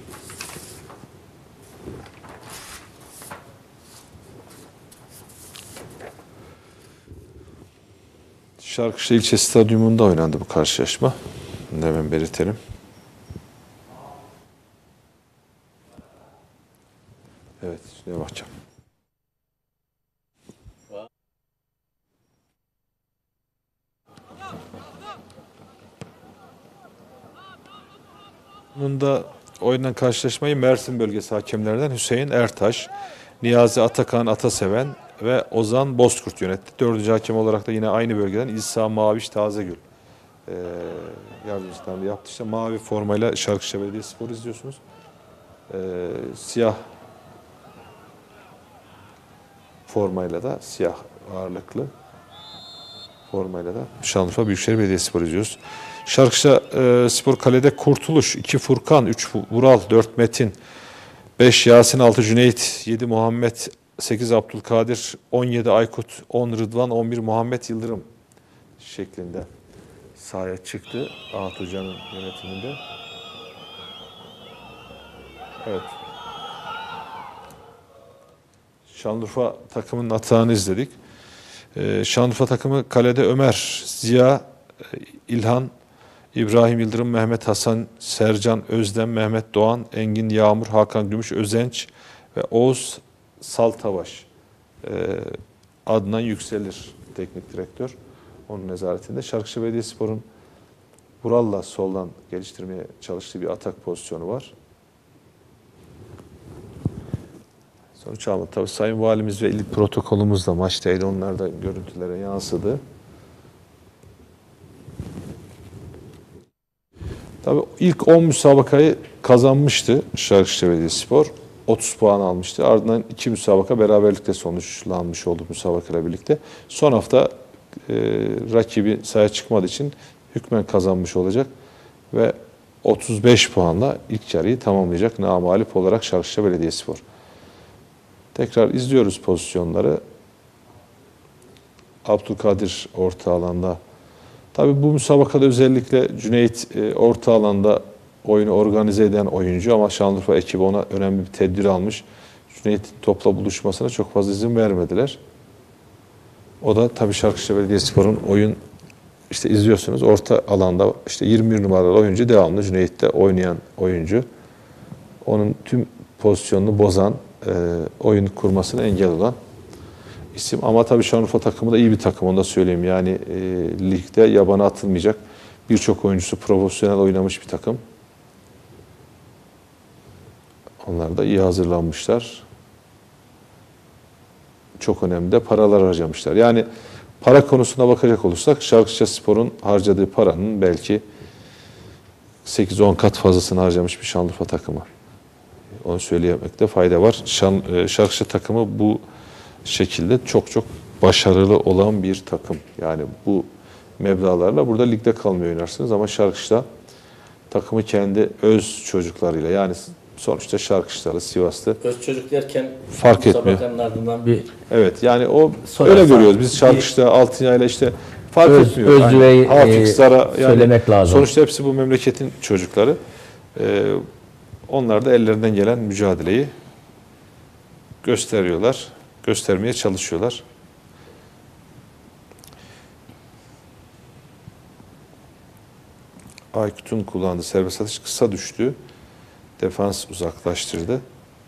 Şarkışla ilçe stadyumunda oynandı bu karşılaşma. Bunu hemen belirtelim. Evet, ne bakacağım. Bunda oynanan karşılaşmayı Mersin bölgesi hakemlerinden Hüseyin Ertaş, Niyazi Atakan Ataseven ve Ozan Bozkurt yönetti. Dördüncü hakem olarak da yine aynı bölgeden İsa Maviş Tazegül ee, yardımcılarını yaptı. İşte mavi formayla Şarkışla Belediyespor izliyorsunuz. Ee, siyah formayla da siyah ağırlıklı formayla da Şanlıurfa Büyükşehir Belediyespor izliyoruz. Şarkışla e, Spor Kale'de Kurtuluş, iki Furkan, üç Vural, dört Metin, beş Yasin, altı Cüneyt, yedi Muhammed, sekiz Abdülkadir, on yedi Aykut, on Rıdvan, on bir Muhammed Yıldırım şeklinde sahaya çıktı Ahat Hoca'nın yönetiminde. Evet. Şanlıurfa takımının atağını izledik. Ee, Şanlıurfa takımı kalede Ömer, Ziya, İlhan, İbrahim Yıldırım, Mehmet Hasan, Sercan Özlem, Mehmet Doğan, Engin Yağmur, Hakan Gümüş, Özenç ve Oğuz Saltabaş. Ee, Adnan Yükselir teknik direktör. Onun nezaretinde. Şarkışla Belediyespor'un Vural'la soldan geliştirmeye çalıştığı bir atak pozisyonu var. Sonuç almadı. Tabii Sayın Valimiz ve il protokolümüz de maçtaydı. Onlar da görüntülere yansıdı. Tabii ilk on müsabakayı kazanmıştı Şarkışla Belediyespor. otuz puan almıştı. Ardından iki müsabaka beraberlikle sonuçlanmış oldu müsabakayla birlikte. Son hafta e, rakibi sahaya çıkmadığı için hükmen kazanmış olacak ve otuz beş puanla ilk yarıyı tamamlayacak namağlup olarak Şarkışla Belediyespor. Tekrar izliyoruz pozisyonları. Abdülkadir orta alanda. Tabii bu müsabakada özellikle Cüneyt e, orta alanda oyunu organize eden oyuncu ama Şanlıurfa ekibi ona önemli bir tedbir almış. Cüneyt'in topla buluşmasına çok fazla izin vermediler. O da tabii Şarkışla Belediyespor'un oyun işte izliyorsunuz orta alanda işte yirmi bir numaralı oyuncu devamlı Cüneyt'te oynayan oyuncu. Onun tüm pozisyonunu bozan, e, oyun kurmasına engel olan isim. Ama tabii Şanlıurfa takımı da iyi bir takım, onu da söyleyeyim. Yani e, ligde yabana atılmayacak birçok oyuncusu profesyonel oynamış bir takım. Onlar da iyi hazırlanmışlar. Çok önemli de paralar harcamışlar. Yani para konusuna bakacak olursak Şarkışla Spor'un harcadığı paranın belki sekiz on kat fazlasını harcamış bir Şanlıurfa takımı. Onu söyleyemekte fayda var. Şan, Şarkışla takımı bu şekilde çok çok başarılı olan bir takım. Yani bu meblağlarla burada ligde kalmıyor oynarsınız ama Şarkışla takımı kendi öz çocuklarıyla, yani sonuçta Şarkışlalı, Sivaslı. Öz çocuk derken fark etmiyor. Ardından bir evet, yani o Sonra öyle görüyoruz. Biz Şarkışla, Altınyayla işte fark öz, etmiyor. Özüveyi yani, Hafik, Zara, yani söylemek lazım. Sonuçta hepsi bu memleketin çocukları. Ee, onlar da ellerinden gelen mücadeleyi gösteriyorlar. Göstermeye çalışıyorlar. Aykut'un kullandığı serbest atış kısa düştü. Defans uzaklaştırdı.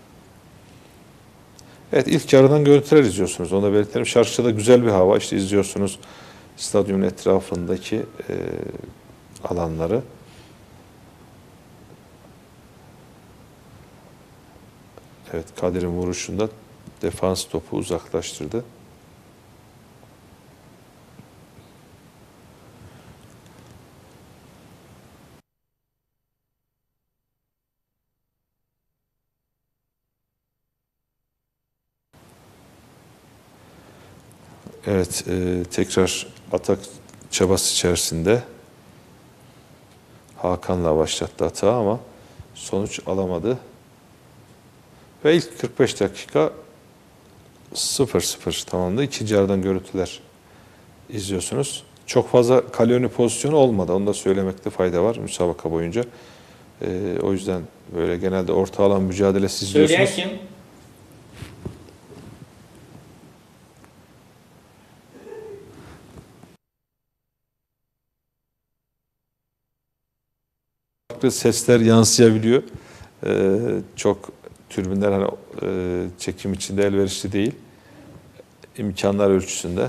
Evet, ilk yarıdan görüntüler izliyorsunuz. Onu da belirtelim. Şarkışla'da güzel bir hava. İşte izliyorsunuz stadyumun etrafındaki e, alanları. Evet, Kadir'in vuruşunda defans topu uzaklaştırdı. Evet, e, tekrar atak çabası içerisinde Hakan'la başlattı atağı ama sonuç alamadı. Ve ilk kırk beş dakika sıfır sıfır tamamladı. İkinci yarıdan görüntüler izliyorsunuz. Çok fazla kale önü pozisyonu olmadı. Onu da söylemekte fayda var müsabaka boyunca. E, o yüzden böyle genelde orta alan mücadelesi izliyorsunuz. Söyleyen kim? Sesler yansıyabiliyor. Ee, çok türbinler hani e, çekim içinde elverişli değil. İmkanlar ölçüsünde.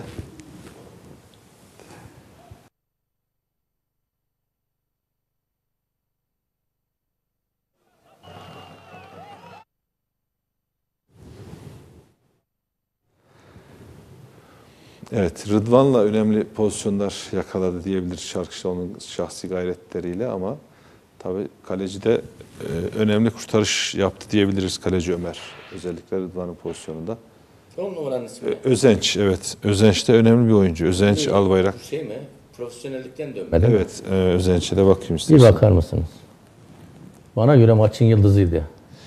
Evet, Rıdvan'la önemli pozisyonlar yakaladı diyebiliriz Şarkışla onun şahsi gayretleriyle ama tabii kaleci de e, önemli kurtarış yaptı diyebiliriz kaleci Ömer. Özellikle Rıdvan'ın pozisyonunda. on numaranın ismi. Ö- Özenç, evet. Özenç de önemli bir oyuncu. Özenç Albayrak. Şey mi? Profesyonellikten dönmedi. Evet, e, Özenç'e de bakayım Bir istersen. bakar mısınız? Bana göre maçın yıldızıydı.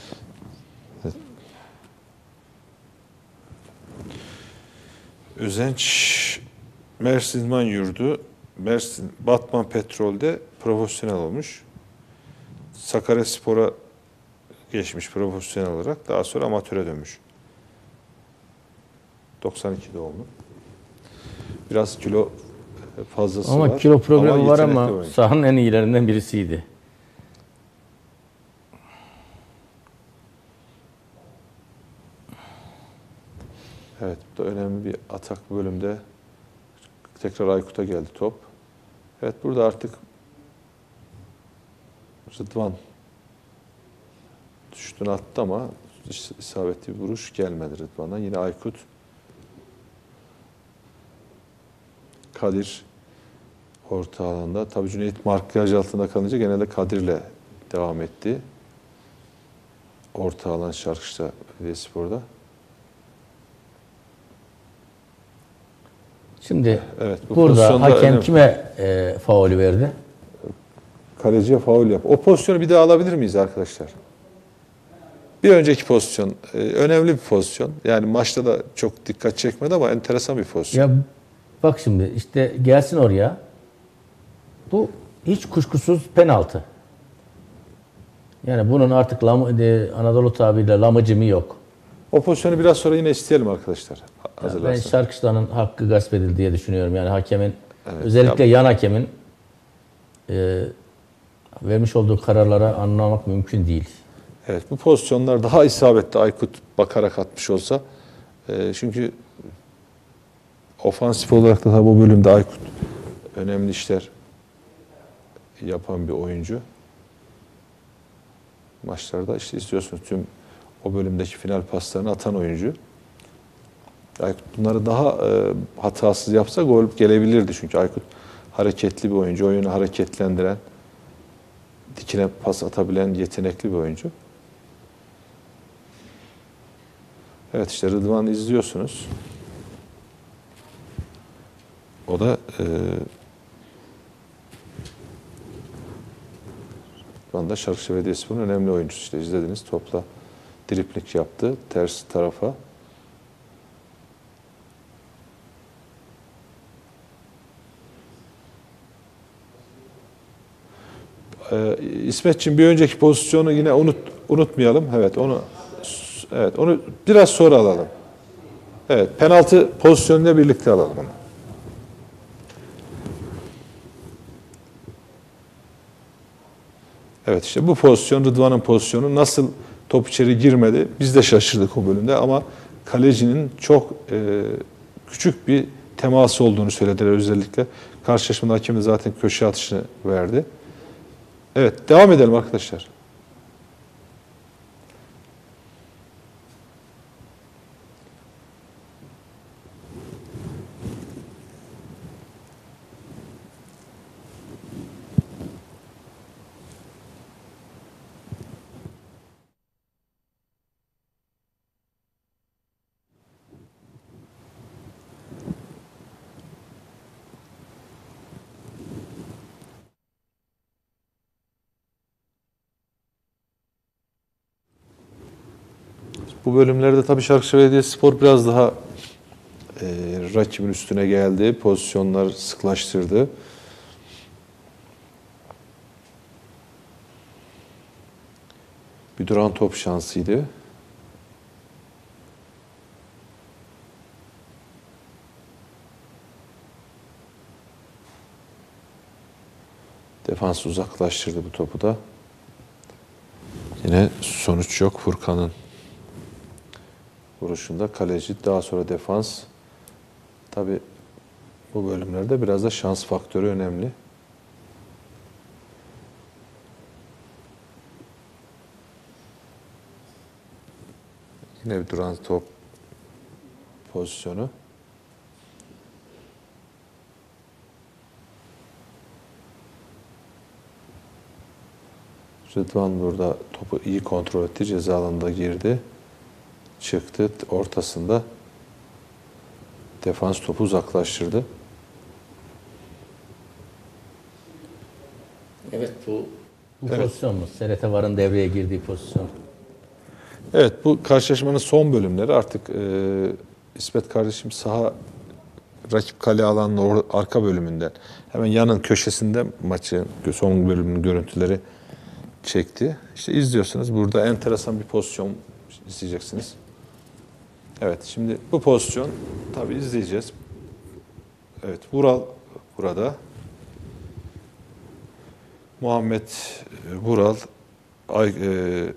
Özenç Mersin İdman Yurdu, Mersin Batman Petrol'de profesyonel olmuş. Sakaryaspor'a geçmiş profesyonel olarak. Daha sonra amatöre dönmüş. doksan iki doğumlu. Biraz kilo fazlası ama var. kilo problemi ama var yetenekli ama oyuncu. sahanın en iyilerinden birisiydi. Evet, bu da önemli bir atak bölümde. Tekrar Aykut'a geldi top. Evet, burada artık Rıdvan düştün attı ama isabetli bir vuruş gelmedi Rıdvan'a. Yine Aykut. Kadir orta alanda. Tabii Cüneyt markaj altında kalınca genelde Kadir'le devam etti. Orta alan Şarkışla Belediyespor'da. Şimdi evet, bu burada hakem önemli. kime e, faulü verdi? Kaleciye faul yap. O pozisyonu bir daha alabilir miyiz arkadaşlar? Bir önceki pozisyon e, önemli bir pozisyon. Yani maçta da çok dikkat çekmedi ama enteresan bir pozisyon. Ya bak şimdi işte gelsin oraya. Bu hiç kuşkusuz penaltı. Yani bunun artık lam, de, Anadolu tabiriyle lamıcı mı yok. O pozisyonu biraz sonra yine isteyelim arkadaşlar. Ya ben Şarkışla'nın hakkı gasp edildi diye düşünüyorum. Yani hakemin Evet, özellikle ya, yan hakemin e, vermiş olduğu kararlara anlamak mümkün değil. Evet, bu pozisyonlar daha isabetli Aykut bakarak atmış olsa. E, çünkü ofansif olarak da tabii bu bölümde Aykut önemli işler yapan bir oyuncu. Maçlarda işte istiyorsunuz tüm o bölümdeki final paslarını atan oyuncu. Aykut bunları daha e, hatasız yapsa gol gelebilirdi. Çünkü Aykut hareketli bir oyuncu, oyunu hareketlendiren, dikine pas atabilen yetenekli bir oyuncu. Evet, işte Rıdvan'ı izliyorsunuz. O da e, Rıdvan da Şarkışla Belediyespor'un önemli oyuncusu. İşte izlediniz, topla dripling yaptı ters tarafa. Ee, İsmetciğim bir önceki pozisyonu yine unut unutmayalım. Evet, onu evet onu biraz sonra alalım. Evet, penaltı pozisyonuyla birlikte alalım onu. Evet, işte bu pozisyon, Rıdvan'ın pozisyonu nasıl top içeri girmedi? Biz de şaşırdık o bölümde ama kalecinin çok e, küçük bir teması olduğunu söylediler özellikle. Karşılaşmada hakem de zaten köşe atışını verdi. Evet, devam edelim arkadaşlar. Bu bölümlerde tabii Şarkışla Belediyespor biraz daha e, rakibin üstüne geldi. Pozisyonlar sıklaştırdı. Bir duran top şansıydı. Defans uzaklaştırdı bu topu da. Yine sonuç yok Furkan'ın vuruşunda. Kaleci, daha sonra defans. Tabii bu bölümlerde biraz da şans faktörü önemli. Yine bir duran top pozisyonu. Rıdvan burada topu iyi kontrol etti. Ceza alanına girdi. Çıktı. Ortasında defans topu uzaklaştırdı. Evet, bu, bu Evet. pozisyon mu? S R T VAR'ın devreye girdiği pozisyon. Evet, bu karşılaşmanın son bölümleri artık e, İsmet kardeşim saha rakip kale alanının or- arka bölümünden hemen yanın köşesinde maçın son bölümünün görüntüleri çekti. İşte izliyorsunuz. Burada enteresan bir pozisyon izleyeceksiniz. Evet, şimdi bu pozisyon tabii izleyeceğiz. Evet, Vural burada. Muhammed Vural ay, e,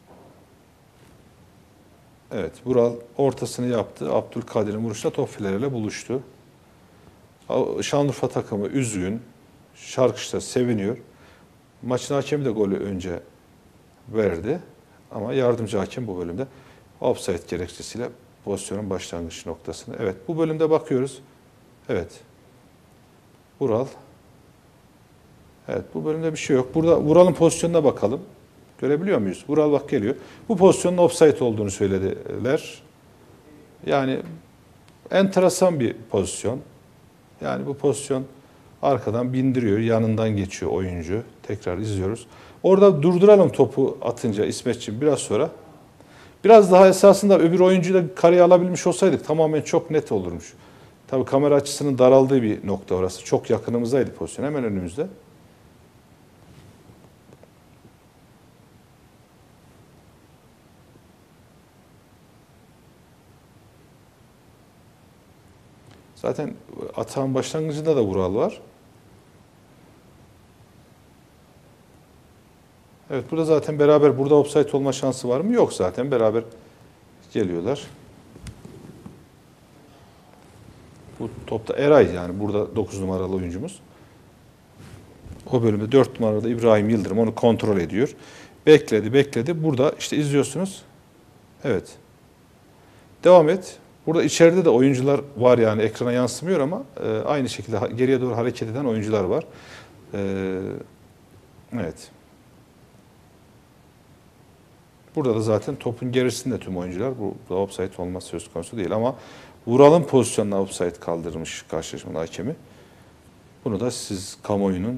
evet, Vural ortasını yaptı. Abdülkadir'in vuruşla top fileleriyle buluştu. Şanlıurfa takımı üzgün. Şarkışta seviniyor. Maçın hakemi de golü önce verdi. Ama yardımcı hakem bu bölümde offside gerekçesiyle pozisyonun başlangıç noktasını. Evet, bu bölümde bakıyoruz. Evet. Vural. Evet, bu bölümde bir şey yok. Burada Vural'ın pozisyonuna bakalım. Görebiliyor muyuz? Vural bak geliyor. Bu pozisyonun offside olduğunu söylediler. Yani enteresan bir pozisyon. Yani bu pozisyon arkadan bindiriyor, yanından geçiyor oyuncu. Tekrar izliyoruz. Orada durduralım topu atınca İsmetciğim biraz sonra. Biraz daha esasında öbür oyuncuyu da kareye alabilmiş olsaydık tamamen çok net olurmuş. Tabii kamera açısının daraldığı bir nokta orası. Çok yakınımızdaydı pozisyon, hemen önümüzde. Zaten atağın başlangıcında da Vural var. Evet, burada zaten beraber, burada offside olma şansı var mı? Yok zaten, beraber geliyorlar. Bu topta Eray, yani burada dokuz numaralı oyuncumuz. O bölümde dört numarada İbrahim Yıldırım onu kontrol ediyor. Bekledi, bekledi. Burada işte izliyorsunuz. Evet. Devam et. Burada içeride de oyuncular var, yani ekrana yansımıyor ama e, aynı şekilde geriye doğru hareket eden oyuncular var. E, evet. Burada da zaten topun gerisinde tüm oyuncular. Burada offside olması söz konusu değil ama Vural'ın pozisyonuna offside kaldırmış karşılaşmanın hakemi. Bunu da siz kamuoyunun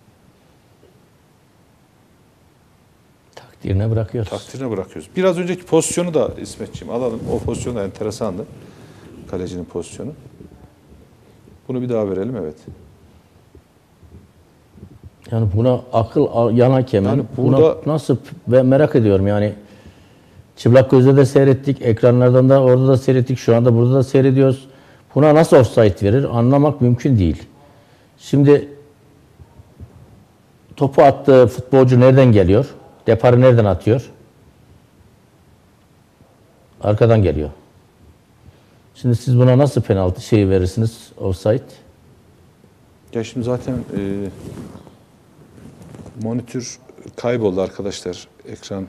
takdirine bırakıyoruz. Takdirine bırakıyoruz. Biraz önceki pozisyonu da İsmetciğim alalım. O pozisyon da enteresandı. Kalecinin pozisyonu. Bunu bir daha verelim, evet. Yani buna akıl yan hakemin Yani buna burada- nasıl, ve merak ediyorum yani, çıplak gözle de seyrettik, ekranlardan da orada da seyrettik, şu anda burada da seyrediyoruz. Buna nasıl offside verir anlamak mümkün değil. Şimdi topu attığı futbolcu nereden geliyor? Deparı nereden atıyor? Arkadan geliyor. Şimdi siz buna nasıl penaltı şeyi verirsiniz? Offside. Ya şimdi zaten e, monitör kayboldu arkadaşlar. Ekran.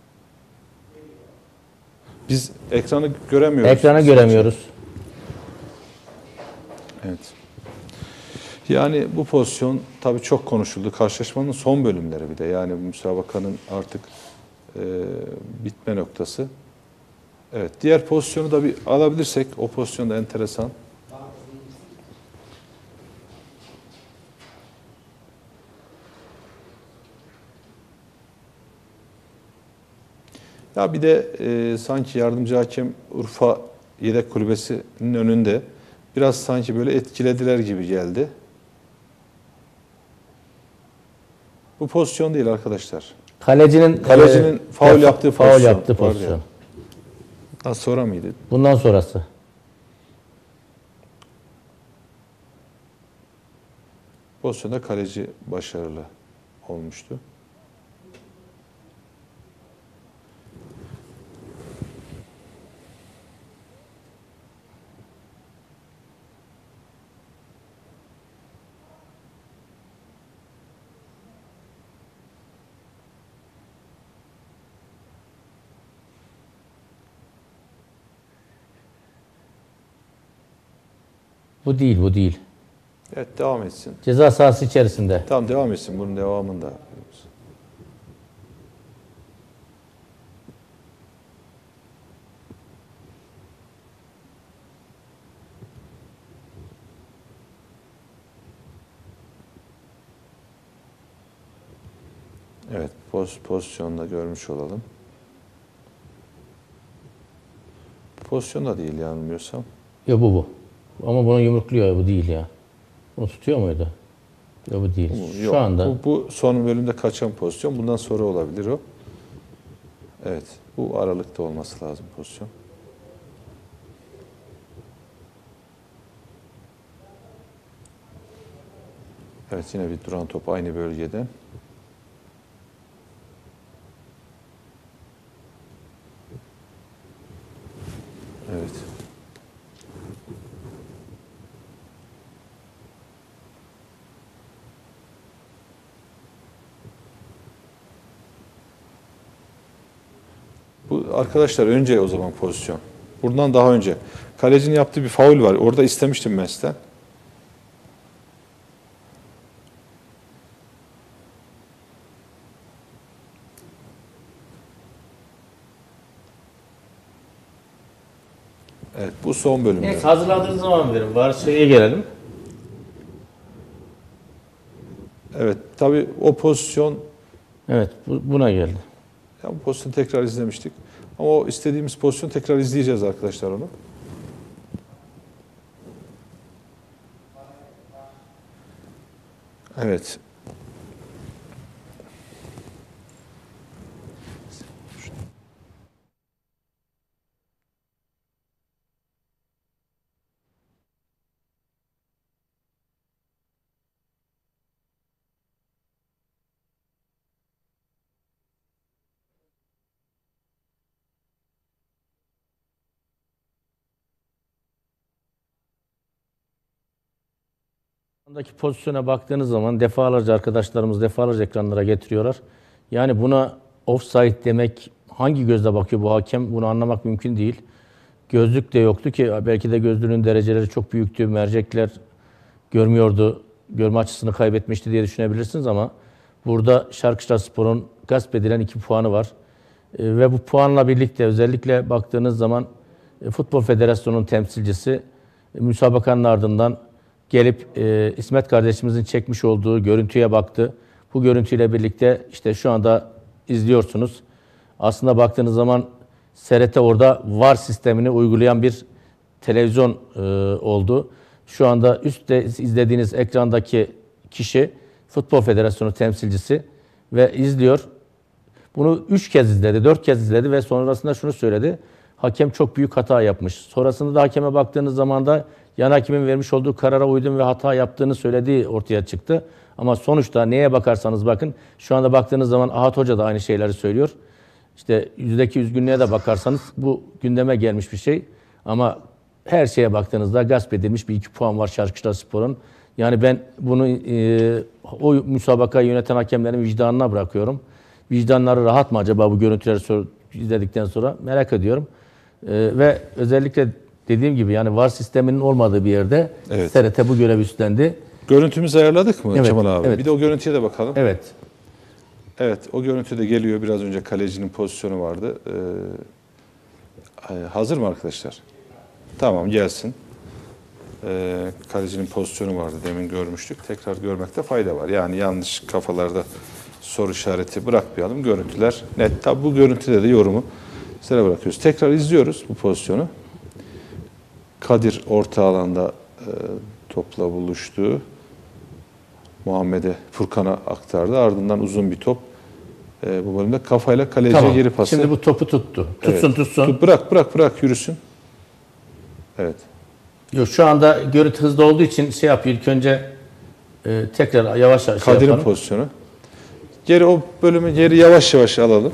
Biz ekranı göremiyoruz. Ekranı göremiyoruz. Evet. Yani bu pozisyon tabii çok konuşuldu. Karşılaşmanın son bölümleri bir de. Yani müsabakanın artık e, bitme noktası. Evet. Diğer pozisyonu da bir alabilirsek, o pozisyon da enteresan. Ya bir de e, sanki yardımcı hakem Urfa Yedek Kulübesi'nin önünde biraz sanki böyle etkilediler gibi geldi. Bu pozisyon değil arkadaşlar. Kalecinin kalecinin e, faul yaptığı faul pozisyon. yaptığı pozisyon. Daha sonra mıydı? Bundan sonrası. Pozisyonda kaleci başarılı olmuştu. Bu değil, bu değil. Evet, devam etsin. Ceza sahası içerisinde. Tamam, devam etsin. Bunun devamında. Evet, poz, pozisyonda görmüş olalım. Pozisyon da değil yanılmıyorsam. Yok bu bu. Ama bunu yumrukluyor, bu değil ya. Bunu tutuyor muydu? Yok bu değil. Bu, Şu yok, anda. Bu, bu son bölümde kaçan pozisyon. Bundan sonra olabilir o. Evet. Bu aralıkta olması lazım pozisyon. Evet, yine bir duran top aynı bölgede. Evet. Bu arkadaşlar önce o zaman pozisyon. Buradan daha önce. Kalecinin yaptığı bir faul var. Orada istemiştim ben sizden. Evet, bu son bölümde. Neyse, hazırladığınız zaman verin. Var şeye gelelim. Evet, tabii o pozisyon. Evet, bu, buna geldi. Ya bu pozisyonu tekrar izlemiştik. Ama o istediğimiz pozisyonu tekrar izleyeceğiz arkadaşlar onu. Evet. Buradaki pozisyona baktığınız zaman defalarca arkadaşlarımız defalarca ekranlara getiriyorlar. Yani buna offside demek, hangi gözle bakıyor bu hakem, bunu anlamak mümkün değil. Gözlük de yoktu ki, belki de gözlüğünün dereceleri çok büyüktü, mercekler görmüyordu, görme açısını kaybetmişti diye düşünebilirsiniz ama burada Şarkışlaspor'un gasp edilen iki puanı var. E, ve bu puanla birlikte özellikle baktığınız zaman e, Futbol Federasyonu'nun temsilcisi e, müsabakanın ardından gelip e, İsmet kardeşimizin çekmiş olduğu görüntüye baktı. Bu görüntüyle birlikte işte şu anda izliyorsunuz. Aslında baktığınız zaman S R T orada V A R sistemini uygulayan bir televizyon e, oldu. Şu anda üstte izlediğiniz ekrandaki kişi Futbol Federasyonu temsilcisi ve izliyor. Bunu üç kez izledi, dört kez izledi ve sonrasında şunu söyledi. hakem çok büyük hata yapmış. Sonrasında da hakeme baktığınız zaman da yan hakemin vermiş olduğu karara uydum ve hata yaptığını söylediği ortaya çıktı. Ama sonuçta neye bakarsanız bakın, şu anda baktığınız zaman Ahat Hoca da aynı şeyleri söylüyor. İşte yüzdeki üzgünlüğe de bakarsanız bu gündeme gelmiş bir şey. Ama her şeye baktığınızda gasp edilmiş bir iki puan var Şarkışlaspor'un. Yani ben bunu e, o müsabakayı yöneten hakemlerin vicdanına bırakıyorum. Vicdanları rahat mı acaba bu görüntüleri sor, izledikten sonra merak ediyorum. E, ve özellikle dediğim gibi yani V A R sisteminin olmadığı bir yerde Evet. S R T bu görevi üstlendi. Görüntümüzü ayarladık mı Evet, Kemal abi? evet. Bir de o görüntüye de bakalım. Evet. Evet, o görüntü de geliyor. Biraz önce kalecinin pozisyonu vardı. Ee, hazır mı arkadaşlar? Tamam, gelsin. Ee, kalecinin pozisyonu vardı. Demin görmüştük. Tekrar görmekte fayda var. Yani yanlış kafalarda soru işareti bırakmayalım. Görüntüler net. Tabi bu görüntüde de yorumu size bırakıyoruz. Tekrar izliyoruz bu pozisyonu. Kadir orta alanda e, topla buluştu. Muhammed'e, Furkan'a aktardı. Ardından uzun bir top. E, bu bölümde kafayla kaleciye Tamam. geri pası. Şimdi bu topu tuttu. Tutsun Evet. tutsun. Tut, bırak bırak bırak yürüsün. Evet. Yok, şu anda görüntü hızlı olduğu için şey yapıyor. İlk önce e, tekrar yavaş yavaş şey Kadir'in yapalım. pozisyonu. Geri o bölümü geri yavaş yavaş alalım.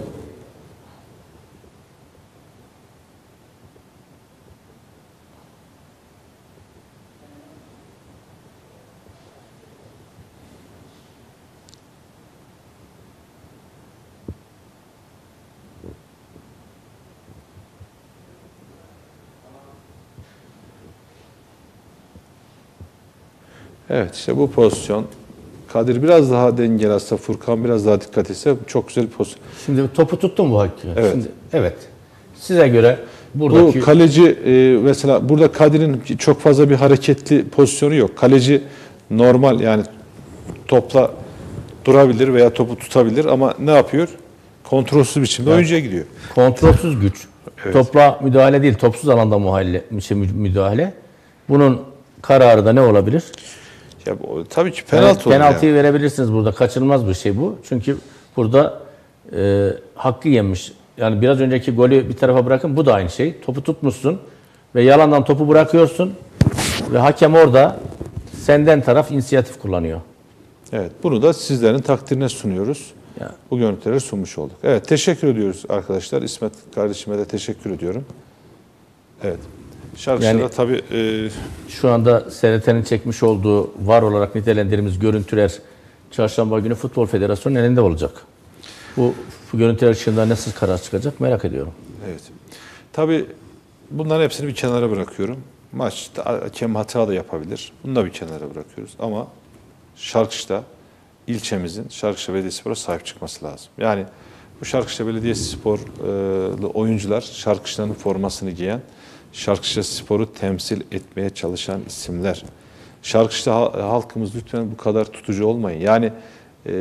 Evet, işte bu pozisyon. Kadir biraz daha dengeli atsa, Furkan biraz daha dikkat etse çok güzel bir pozisyon. Şimdi topu tuttu mu bu hakim? Evet. Şimdi, evet. Size göre buradaki... Bu kaleci e, mesela burada Kadir'in çok fazla bir hareketli pozisyonu yok. Kaleci normal yani topla durabilir veya topu tutabilir ama ne yapıyor? Kontrolsüz biçimde Evet. oyuncuya gidiyor. Kontrolsüz güç. Evet. Topla müdahale değil, topsuz alanda müdahale. müdahale. Bunun kararı da ne olabilir? Ya bu, tabii ki penaltı Evet, olur penaltıyı yani. verebilirsiniz burada. Kaçınılmaz bir şey bu. Çünkü burada e, hakkı yemiş. Yani biraz önceki golü bir tarafa bırakın. Bu da aynı şey. Topu tutmuşsun ve yalandan topu bırakıyorsun ve hakem orada senden taraf inisiyatif kullanıyor. Evet, bunu da sizlerin takdirine sunuyoruz. Ya. Bu görüntüleri sunmuş olduk. Evet, teşekkür ediyoruz arkadaşlar. İsmet kardeşime de teşekkür ediyorum. Evet. Şarkışlara Yani- tabii e, Şu anda S R T'nin çekmiş olduğu var olarak nitelendirdiğimiz görüntüler Çarşamba günü Futbol Federasyonu'nun elinde olacak. Bu, bu görüntüler ışığında nasıl karar çıkacak merak ediyorum. evet. Tabii bunların hepsini bir kenara bırakıyorum. Maçta hakem hata da yapabilir. Bunu da bir kenara bırakıyoruz. Ama Şarkışla ilçemizin Şarkışla Belediyespor'a sahip çıkması lazım. Yani bu Şarkışla Belediyespor'lu oyuncular Şarkışla'nın formasını giyen, Şarkışla Spor'u temsil etmeye çalışan isimler. Şarkışla halkımız lütfen bu kadar tutucu olmayın. Yani e,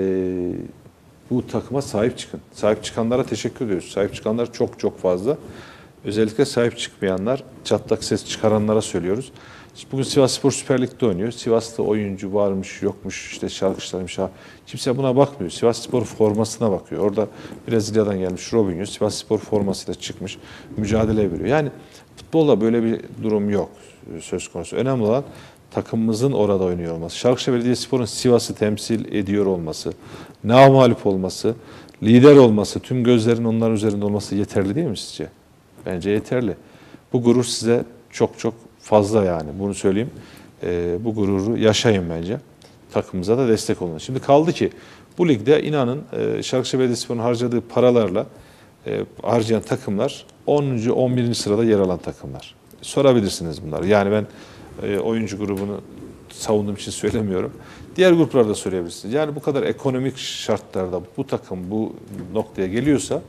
bu takıma sahip çıkın. Sahip çıkanlara teşekkür ediyoruz. Sahip çıkanlar çok çok fazla. Özellikle sahip çıkmayanlar, çatlak ses çıkaranlara söylüyoruz. Bugün Sivasspor Süper Lig'de oynuyor. Sivas'ta oyuncu varmış, yokmuş, işte Şarkışlarmış. Ha. Kimse buna bakmıyor. Sivasspor formasına bakıyor. Orada Brezilya'dan gelmiş Robinho, Sivasspor formasıyla çıkmış, mücadele veriyor. Yani futbolda böyle bir durum yok söz konusu. Önemli olan takımımızın orada oynuyor olması. Şarkışla Belediyespor'un Sivas'ı temsil ediyor olması, namağlup olması, lider olması, tüm gözlerin onların üzerinde olması yeterli değil mi sizce? Bence yeterli. Bu gurur size çok çok fazla yani. Bunu söyleyeyim. Ee, bu gururu yaşayın bence. Takımımıza da destek olun. Şimdi kaldı ki bu ligde inanın e, Şarkışla Belediyespor'un harcadığı paralarla e, harcayan takımlar onuncu on birinci sırada yer alan takımlar. Sorabilirsiniz bunları. Yani ben e, oyuncu grubunu savunduğum için söylemiyorum. Diğer gruplarda söyleyebilirsiniz. Yani bu kadar ekonomik şartlarda bu takım bu noktaya geliyorsa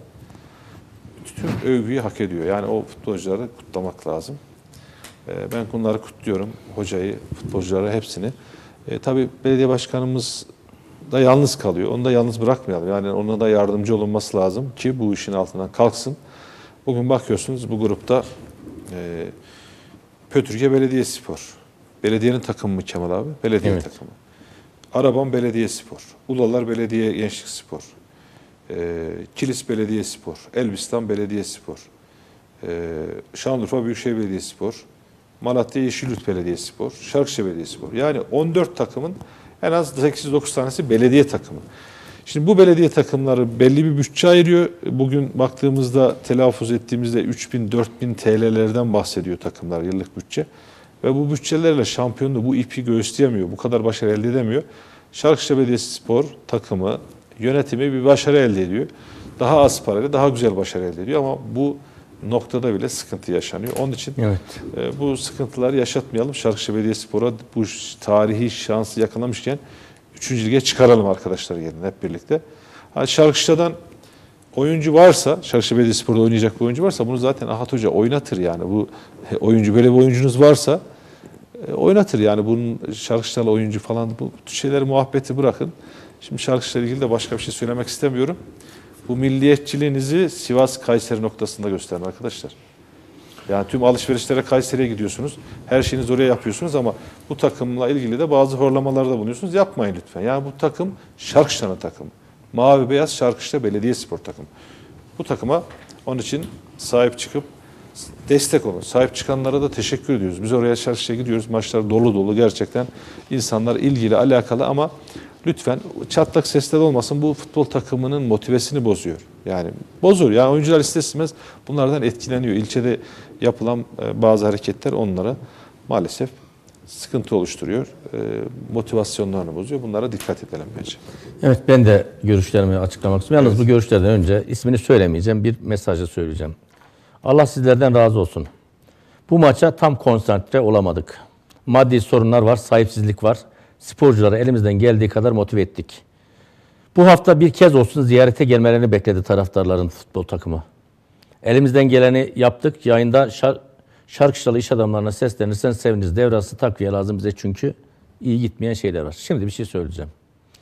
tüm övgüyü hak ediyor. Yani o futbolcuları kutlamak lazım. E, ben bunları kutluyorum. Hocayı, futbolcuları hepsini. E, tabii belediye başkanımız da yalnız kalıyor. Onu da yalnız bırakmayalım. Yani ona da yardımcı olunması lazım ki bu işin altından kalksın. Bugün bakıyorsunuz bu grupta e, Pötürge Belediyespor. Belediyenin takımı mı Kemal abi? Belediye Evet. takımı. Araban Belediyespor. Ulalar Belediye Gençlik Spor. E, Kilis Belediyespor. Elbistan Belediyespor. e, Şanlıurfa Büyükşehir Belediyespor, Malatya Yeşilyurt Belediyespor, Şarkışla Belediyespor. Yani on dört takımın en az sekiz dokuz tanesi belediye takımı. Şimdi bu belediye takımları belli bir bütçe ayırıyor. Bugün baktığımızda telaffuz ettiğimizde üç bin dört bin T L'lerden bahsediyor takımlar yıllık bütçe. Ve bu bütçelerle şampiyonluğu bu ipi göğüsleyemiyor. Bu kadar başarı elde edemiyor. Şarkışla Belediyespor takımı, yönetimi bir başarı elde ediyor. Daha az parayla daha güzel başarı elde ediyor ama bu noktada bile sıkıntı yaşanıyor. Onun için evet. e, bu sıkıntıları yaşatmayalım. Şarkışla Belediyespor'a bu tarihi şansı yakalamışken üçüncü lige çıkaralım arkadaşlar gelin hep birlikte. Ha, Şarkışla'dan oyuncu varsa, Şarkışla Belediyespor'da oynayacak bir oyuncu varsa bunu zaten Ahat Hoca oynatır yani. Bu oyuncu böyle bir oyuncunuz varsa e, oynatır yani. Bunun Şarkışla'lı oyuncu falan bu şeyleri muhabbeti bırakın. Şimdi Şarkışla'yla ilgili de başka bir şey söylemek istemiyorum. Bu milliyetçiliğinizi Sivas-Kayseri noktasında gösterin arkadaşlar. Yani tüm alışverişlere Kayseri'ye gidiyorsunuz. Her şeyinizi oraya yapıyorsunuz ama bu takımla ilgili de bazı horlamalarda bulunuyorsunuz. Yapmayın lütfen. Yani bu takım Şarkışla'nın takımı. Mavi Beyaz Şarkışla Belediyespor takımı. Bu takıma onun için sahip çıkıp destek olun. Sahip çıkanlara da teşekkür ediyoruz. Biz oraya Şarkışla'ya gidiyoruz. Maçlar dolu dolu gerçekten. İnsanlar ilgili, alakalı ama lütfen çatlak sesler olmasın. Bu futbol takımının motivesini bozuyor. Yani bozur. Yani oyuncular ister istemez bunlardan etkileniyor. İlçede yapılan bazı hareketler onlara maalesef sıkıntı oluşturuyor. Motivasyonlarını bozuyor. Bunlara dikkat edelim bence. Evet, ben de görüşlerimi açıklamak istiyorum. Yalnız evet. Bu görüşlerden önce ismini söylemeyeceğim. Bir mesajı söyleyeceğim. Allah sizlerden razı olsun. Bu maça tam konsantre olamadık. Maddi sorunlar var, sahipsizlik var. Sporcuları elimizden geldiği kadar motive ettik. Bu hafta bir kez olsun ziyarete gelmelerini bekledi taraftarların futbol takımı. Elimizden geleni yaptık. Yayında şar Şarkışlalı iş adamlarına seslenirsen seviniriz. Devrası takviye lazım bize çünkü iyi gitmeyen şeyler var. Şimdi bir şey söyleyeceğim.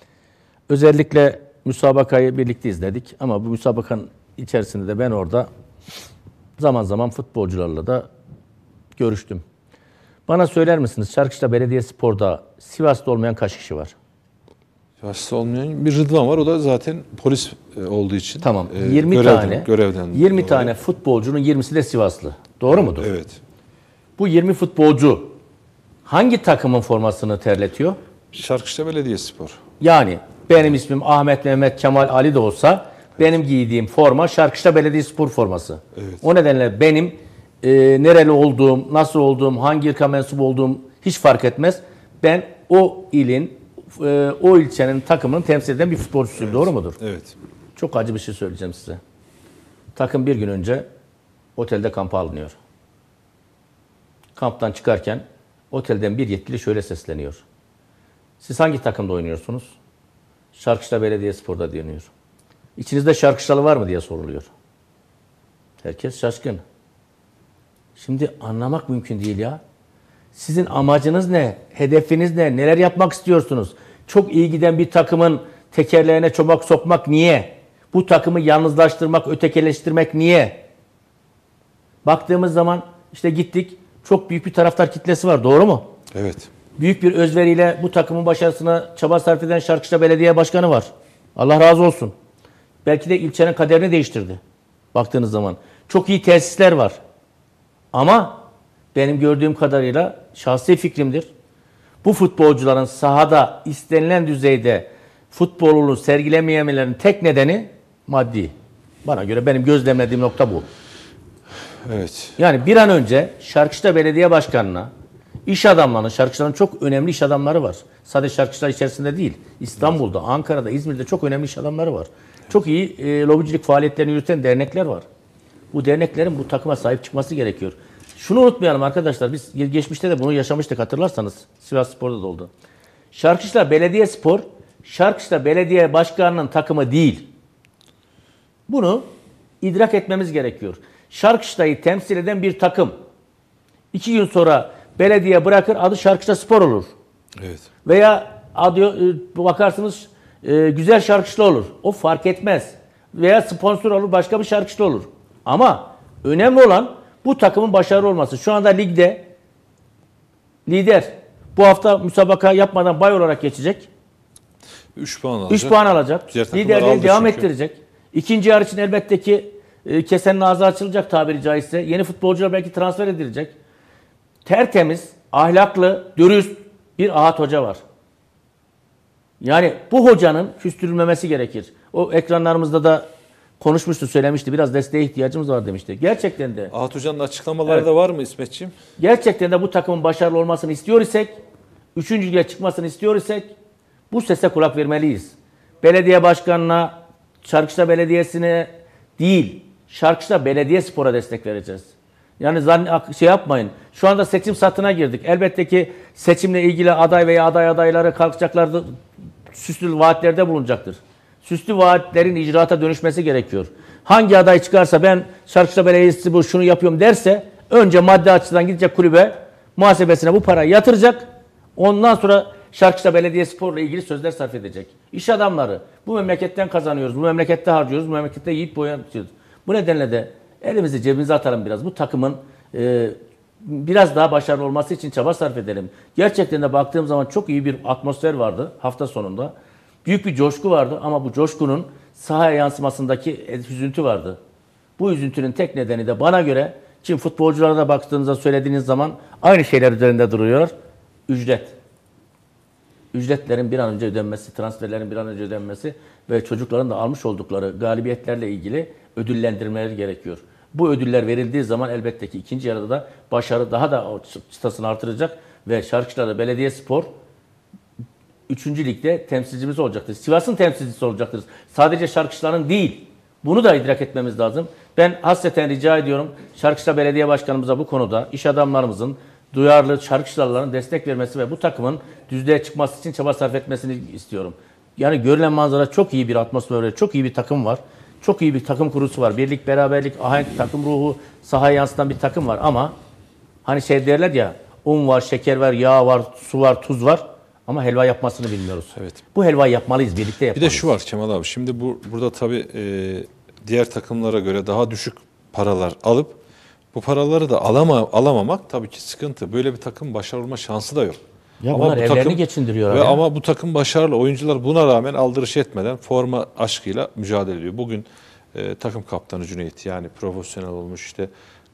Özellikle müsabakayı birlikte izledik ama bu müsabakanın içerisinde de ben orada zaman zaman futbolcularla da görüştüm. Bana söyler misiniz Şarkışla Belediyespor'da Sivas'ta olmayan kaç kişi var? Sivas'ta olmayan bir Rıdvan var. O da zaten polis olduğu için. Tamam. E, yirmi görevden, tane. Görevden yirmi dolayı. tane futbolcunun yirmisi de Sivaslı. Doğru mudur? Evet. Bu yirmi futbolcu hangi takımın formasını terletiyor? Şarkışla Belediyespor. Yani benim ismim Ahmet, Mehmet, Kemal, Ali de olsa benim giydiğim forma Şarkışla Belediyespor forması. Evet. O nedenle benim e, nereli olduğum, nasıl olduğum, hangi ırka mensup olduğum hiç fark etmez. Ben o ilin, e, o ilçenin takımını temsil eden bir futbolcusuyum. Evet. Doğru mudur? Evet. Çok acı bir şey söyleyeceğim size. Takım bir gün önce otelde kampa alınıyor. Kamptan çıkarken otelden bir yetkili şöyle sesleniyor. Siz hangi takımda oynuyorsunuz? Şarkışla Belediyespor'da deniyor. İçinizde Şarkışlalı var mı diye soruluyor. Herkes şaşkın. Şimdi anlamak mümkün değil ya. Sizin amacınız ne? Hedefiniz ne? Neler yapmak istiyorsunuz? Çok iyi giden bir takımın tekerleğine çomak sokmak niye? Bu takımı yalnızlaştırmak, ötekileştirmek niye? Baktığımız zaman işte gittik. Çok büyük bir taraftar kitlesi var. Doğru mu? Evet. Büyük bir özveriyle bu takımın başarısına çaba sarf eden Şarkışla Belediye Başkanı var. Allah razı olsun. Belki de ilçenin kaderini değiştirdi. Baktığınız zaman. Çok iyi tesisler var. Ama benim gördüğüm kadarıyla şahsi fikrimdir. Bu futbolcuların sahada istenilen düzeyde futbolunu sergilememelerinin tek nedeni maddi. Bana göre benim gözlemlediğim nokta bu. Evet. Yani bir an önce Şarkışla Belediye Başkanı'na, iş adamlarının, Şarkışla'nın çok önemli iş adamları var. Sadece Şarkışla içerisinde değil, İstanbul'da, Ankara'da, İzmir'de çok önemli iş adamları var. Çok iyi e, lobicilik faaliyetlerini yürüten dernekler var. Bu derneklerin bu takıma sahip çıkması gerekiyor. Şunu unutmayalım arkadaşlar, biz geçmişte de bunu yaşamıştık hatırlarsanız. Sivas Spor'da da oldu. Şarkışla Belediyespor, Şarkışla Belediye Başkanı'nın takımı değil. Bunu idrak etmemiz gerekiyor. Şarkışla'yı temsil eden bir takım. İki gün sonra belediye bırakır, adı Şarkışla Spor olur. Evet. Veya adı, bakarsınız e, Güzel Şarkışla olur. O fark etmez. Veya sponsor olur, başka bir Şarkışla olur. Ama önemli olan bu takımın başarılı olması. Şu anda ligde lider. Bu hafta müsabaka yapmadan bay olarak geçecek. üç puan alacak. üç puan alacak. Liderliği devam çünkü. ettirecek. İkinci yarı için elbette ki e, kesenin ağzı açılacak tabiri caizse. Yeni futbolcular belki transfer edilecek. Tertemiz, ahlaklı, dürüst bir Ahat Hoca var. Yani bu hocanın küstürülmemesi gerekir. O ekranlarımızda da konuşmuştu, söylemişti. Biraz desteğe ihtiyacımız var demişti. Gerçekten de. Ahat Hoca'nın açıklamaları Evet. da var mı İsmetciğim? Gerçekten de bu takımın başarılı olmasını istiyor isek, üçüncü lige çıkmasını istiyor isek bu sese kulak vermeliyiz. Belediye başkanına, Şarkışla Belediyesi'ne değil, Şarkışla Belediyespor'a destek vereceğiz. Yani zann- şey yapmayın. Şu anda seçim satına girdik. Elbette ki seçimle ilgili aday veya aday adayları kalkacaklardı. Süslü vaatlerde bulunacaktır. Süslü vaatlerin icraata dönüşmesi gerekiyor. Hangi aday çıkarsa ben Şarkışla Belediyesi bu şunu yapıyorum derse önce madde açıdan gidecek kulübe muhasebesine bu parayı yatıracak. Ondan sonra Şarkışla Belediyespor'la ilgili sözler sarf edecek. İş adamları bu memleketten kazanıyoruz, bu memlekette harcıyoruz, bu memlekette yiyip boyanıyoruz. Bu nedenle de elimizi cebimize atalım biraz. Bu takımın e, biraz daha başarılı olması için çaba sarf edelim. Gerçekten de baktığım zaman çok iyi bir atmosfer vardı hafta sonunda. Büyük bir coşku vardı ama bu coşkunun sahaya yansımasındaki üzüntü vardı. Bu üzüntünün tek nedeni de bana göre, şimdi futbolculara da baktığınızda söylediğiniz zaman aynı şeyler üzerinde duruyor. Ücret. Ücretlerin bir an önce ödenmesi, transferlerin bir an önce ödenmesi ve çocukların da almış oldukları galibiyetlerle ilgili ödüllendirmeleri gerekiyor. Bu ödüller verildiği zaman elbette ki ikinci yarıda da başarı daha da çıtasını artıracak ve Şarkışla Belediyespor üçüncü ligde temsilcimiz olacaktır. Sivas'ın temsilcisi olacaktır. Sadece Şarkışla'nın değil. Bunu da idrak etmemiz lazım. Ben hasreten rica ediyorum Şarkışla Belediye Başkanımıza bu konuda iş adamlarımızın duyarlı Şarkışlalıların destek vermesi ve bu takımın düzlüğe çıkması için çaba sarf etmesini istiyorum. Yani görülen manzara çok iyi bir atmosfer, çok iyi bir takım var. Çok iyi bir takım kurusu var. Birlik, beraberlik, ahenk, takım ruhu sahaya yansıtan bir takım var ama hani şey derler ya, un var, şeker var, yağ var, su var, tuz var ama helva yapmasını bilmiyoruz. Evet. Bu helvayı yapmalıyız, birlikte Bir yapmalıyız. de şu var Kemal abi. Şimdi bu burada tabii e, diğer takımlara göre daha düşük paralar alıp bu paraları da alama, alamamak tabii ki sıkıntı. Böyle bir takım başarılı olma şansı da yok. Ya ama bunlar bu evlerini takım, geçindiriyor ve abi. ama bu takım başarılı. Oyuncular buna rağmen aldırış etmeden forma aşkıyla mücadele ediyor. Bugün e, takım kaptanı Cüneyt, yani profesyonel olmuş, işte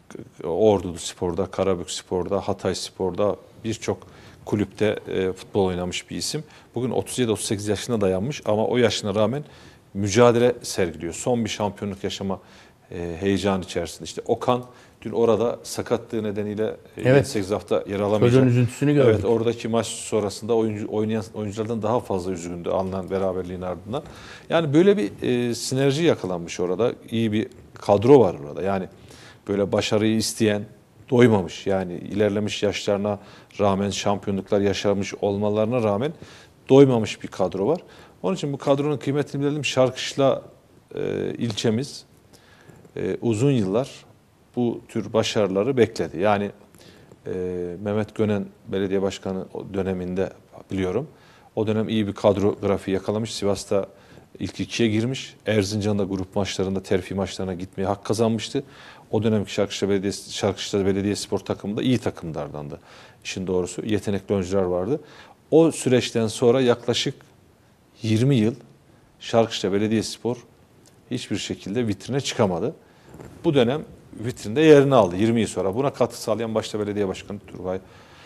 Ordu Spor'da, Karabük Spor'da, Hatay Spor'da birçok kulüpte e, futbol oynamış bir isim. Bugün otuz yedi otuz sekiz yaşına dayanmış ama o yaşına rağmen mücadele sergiliyor. Son bir şampiyonluk yaşama e, heyecan içerisinde. İşte Okan dün orada sakatlığı nedeniyle e, Evet. yedi sekiz hafta yer alamayacak. Çocuğun üzüntüsünü gördük. Evet, oradaki maç sonrasında oyuncu, oynayan oyunculardan daha fazla üzgündü alınan beraberliğin ardından. Yani böyle bir e, sinerji yakalanmış orada. İyi bir kadro var orada. Yani böyle başarıyı isteyen, doymamış, yani ilerlemiş yaşlarına rağmen, şampiyonluklar yaşamış olmalarına rağmen doymamış bir kadro var. Onun için bu kadronun kıymetini bilelim. Şarkışla e, ilçemiz e, uzun yıllar bu tür başarıları bekledi. Yani e, Mehmet Gönen belediye başkanı döneminde biliyorum. O dönem iyi bir kadro grafiği yakalamış. Sivas'ta ilk ikiye girmiş. Erzincan'da grup maçlarında, terfi maçlarına gitmeye hak kazanmıştı. O dönemki Şarkışla Belediyesi, Şarkışla Belediyespor takımında iyi takımlardandı. İşin doğrusu yetenekli oyuncular vardı. O süreçten sonra yaklaşık yirmi yıl Şarkışla Belediyespor hiçbir şekilde vitrine çıkamadı. Bu dönem vitrinde yerini aldı yirmi yıl sonra. Buna katkı sağlayan başta belediye başkanı Turgay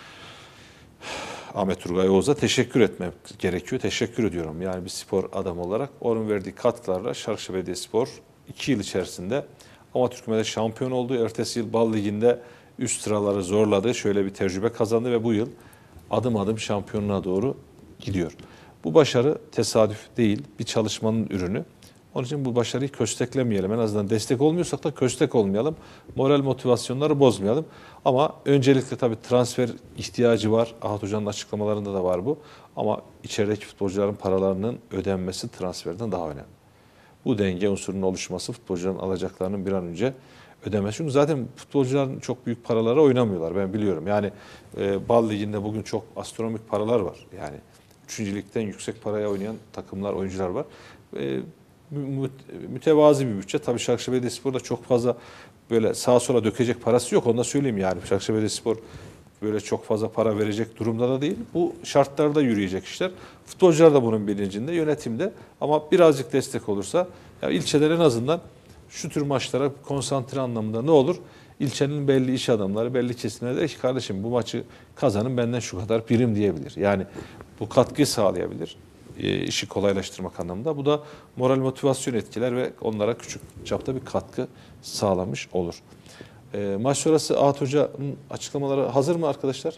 Ahmet Turgay Oğuz'a teşekkür etmek gerekiyor. Teşekkür ediyorum. Yani bir spor adamı olarak onun verdiği katkılarla Şarkışla Belediyespor iki yıl içerisinde amatör kümede şampiyon oldu. Ertesi yıl Bal Ligi'nde üst sıraları zorladı. Şöyle bir tecrübe kazandı ve bu yıl adım adım şampiyonluğa doğru gidiyor. Bu başarı tesadüf değil, bir çalışmanın ürünü. Onun için bu başarıyı kösteklemeyelim. En azından destek olmuyorsak da köstek olmayalım. Moral motivasyonları bozmayalım. Ama öncelikle tabii transfer ihtiyacı var. Ahat Hoca'nın açıklamalarında da var bu. Ama içerideki futbolcuların paralarının ödenmesi transferden daha önemli. Bu denge unsurunun oluşması, futbolcuların alacaklarının bir an önce ödemesi. Çünkü zaten futbolcuların çok büyük paralara oynamıyorlar. Ben biliyorum. Yani e, Bal Ligi'nde bugün çok astronomik paralar var. Yani üçüncü ligden yüksek paraya oynayan takımlar, oyuncular var. E, mütevazi bir bütçe. Tabii Şarkışla Belediyespor'da çok fazla böyle sağa sola dökecek parası yok. Onu da söyleyeyim yani. Şarkışla Belediyespor böyle çok fazla para verecek durumda da değil. Bu şartlarda yürüyecek işler. Futbolcular da bunun bilincinde, yönetimde. Ama birazcık destek olursa ya ilçeler en azından şu tür maçlara konsantre anlamında ne olur? İlçenin belli iş adamları, belli kesimleri der ki kardeşim bu maçı kazanın benden şu kadar prim diyebilir. Yani bu katkıyı sağlayabilir. E, işi kolaylaştırmak anlamında. Bu da moral motivasyon etkiler ve onlara küçük çapta bir katkı sağlamış olur. E, maç sonrası Ahat Hoca'nın açıklamaları hazır mı arkadaşlar?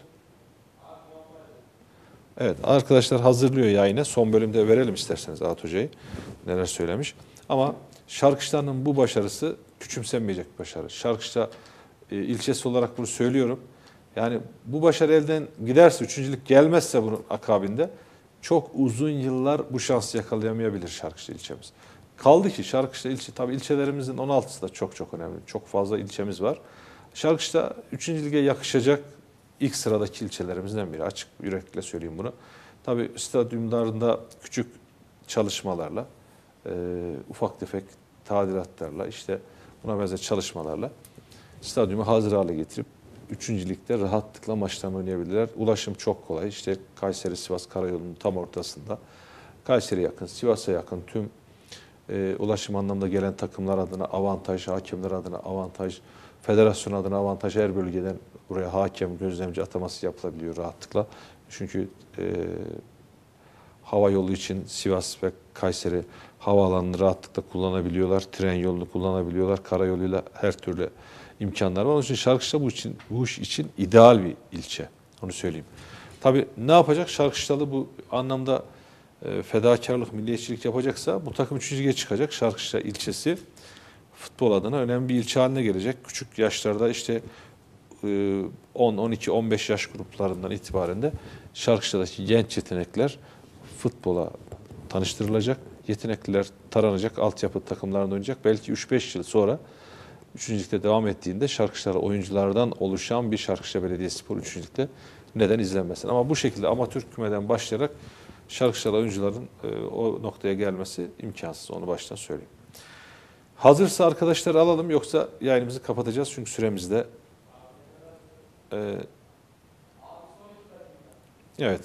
Evet, arkadaşlar hazırlıyor yayını. Son bölümde verelim isterseniz Ahat Hoca'yı. Neler söylemiş. Ama Şarkışla'nın bu başarısı küçümsenmeyecek bir başarı. Şarkışla e, ilçesi olarak bunu söylüyorum. Yani bu başarı elden giderse, üçüncülük gelmezse bunun akabinde çok uzun yıllar bu şansı yakalayamayabilir Şarkışla ilçemiz. Kaldı ki Şarkışla ilçe, tabii ilçelerimizin on altısı da çok çok önemli. Çok fazla ilçemiz var. Şarkışla üçüncü lige yakışacak ilk sıradaki ilçelerimizden biri. Açık yürekle söyleyeyim bunu. Tabii stadyumlarında küçük çalışmalarla, e, ufak tefek tadilatlarla, işte buna benzer çalışmalarla stadyumu hazır hale getirip üçüncü ligde rahatlıkla maçlarını oynayabilirler. Ulaşım çok kolay. İşte Kayseri-Sivas Karayolu'nun tam ortasında. Kayseri'ye yakın, Sivas'a yakın tüm e, ulaşım anlamında gelen takımlar adına avantaj, hakemler adına avantaj, federasyon adına avantaj, her bölgeden buraya hakem, gözlemci ataması yapılabiliyor rahatlıkla. Çünkü e, hava yolu için Sivas ve Kayseri havaalanını rahatlıkla kullanabiliyorlar. Tren yolunu kullanabiliyorlar. Karayoluyla her türlü imkanlar var. Onun için Şarkışla bu için bu iş için ideal bir ilçe. Onu söyleyeyim. Tabii ne yapacak? Şarkışlalı bu anlamda e, fedakarlık, milliyetçilik yapacaksa bu takım üçüncü lige çıkacak. Şarkışla ilçesi futbol adına önemli bir ilçe haline gelecek. Küçük yaşlarda işte on, on iki, on beş yaş gruplarından itibaren de Şarkışla'daki genç yetenekler futbola tanıştırılacak. Yetenekliler taranacak, altyapı takımlarında oynayacak. Belki üç beş yıl sonra üçüncü ligde devam ettiğinde Şarkışla oyunculardan oluşan bir Şarkışla Belediyespor üçüncü ligde neden izlenmesin? Ama bu şekilde amatör kümeden başlayarak Şarkışla oyuncuların o noktaya gelmesi imkansız. Onu baştan söyleyeyim. Hazırsa arkadaşlar alalım, yoksa yayınımızı kapatacağız çünkü süremiz de Ee, evet.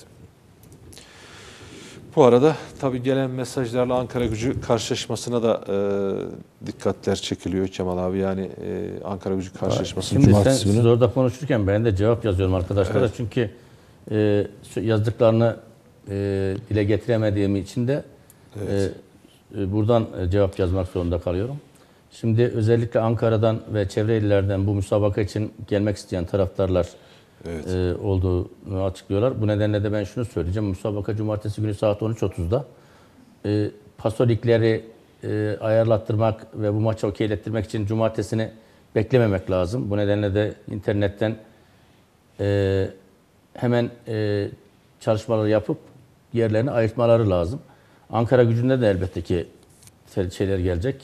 Bu arada tabii gelen mesajlarla Ankara Gücü karşılaşmasına da e, dikkatler çekiliyor Kemal abi. Yani e, Ankara Gücü karşılaşmasının Şimdi sen, cumartesi günü. siz orada konuşurken ben de cevap yazıyorum arkadaşlara. Evet. Çünkü e, yazdıklarını e, dile getiremediğim için de Evet. e, buradan cevap yazmak zorunda kalıyorum. Şimdi özellikle Ankara'dan ve çevre illerden bu müsabaka için gelmek isteyen taraftarlar evet. e, olduğunu açıklıyorlar. Bu nedenle de ben şunu söyleyeceğim. Müsabaka cumartesi günü saat on üç otuzda. E, pasolikleri e, ayarlattırmak ve bu maçı okeylettirmek için cumartesini beklememek lazım. Bu nedenle de internetten e, hemen e, çalışmaları yapıp yerlerini ayırtmaları lazım. Ankara Gücü'nde de elbette ki şeyler gelecek.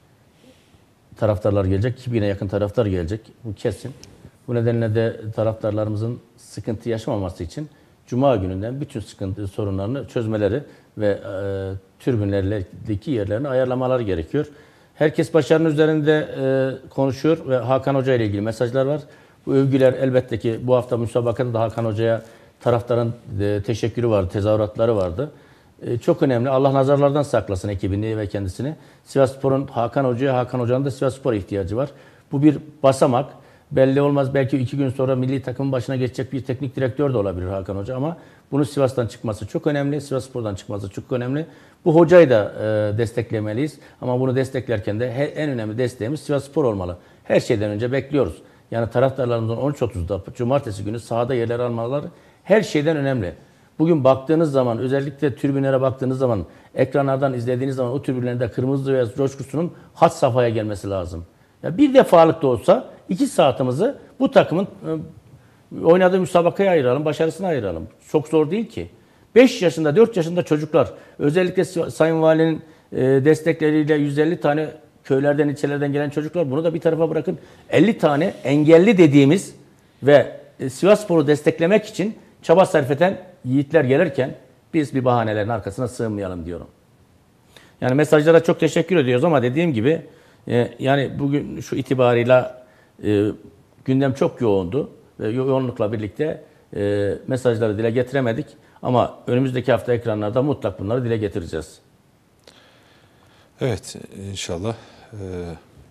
Taraftarlar gelecek. iki bine yakın taraftar gelecek. Bu kesin. Bu nedenle de taraftarlarımızın sıkıntı yaşamaması için Cuma gününden bütün sıkıntı sorunlarını çözmeleri ve e, tribünlerdeki yerlerini ayarlamaları gerekiyor. Herkes başarının üzerinde e, konuşuyor ve Hakan Hoca ile ilgili mesajlar var. Bu övgüler elbette ki bu hafta müsabakada da Hakan Hoca'ya taraftarın e, teşekkürü vardı, tezahüratları vardı. Çok önemli. Allah nazarlardan saklasın ekibini ve kendisini. Sivasspor'un Hakan Hoca'ya, Hakan Hoca'nın da Sivasspor'a ihtiyacı var. Bu bir basamak. Belli olmaz. Belki iki gün sonra milli takımın başına geçecek bir teknik direktör de olabilir Hakan Hoca ama bunun Sivas'tan çıkması çok önemli. Sivasspor'dan çıkması çok önemli. Bu hocayı da e, desteklemeliyiz. Ama bunu desteklerken de he, en önemli desteğimiz Sivasspor olmalı. Her şeyden önce bekliyoruz. Yani taraftarlarımızın on üç otuzda cumartesi günü sahada yerler almaları her şeyden önemli. Bugün baktığınız zaman, özellikle tribünlere baktığınız zaman, ekranlardan izlediğiniz zaman o tribünlerin de kırmızı beyaz coşkusunun had safhaya gelmesi lazım. Ya bir defalık da olsa iki saatimizi bu takımın e, oynadığı müsabakaya ayıralım, başarısına ayıralım. Çok zor değil ki. beş yaşında, dört yaşında çocuklar, özellikle Sayın Valinin e, destekleriyle yüz elli tane köylerden, ilçelerden gelen çocuklar, bunu da bir tarafa bırakın. elli tane engelli dediğimiz ve e, Sivasspor'u desteklemek için çaba sarf eden yiğitler gelirken biz bir bahanelerin arkasına sığınmayalım diyorum. Yani mesajlara çok teşekkür ediyoruz ama dediğim gibi e, yani bugün şu itibarıyla e, gündem çok yoğundu ve yoğunlukla birlikte e, mesajları dile getiremedik ama önümüzdeki hafta ekranlarda mutlak bunları dile getireceğiz. Evet, inşallah. Ee,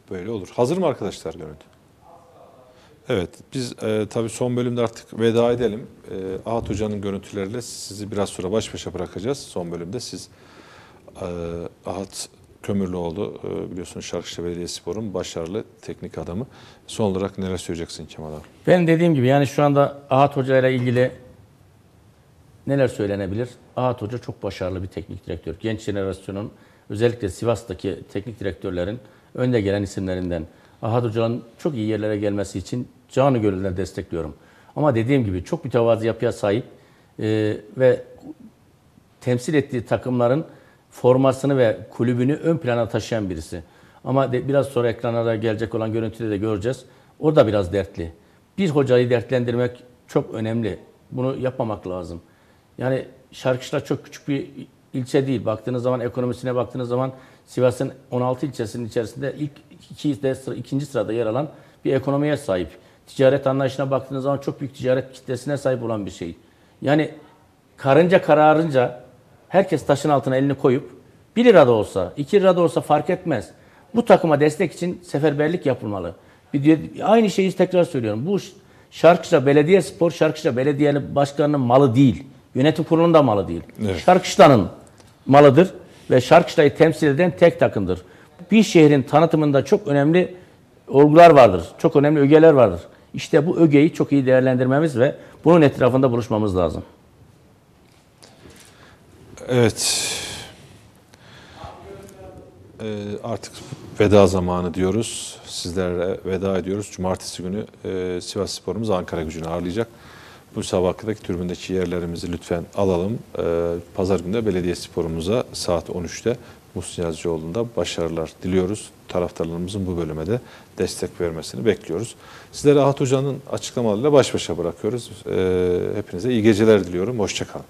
böyle olur. Hazır mı arkadaşlar görüntü? Evet, biz e, tabii son bölümde artık veda edelim. E, Ahat Hoca'nın görüntüleriyle sizi biraz sonra baş başa bırakacağız. Son bölümde siz e, Ahat Kömürlüoğlu, e, biliyorsunuz Şarkışla Belediyespor'un başarılı teknik adamı. Son olarak neler söyleyeceksin Kemal abi? Ben dediğim gibi yani şu anda Ahat Hoca ile ilgili neler söylenebilir? Ahat Hoca çok başarılı bir teknik direktör. Genç jenerasyonun, özellikle Sivas'taki teknik direktörlerin önde gelen isimlerinden. Ahat Hoca'nın çok iyi yerlere gelmesi için canı gönülden destekliyorum. Ama dediğim gibi çok mütevazı yapıya sahip e, ve temsil ettiği takımların formasını ve kulübünü ön plana taşıyan birisi. Ama de, biraz sonra ekranlara gelecek olan görüntüde de göreceğiz. O da biraz dertli. Bir hocayı dertlendirmek çok önemli. Bunu yapmamak lazım. Yani Şarkışla çok küçük bir ilçe değil. Baktığınız zaman, ekonomisine baktığınız zaman Sivas'ın on altı ilçesinin içerisinde ilk iki de sıra, ikinci sırada yer alan bir ekonomiye sahip. Ticaret anlayışına baktığınız zaman çok büyük ticaret kitlesine sahip olan bir şey. Yani karınca kararınca herkes taşın altına elini koyup bir lira da olsa, iki lira da olsa fark etmez. Bu takıma destek için seferberlik yapılmalı. Bir, aynı şeyi tekrar söylüyorum. Bu Şarkışla Belediyespor, Şarkışla Belediye Başkanı'nın malı değil. Yönetim kurulunun da malı değil. Evet. Şarkışla'nın malıdır ve Şarkışla'yı temsil eden tek takımdır. Bir şehrin tanıtımında çok önemli olgular vardır. Çok önemli ögeler vardır. İşte bu ögeyi çok iyi değerlendirmemiz ve bunun etrafında buluşmamız lazım. Evet. Ee, artık veda zamanı diyoruz. Sizlerle veda ediyoruz. Cumartesi günü e, Sivasspor'umuz Ankara Gücü'nü ağırlayacak. Bu sabahki tribündeki yerlerimizi lütfen alalım. Ee, Pazar günü de Belediyespor'umuza saat on üçte Muhsin Yazıcıoğlu'nda başarılar diliyoruz. Taraftarlarımızın bu bölüme de destek vermesini bekliyoruz. Sizlere Ahat Hoca'nın açıklamalarıyla baş başa bırakıyoruz. Ee, hepinize iyi geceler diliyorum. Hoşça kalın.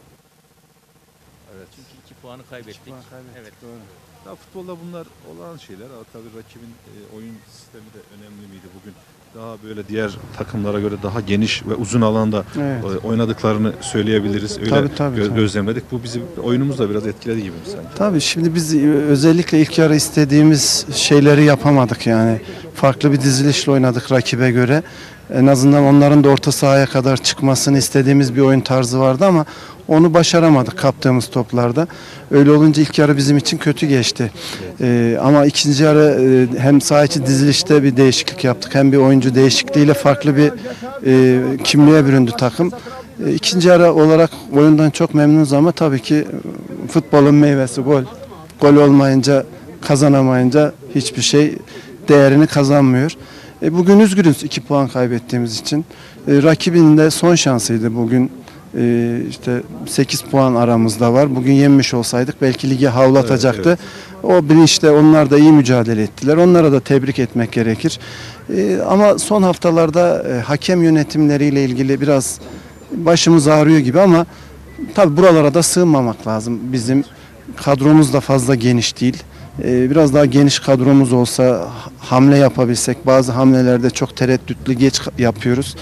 Evet, çünkü iki puanı kaybettik. İki puan kaybettik. Evet, doğru. Ya futbolda bunlar olağan şeyler. Tabii rakibin e, oyun sistemi de önemli miydi bugün? Daha böyle diğer takımlara göre daha geniş ve uzun alanda evet. oynadıklarını söyleyebiliriz. Öyle tabii, tabii, gö- tabii. gözlemledik. Bu bizi oyunumuzda biraz etkiledi gibi sanki. Tabii şimdi biz özellikle ilk yarı istediğimiz şeyleri yapamadık yani. Farklı bir dizilişle oynadık rakibe göre. En azından onların da orta sahaya kadar çıkmasını istediğimiz bir oyun tarzı vardı ama onu başaramadık kaptığımız toplarda. Öyle olunca ilk yarı bizim için kötü geçti. Ee, ama ikinci yarı e, hem saha içi dizilişte bir değişiklik yaptık hem bir oyuncu değişikliğiyle farklı bir e, kimliğe büründü takım. E, ikinci yarı olarak oyundan çok memnunuz ama tabii ki futbolun meyvesi gol. Gol olmayınca, kazanamayınca hiçbir şey değerini kazanmıyor. E, bugün üzgünüz iki puan kaybettiğimiz için. E, rakibin de son şansıydı bugün. E, işte sekiz puan aramızda var. Bugün yenmiş olsaydık belki ligi havlatacaktı. Evet, evet. O bilinçle onlar da iyi mücadele ettiler. Onlara da tebrik etmek gerekir. E, ama son haftalarda e, hakem yönetimleriyle ilgili biraz başımız ağrıyor gibi ama tabii buralara da sığmamak lazım. Bizim kadromuz da fazla geniş değil. Biraz daha geniş kadromuz olsa, hamle yapabilsek, bazı hamlelerde çok tereddütlü geç yapıyoruz.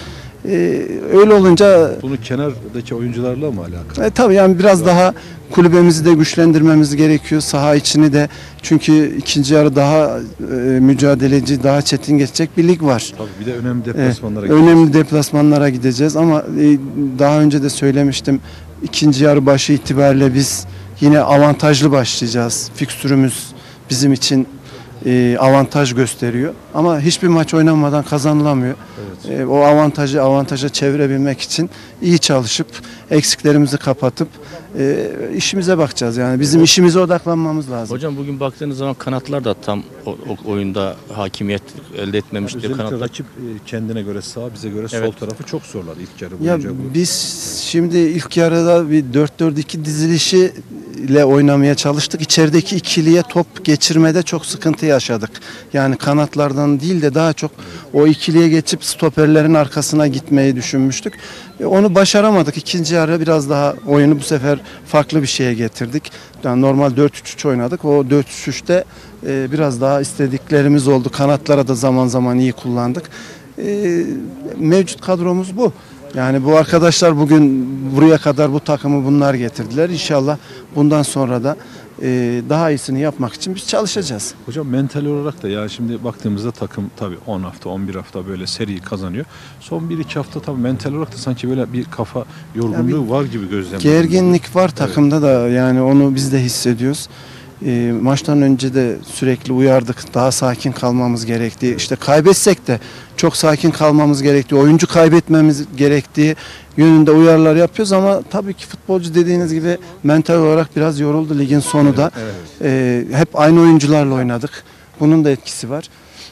Öyle olunca... Bunu kenardaki oyuncularla mı alakalı? E, tabii yani biraz daha kulübemizi de güçlendirmemiz gerekiyor. Saha içini de, çünkü ikinci yarı daha e, mücadeleci, daha çetin geçecek bir lig var. Tabii bir de önemli deplasmanlara e, gideceğiz. Önemli deplasmanlara gideceğiz ama e, daha önce de söylemiştim. İkinci yarı başı itibariyle biz yine avantajlı başlayacağız. Fikstürümüz bizim için e, avantaj gösteriyor. Ama hiçbir maç oynanmadan kazanılamıyor. Evet. E, o avantajı avantaja çevirebilmek için iyi çalışıp eksiklerimizi kapatıp e, işimize bakacağız. Yani bizim işimize odaklanmamız lazım. Hocam bugün baktığınız zaman kanatlar da tam o, o oyunda hakimiyet elde etmemişti. Özellikle kanatlar. rakip kendine göre sağ, bize göre evet. sol tarafı çok zorladı ilk yarı boyunca. Ya bu. Biz şimdi ilk yarıda bir dört dört iki dizilişi ile oynamaya çalıştık. İçerideki ikiliye top geçirmede çok sıkıntı yaşadık. Yani kanatlardan değil de daha çok o ikiliye geçip stoperlerin arkasına gitmeyi düşünmüştük. E, onu başaramadık. İkinci yarı biraz daha oyunu bu sefer farklı bir şeye getirdik. Yani normal dört üç üç oynadık. O dört üç üçte e, biraz daha istediklerimiz oldu. Kanatlara da zaman zaman iyi kullandık. E, mevcut kadromuz bu. Yani bu arkadaşlar bugün buraya kadar bu takımı bunlar getirdiler. İnşallah bundan sonra da e, daha iyisini yapmak için biz çalışacağız. Hocam mental olarak da ya şimdi baktığımızda takım tabii on hafta on bir hafta böyle seri kazanıyor. Son bir iki hafta tabii mental olarak da sanki böyle bir kafa yorgunluğu var gibi gözlemliyorum. Gerginlik var takımda evet. da yani onu biz de hissediyoruz. E, maçtan önce de sürekli uyardık. Daha sakin kalmamız gerektiği. İşte kaybetsek de çok sakin kalmamız gerektiği, oyuncu kaybetmemiz gerektiği yönünde uyarılar yapıyoruz ama tabii ki futbolcu dediğiniz gibi mental olarak biraz yoruldu ligin sonu da. Evet, evet. E, hep aynı oyuncularla oynadık. Bunun da etkisi var.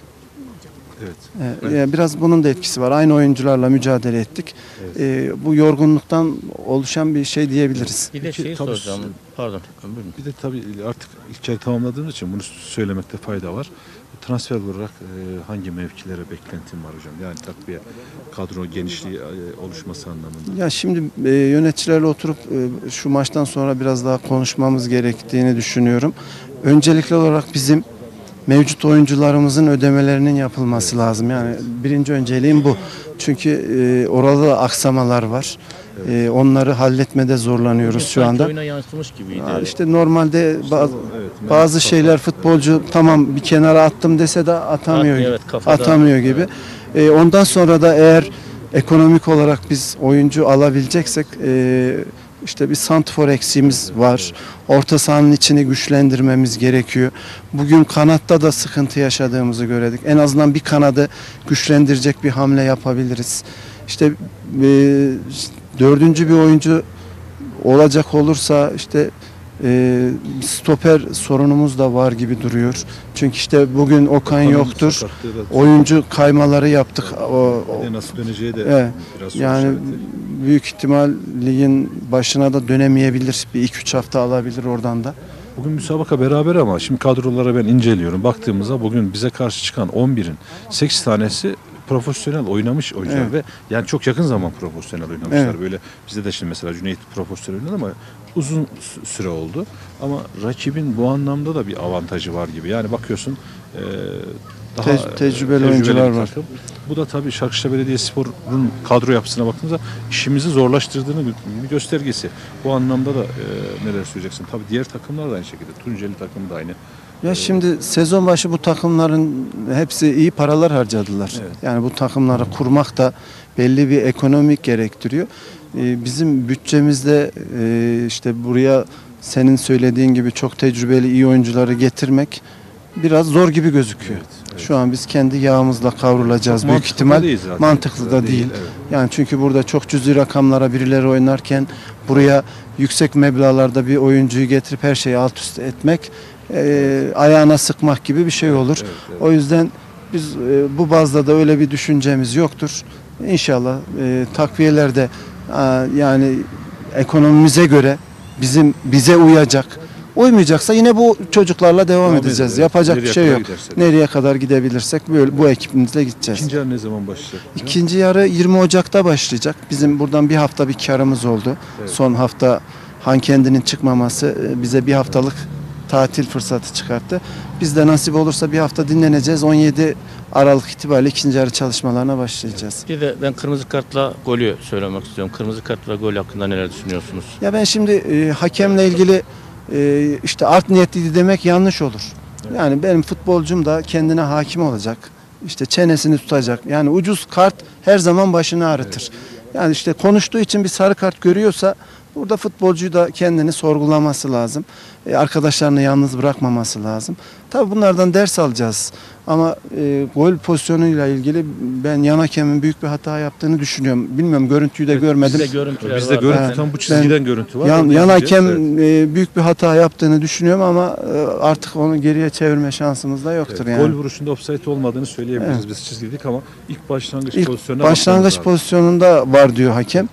Evet. Ee, evet. Biraz bunun da etkisi var. Aynı oyuncularla mücadele ettik. Evet. Ee, bu yorgunluktan oluşan bir şey diyebiliriz. Bir de şey soracağım. Pardon. Bir de tabii artık ilk yarı tamamladığımız için bunu söylemekte fayda var. Transfer olarak e, hangi mevkilere beklentim var hocam? Yani takviye, kadro genişliği e, oluşması anlamında. Ya şimdi e, yöneticilerle oturup e, şu maçtan sonra biraz daha konuşmamız gerektiğini düşünüyorum. Öncelikli olarak bizim mevcut oyuncularımızın ödemelerinin yapılması evet. lazım. Yani birinci önceliğim bu. Çünkü e, orada da aksamalar var. Evet. E, onları halletmede zorlanıyoruz şu anda. Oyuna yansımış gibiydi. Ya işte normalde bazı, evet, bazı şeyler futbolcu tamam bir kenara attım dese de atamıyor. At, evet, atamıyor gibi. Evet. E, ondan sonra da eğer ekonomik olarak biz oyuncu alabileceksek e, İşte bir santrfor eksiğimiz var. Orta sahanın içini güçlendirmemiz gerekiyor. Bugün kanatta da sıkıntı yaşadığımızı gördük. En azından bir kanadı güçlendirecek bir hamle yapabiliriz. İşte e, dördüncü bir oyuncu olacak olursa işte e, stoper sorunumuz da var gibi duruyor. Çünkü işte bugün Okan yoktur. Oyuncu kaymaları yaptık. O, o, nasıl döneceği de evet, biraz yani büyük ihtimal ligin başına da dönemeyebilir. Bir iki üç hafta alabilir oradan da. Bugün müsabaka beraber ama şimdi kadrolara ben inceliyorum. Baktığımızda bugün bize karşı çıkan on birin sekiz tanesi profesyonel oynamış oyuncular evet. ve yani çok yakın zaman profesyonel oynamışlar. Evet. Böyle bizde de şimdi mesela Cüneyt profesyonel oynadı ama uzun süre oldu. Ama rakibin bu anlamda da bir avantajı var gibi. Yani bakıyorsun e, daha Te- tecrübeli, tecrübeli oyuncular var. Takım. Bu da tabii Şarkışla Belediyespor'un kadro yapısına baktığımızda işimizi zorlaştırdığını bir göstergesi. Bu anlamda da e, neler söyleyeceksin? Tabii diğer takımlar da aynı şekilde. Tunceli takımı da aynı. Ya şimdi sezon başı bu takımların hepsi iyi paralar harcadılar. Evet. Yani bu takımları kurmak da belli bir ekonomik gerektiriyor. Ee, bizim bütçemizde e, işte buraya senin söylediğin gibi çok tecrübeli iyi oyuncuları getirmek biraz zor gibi gözüküyor. Evet, evet. Şu an biz kendi yağımızla kavrulacağız çok büyük ihtimal. Mantıklı da değil. değil. Evet. Yani çünkü burada çok cüzi rakamlara birileri oynarken buraya yüksek meblağlarda bir oyuncuyu getirip her şeyi alt üst etmek e, ayağına sıkmak gibi bir şey olur. Evet, evet. O yüzden biz e, bu bazda da öyle bir düşüncemiz yoktur. İnşallah e, takviyelerde e, yani ekonomimize göre bizim bize uyacak. Uymayacaksa yine bu çocuklarla devam, devam edeceğiz. Edelim. Yapacak Nereye bir şey yok. Gidersek. Nereye kadar gidebilirsek böyle bu ekibimizle gideceğiz. İkinci yarı ne zaman başlayacak? İkinci yarı yirmi Ocak'ta başlayacak. Bizim buradan bir hafta bir karımız oldu. Evet. Son hafta Hankendi'nin çıkmaması bize bir haftalık tatil fırsatı çıkarttı. Biz de nasip olursa bir hafta dinleneceğiz. on yedi Aralık itibariyle ikinci yarı çalışmalarına başlayacağız. Bir de ben kırmızı kartla golü söylemek istiyorum. Kırmızı kartla gol hakkında neler düşünüyorsunuz? Ya ben şimdi e, hakemle ilgili e, işte art niyetliydi demek yanlış olur. Evet. Yani benim futbolcum da kendine hakim olacak. İşte çenesini tutacak. Yani ucuz kart her zaman başını ağrıtır. Evet. Yani işte konuştuğu için bir sarı kart görüyorsa burada futbolcuyu da kendini sorgulaması lazım. E, arkadaşlarını yalnız bırakmaması lazım. Tabii bunlardan ders alacağız. Ama e, gol pozisyonuyla ilgili ben yan hakemin büyük bir hata yaptığını düşünüyorum. Bilmiyorum, görüntüyü de evet, görmedim. Bizde görüntü, bizde görüntü tam bu çizgiden ben, görüntü var. Yan, yan hakem evet. e, büyük bir hata yaptığını düşünüyorum ama e, artık onu geriye çevirme şansımız da yoktur. Evet, yani. Gol vuruşunda ofsayt olmadığını söyleyebiliriz evet. biz çizgidik ama ilk başlangıç ilk pozisyonuna başlangıç pozisyonunda var diyor hakem.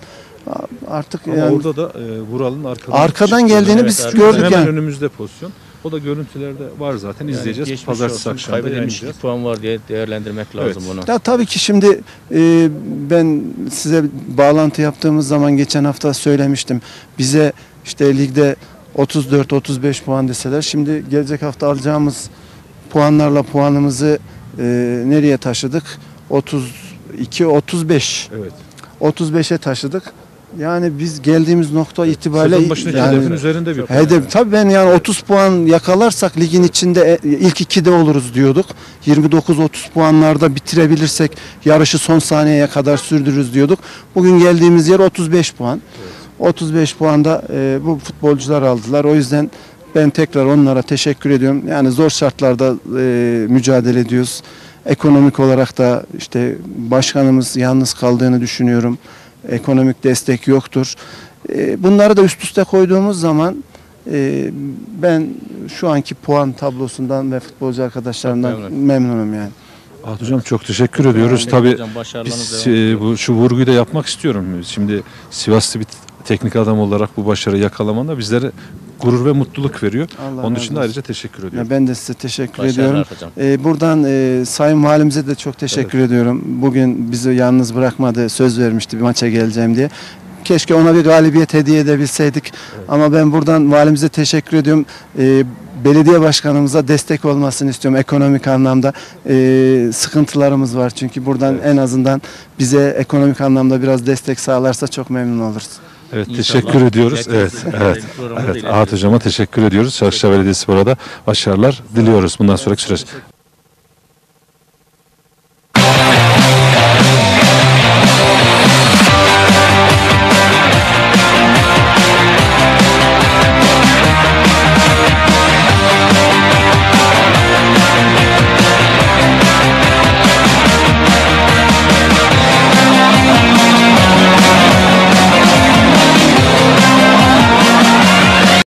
Artık ama yani orada da e, Vural'ın arkadan, arkadan geldiğini evet, biz arkadan. gördük hemen yani. önümüzde pozisyon. O da görüntülerde var zaten yani izleyeceğiz. Pazartesi akşamı kaybedilmiş bir puan var diye değerlendirmek lazım evet. bunu. Ya tabii ki şimdi e, ben size bağlantı yaptığımız zaman geçen hafta söylemiştim. Bize işte ligde otuz dört otuz beş puan deseler şimdi gelecek hafta alacağımız puanlarla puanımızı e, nereye taşıdık? otuz iki otuz beş. Evet. otuz beşe taşıdık. Yani biz geldiğimiz nokta itibariyle Sezon başındaki hedefin üzerinde bir puan. hedef, tabii ben yani otuz puan yakalarsak ligin içinde e, ilk ikide oluruz diyorduk. yirmi dokuz otuz puanlarda bitirebilirsek yarışı son saniyeye kadar sürdürürüz diyorduk. Bugün geldiğimiz yer otuz beş puan. otuz beş puanda e, bu futbolcular aldılar. O yüzden ben tekrar onlara teşekkür ediyorum. Yani zor şartlarda e, mücadele ediyoruz. Ekonomik olarak da işte başkanımız yalnız kaldığını düşünüyorum. Ekonomik destek yoktur. E, bunları da üst üste koyduğumuz zaman e, ben şu anki puan tablosundan ve futbolcu arkadaşlarımdan memnun. memnunum yani. Ahmet Hocam çok teşekkür ediyoruz. Peki Tabii hocam, başarılarınız biz devam e, bu şu vurguyu da yapmak istiyorum. Şimdi Sivaslı bir teknik adam olarak bu başarıyı yakalaman da bizlere gurur ve mutluluk veriyor. Allah Onun razı için de olsun. ayrıca teşekkür ediyorum. Ya ben de size teşekkür Başarılar ediyorum. hocam. Ee, buradan e, Sayın Valimize de çok teşekkür ediyorum. Bugün bizi yalnız bırakmadı, söz vermişti bir maça geleceğim diye. Keşke ona bir galibiyet hediye edebilseydik. Ama ben buradan valimize teşekkür ediyorum. Ee, belediye başkanımıza destek olmasını istiyorum ekonomik anlamda. Ee, sıkıntılarımız var çünkü buradan en azından bize ekonomik anlamda biraz destek sağlarsa çok memnun oluruz. Evet, İnşallah. teşekkür ediyoruz. Gerçekten Evet, sizin evet. programınızda Evet, ilerliyoruz. Ahmet Hocama teşekkür ediyoruz. Çarşıda Belediyesi burada başarılar diliyoruz bundan sonraki süreç.